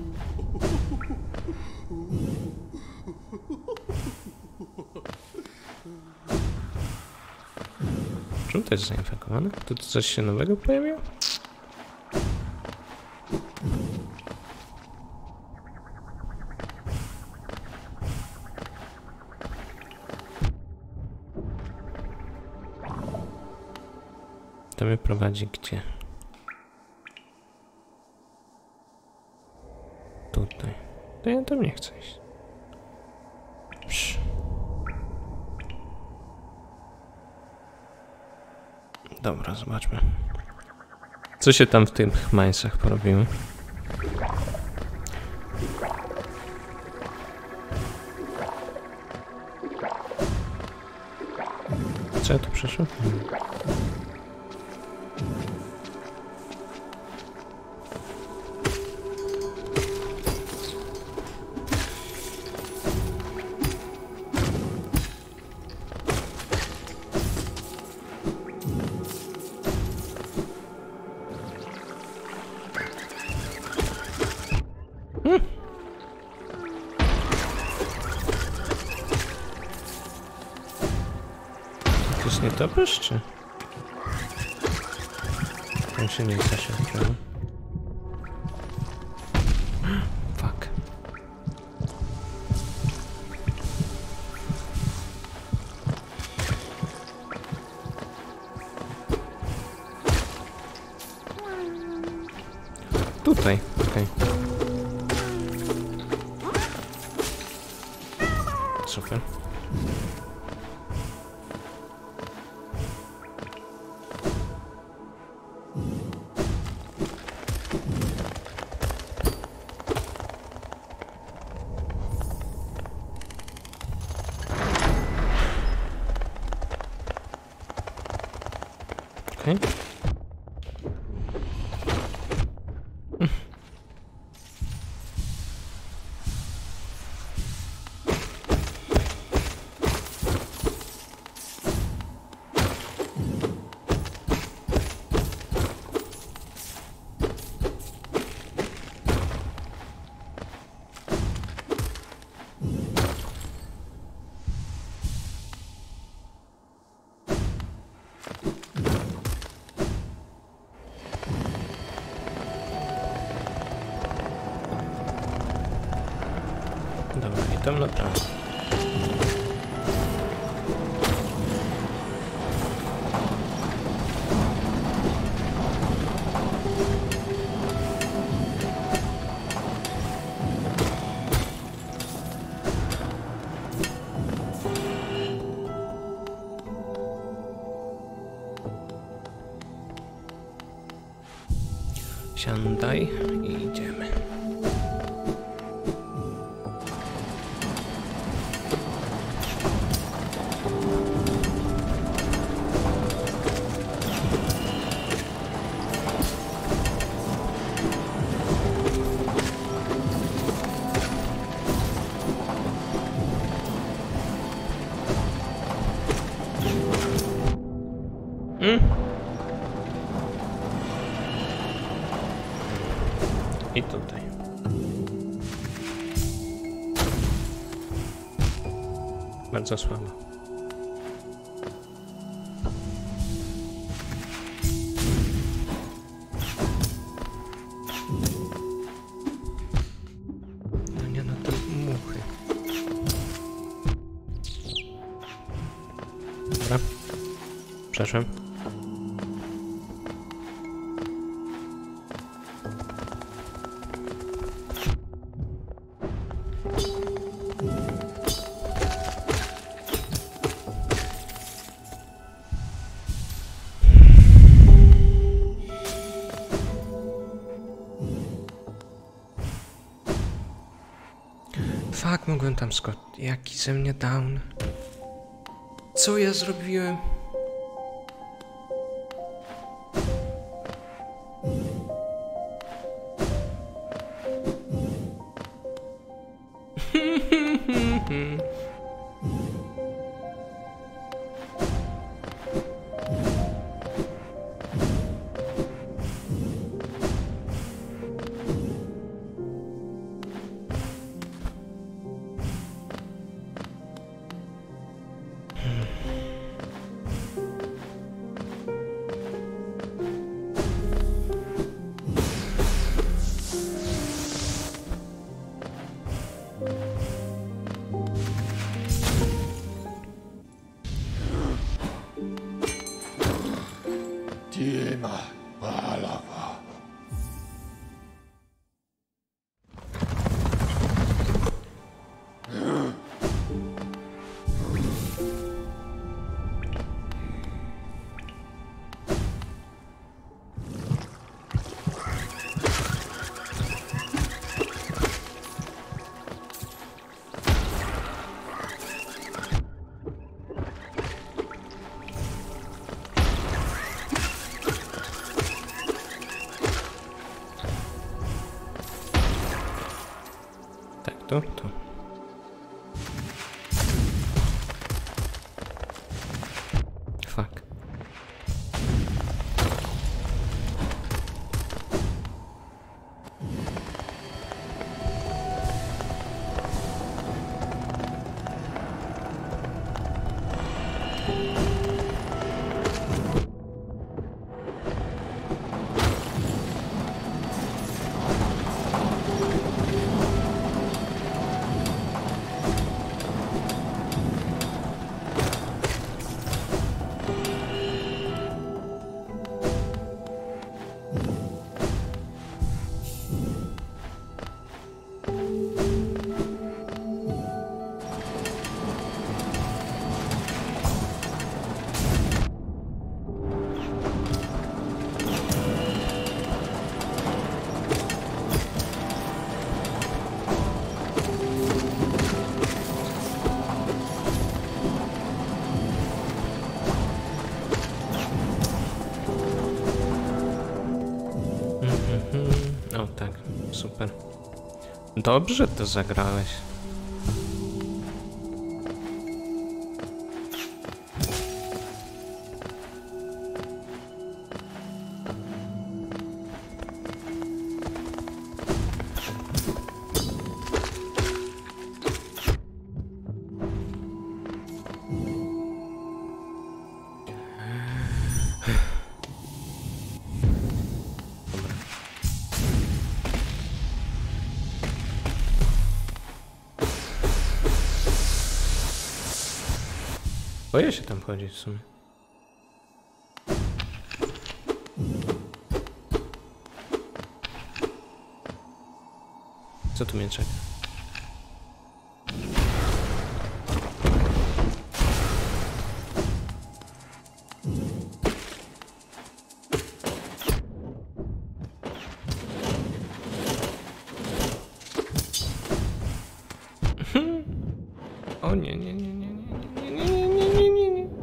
Czemu to jest zainfekowane? To, to coś się nowego pojawiło? To mnie prowadzi gdzie? Tutaj. To ja tam nie chcę iść. Psz. Dobra, zobaczmy. Co się tam w tych majsach porobiło? Co ja tu przeszło? Hmm. Hmm. To jest nie topesz, czy? On się nie da się odkryło. Fuck. Tutaj, okej. Okay. Super. Okej. Okay. Dobra, i tam na prawo. Siadaj i idziemy. I tutaj. Bardzo słabo. No nie, no to muchy. Dobra. Przeszłem. Fuck, mogłem tam skoczyć. Jaki ze mnie down. Co ja zrobiłem? Tiema Palava. Tak, to, to. Fuck. O tak, super. Dobrze to zagrałeś. Boję się tam chodzić w sumie. Co tu mnie czeka? O nie, nie, nie, nie, nie, nie, nie, nie, nie, nie, nie.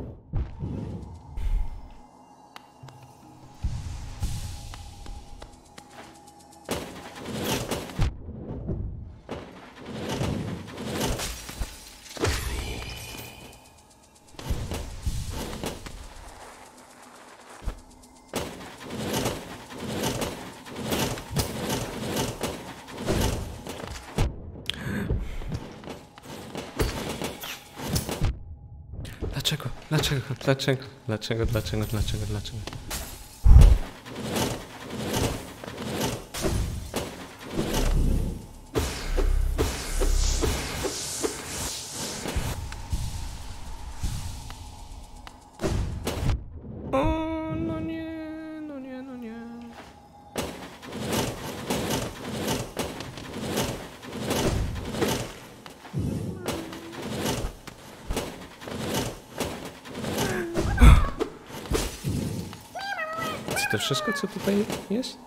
Dlaczego? Dlaczego? Dlaczego? Dlaczego? Dlaczego? Dlaczego? Dlaczego? O, no nie, no nie, no nie. Czy to wszystko, co tutaj jest?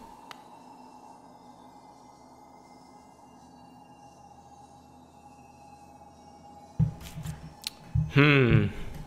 Hmm.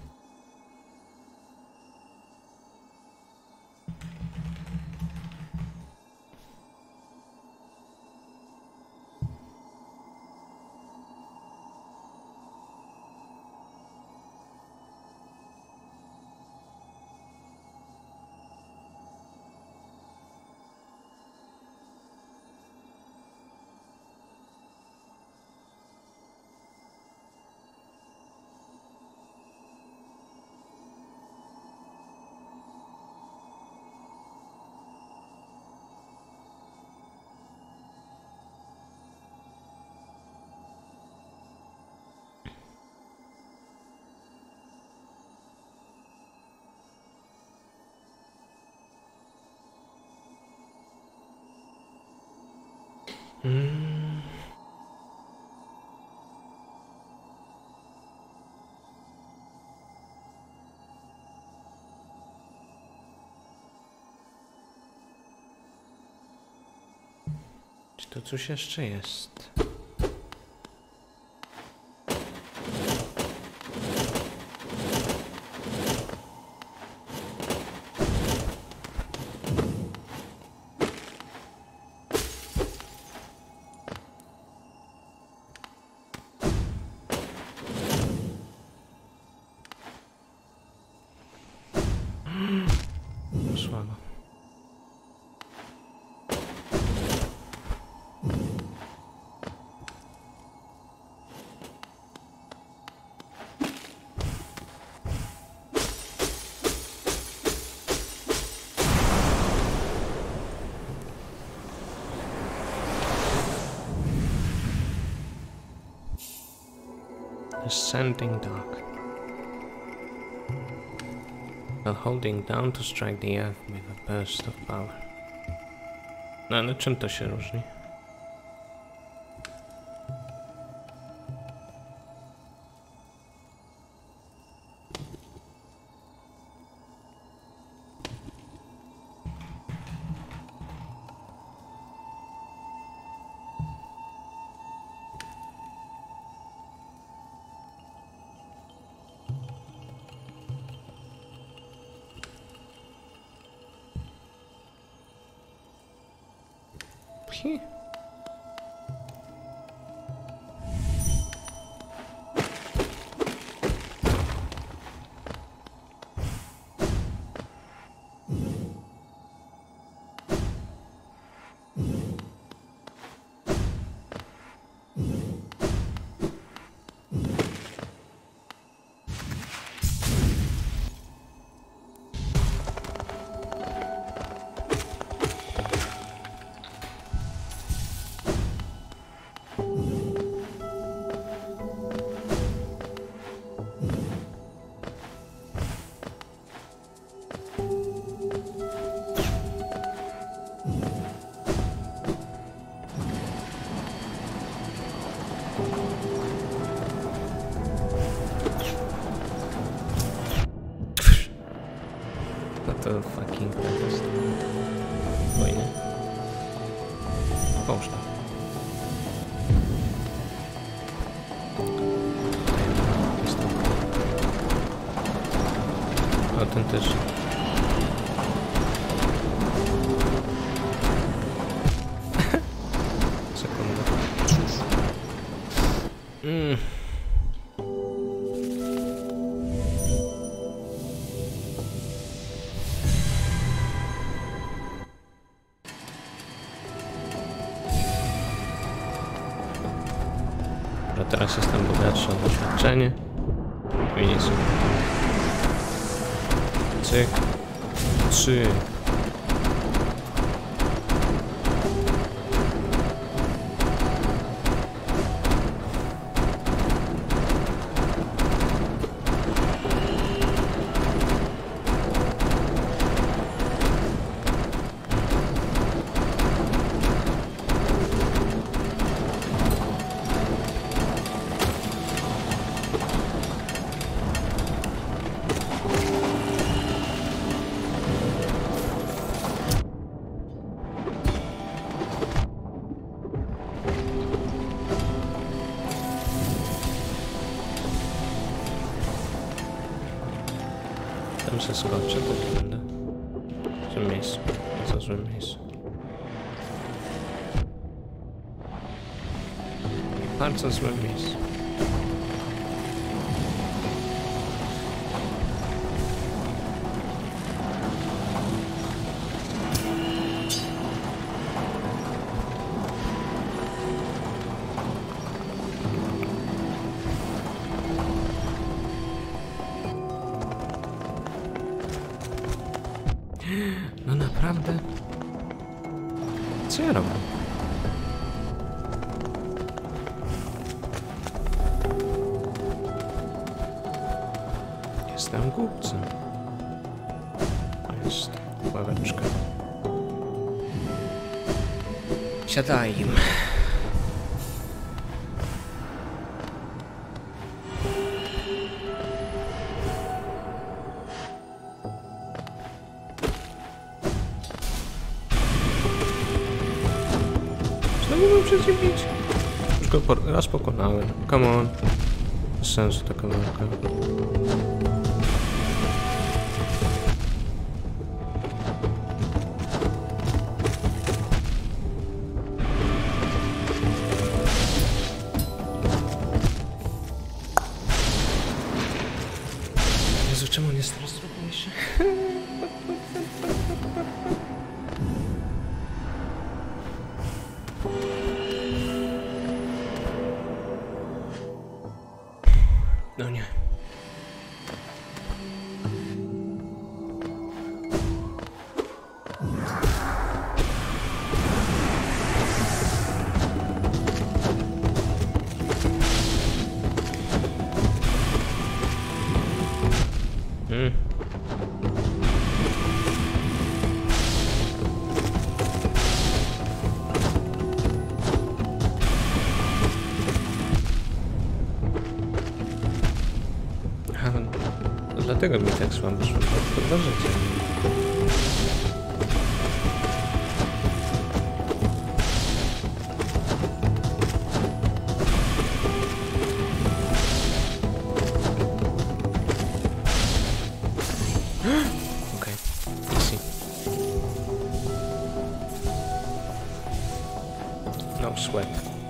Hmm. Czy to coś jeszcze jest? Słabo. Ascending dog. While holding down to strike the earth with a burst of power. No ale czym to się różni? Pchi. To fucking tak jest. Fajnie. Połóż to. Autentycznie. Sekunda. Mm. A teraz jestem bogatszy o doświadczenie. I nic. Cyk. Trzy. Tam się skoczę, to nie będę w złym miejscu. Za złym miejscu. W bardzo złym miejscu. No naprawdę? Co ja robię? Jestem głupcem. A jest ławeczka. Siadaj im. Nie mam przecież bić. Już go po, raz pokonałem. Come on. Bez sensu taka walka. Jezu, czemu nie stresowałem się? No nie. Hmm. Dlatego mi tak słabo szło, bo dwa życia. Okej, easy. No sweat.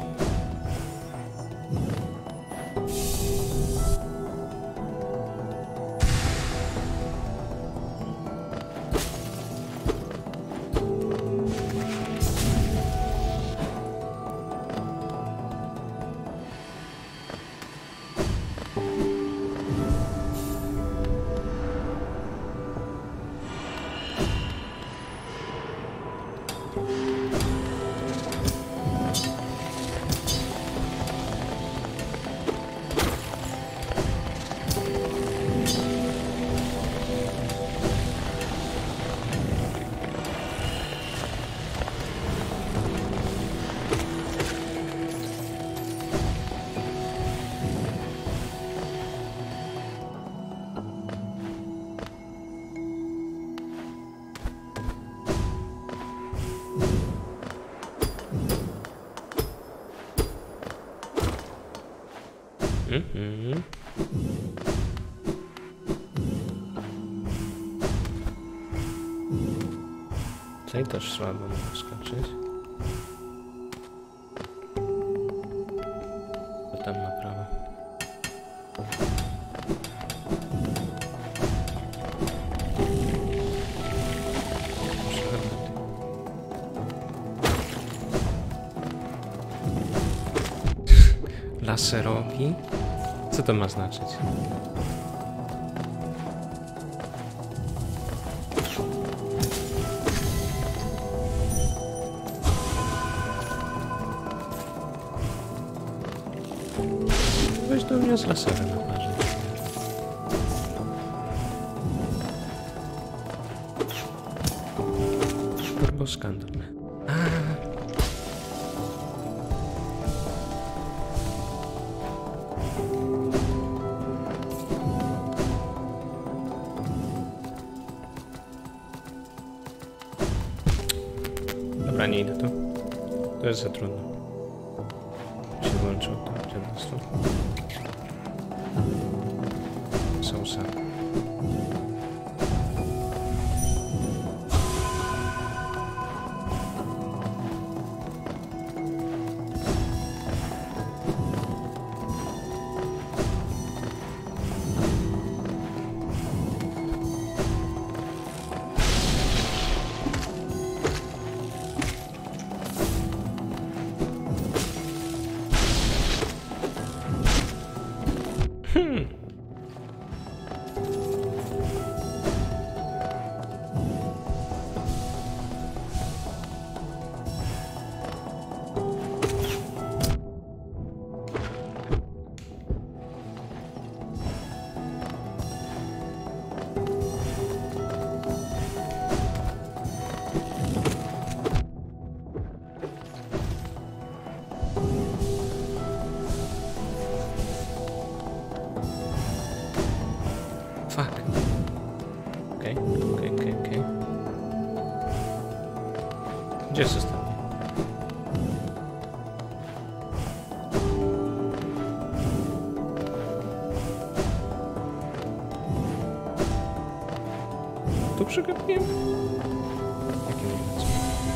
Mhm. Tutaj też słabo mogę skoczyć. To tam na prawo. Laserowi? Co to ma znaczyć? Weź do mnie z laserem na plaży. Turbo skandal. Dobra, nie idę tu. To jest za trudno. Się włączył to dziadostwo. Sousa. Hmm. Fuck. Okej, okej, okej, okej. Gdzie jest ostatni? Tu przegapiłem? Jakie miejsce?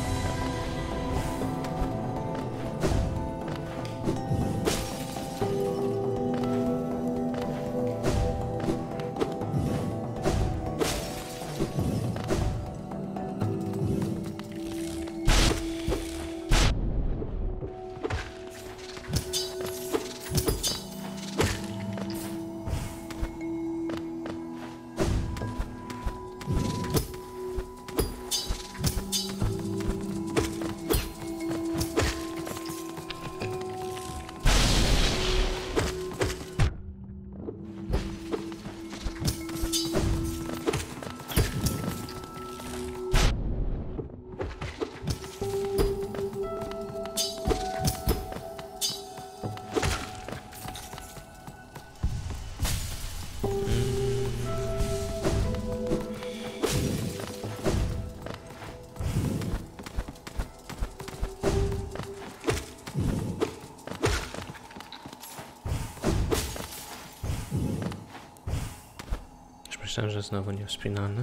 Myślałem, że znowu niewspinalny.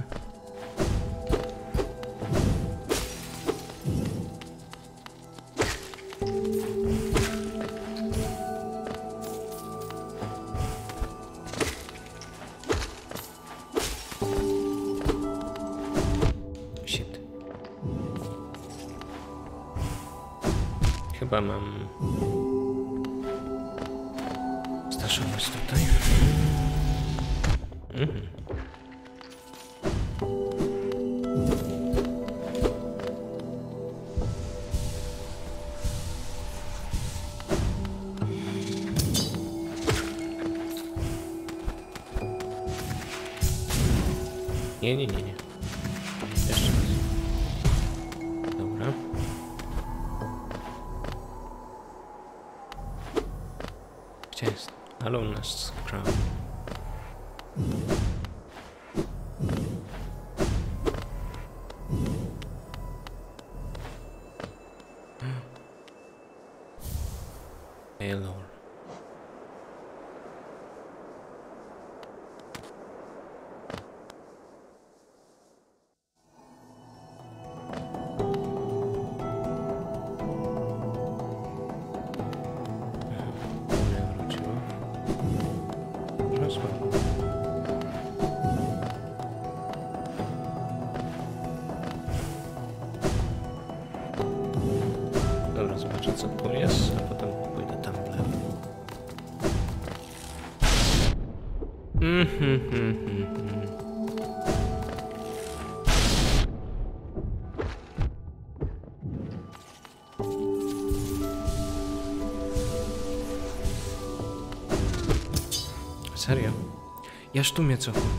Shit. Chyba mam staszować tutaj. Mhm. Nie, nie, nie, nie. Jeszcze raz. Dobra. Gdzie jest? Alumnus Crown. Taylor. Dobra, zobaczę co tu jest, a potem pójdę tam w lewo. Mhm, mhm, mhm. Serio? Jaż tu mnie cofa.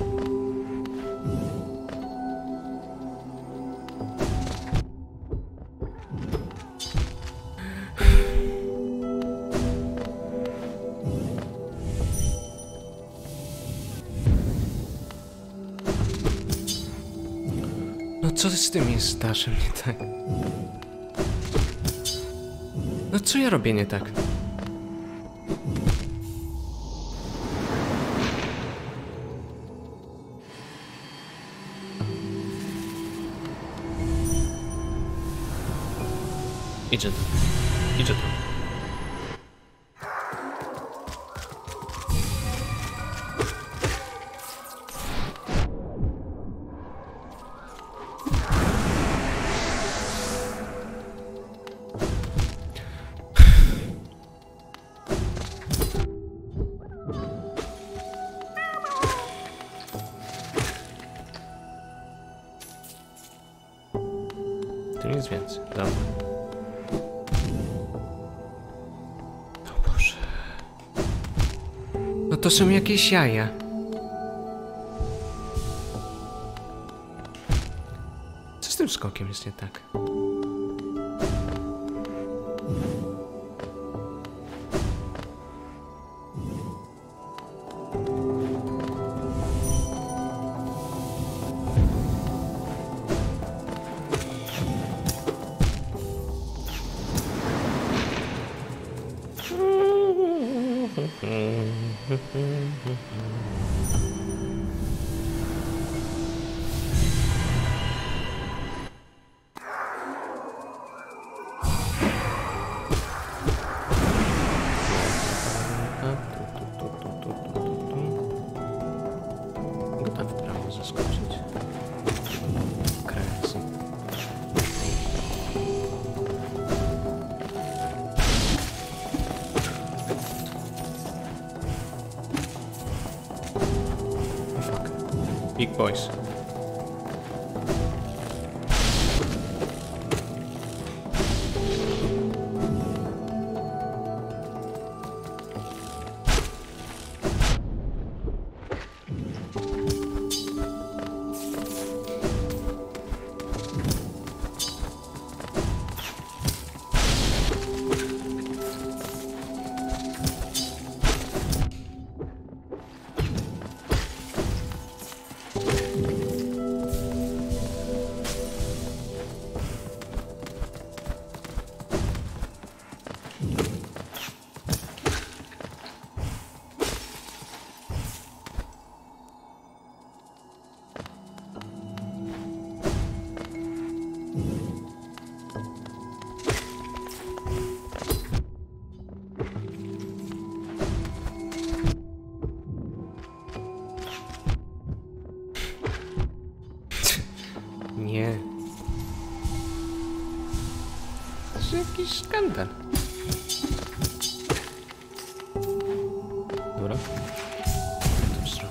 No co z tym jest Staszem nie tak? No co ja robię nie tak? Idzie tam. Idzie tam. Tu nic więcej. Dobra. O Boże. No to są jakieś jaja. Co z tym skokiem jest nie tak? Mogę tam w prawo zaskoczyć. Kresy. Oh fuck. Big boys. Nie. To jest jakiś skandal. Dobra. W tą stronę.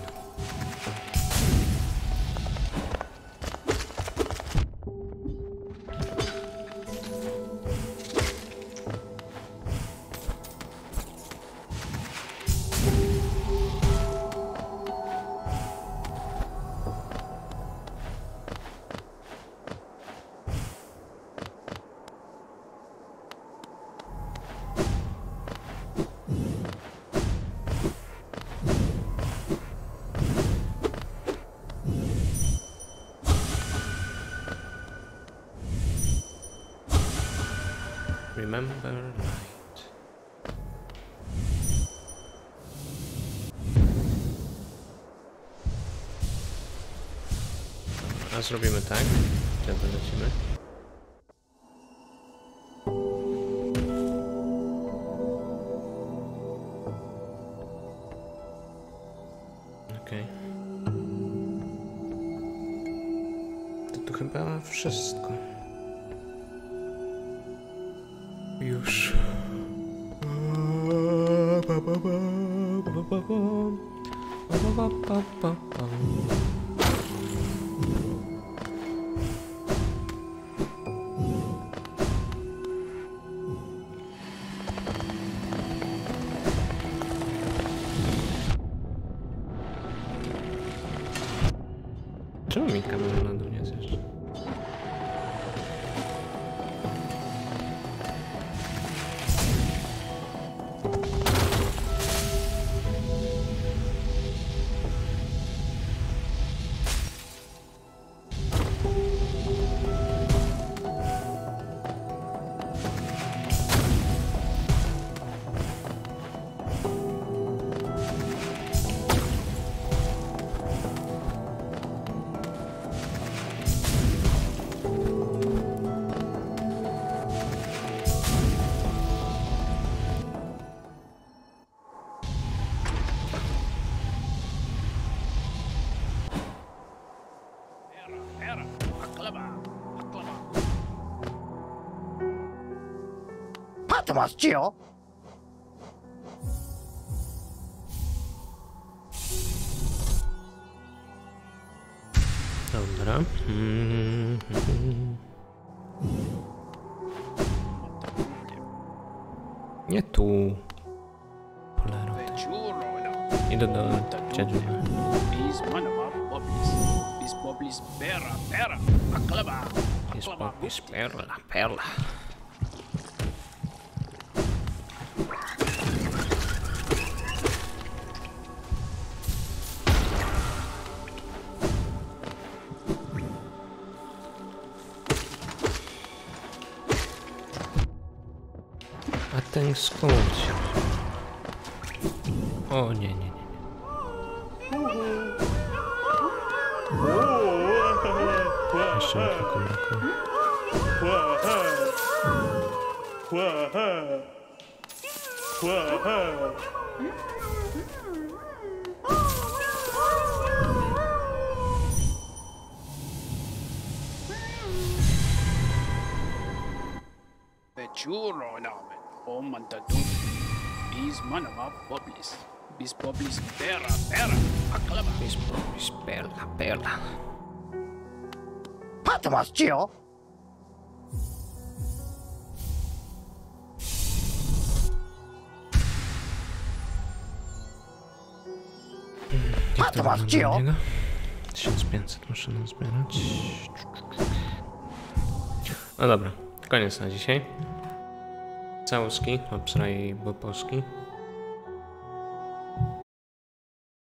Remember night. A zrobimy tak. Gdzie lecimy? Okej. Okay. To tu chyba wszystko. Już. Czemu mi kamera na dół nie zjeżdża? Era, aklama, aklama. Patmos, Gio! Dobra. Mm, mm. Nie tu. Polero. Večuro, no. Idę do dziadzia. Bis manama boblis. Bis boblis pera, pera. Aklama, Jest aklama. popis, perla, perla. A ten skąd się? O nie, nie, nie. Jeszcze mi tylko brakuje. Večuro, no. O mantatu. Bis manama boblis. Bis boblis pera, pera. Aklama. Jest popis, perla, perla. Patmos, Gio! Patmos, Gio! tysiąc pięćset muszę nazbierać. No dobra, koniec na dzisiaj. Całuski, obsraj boposki.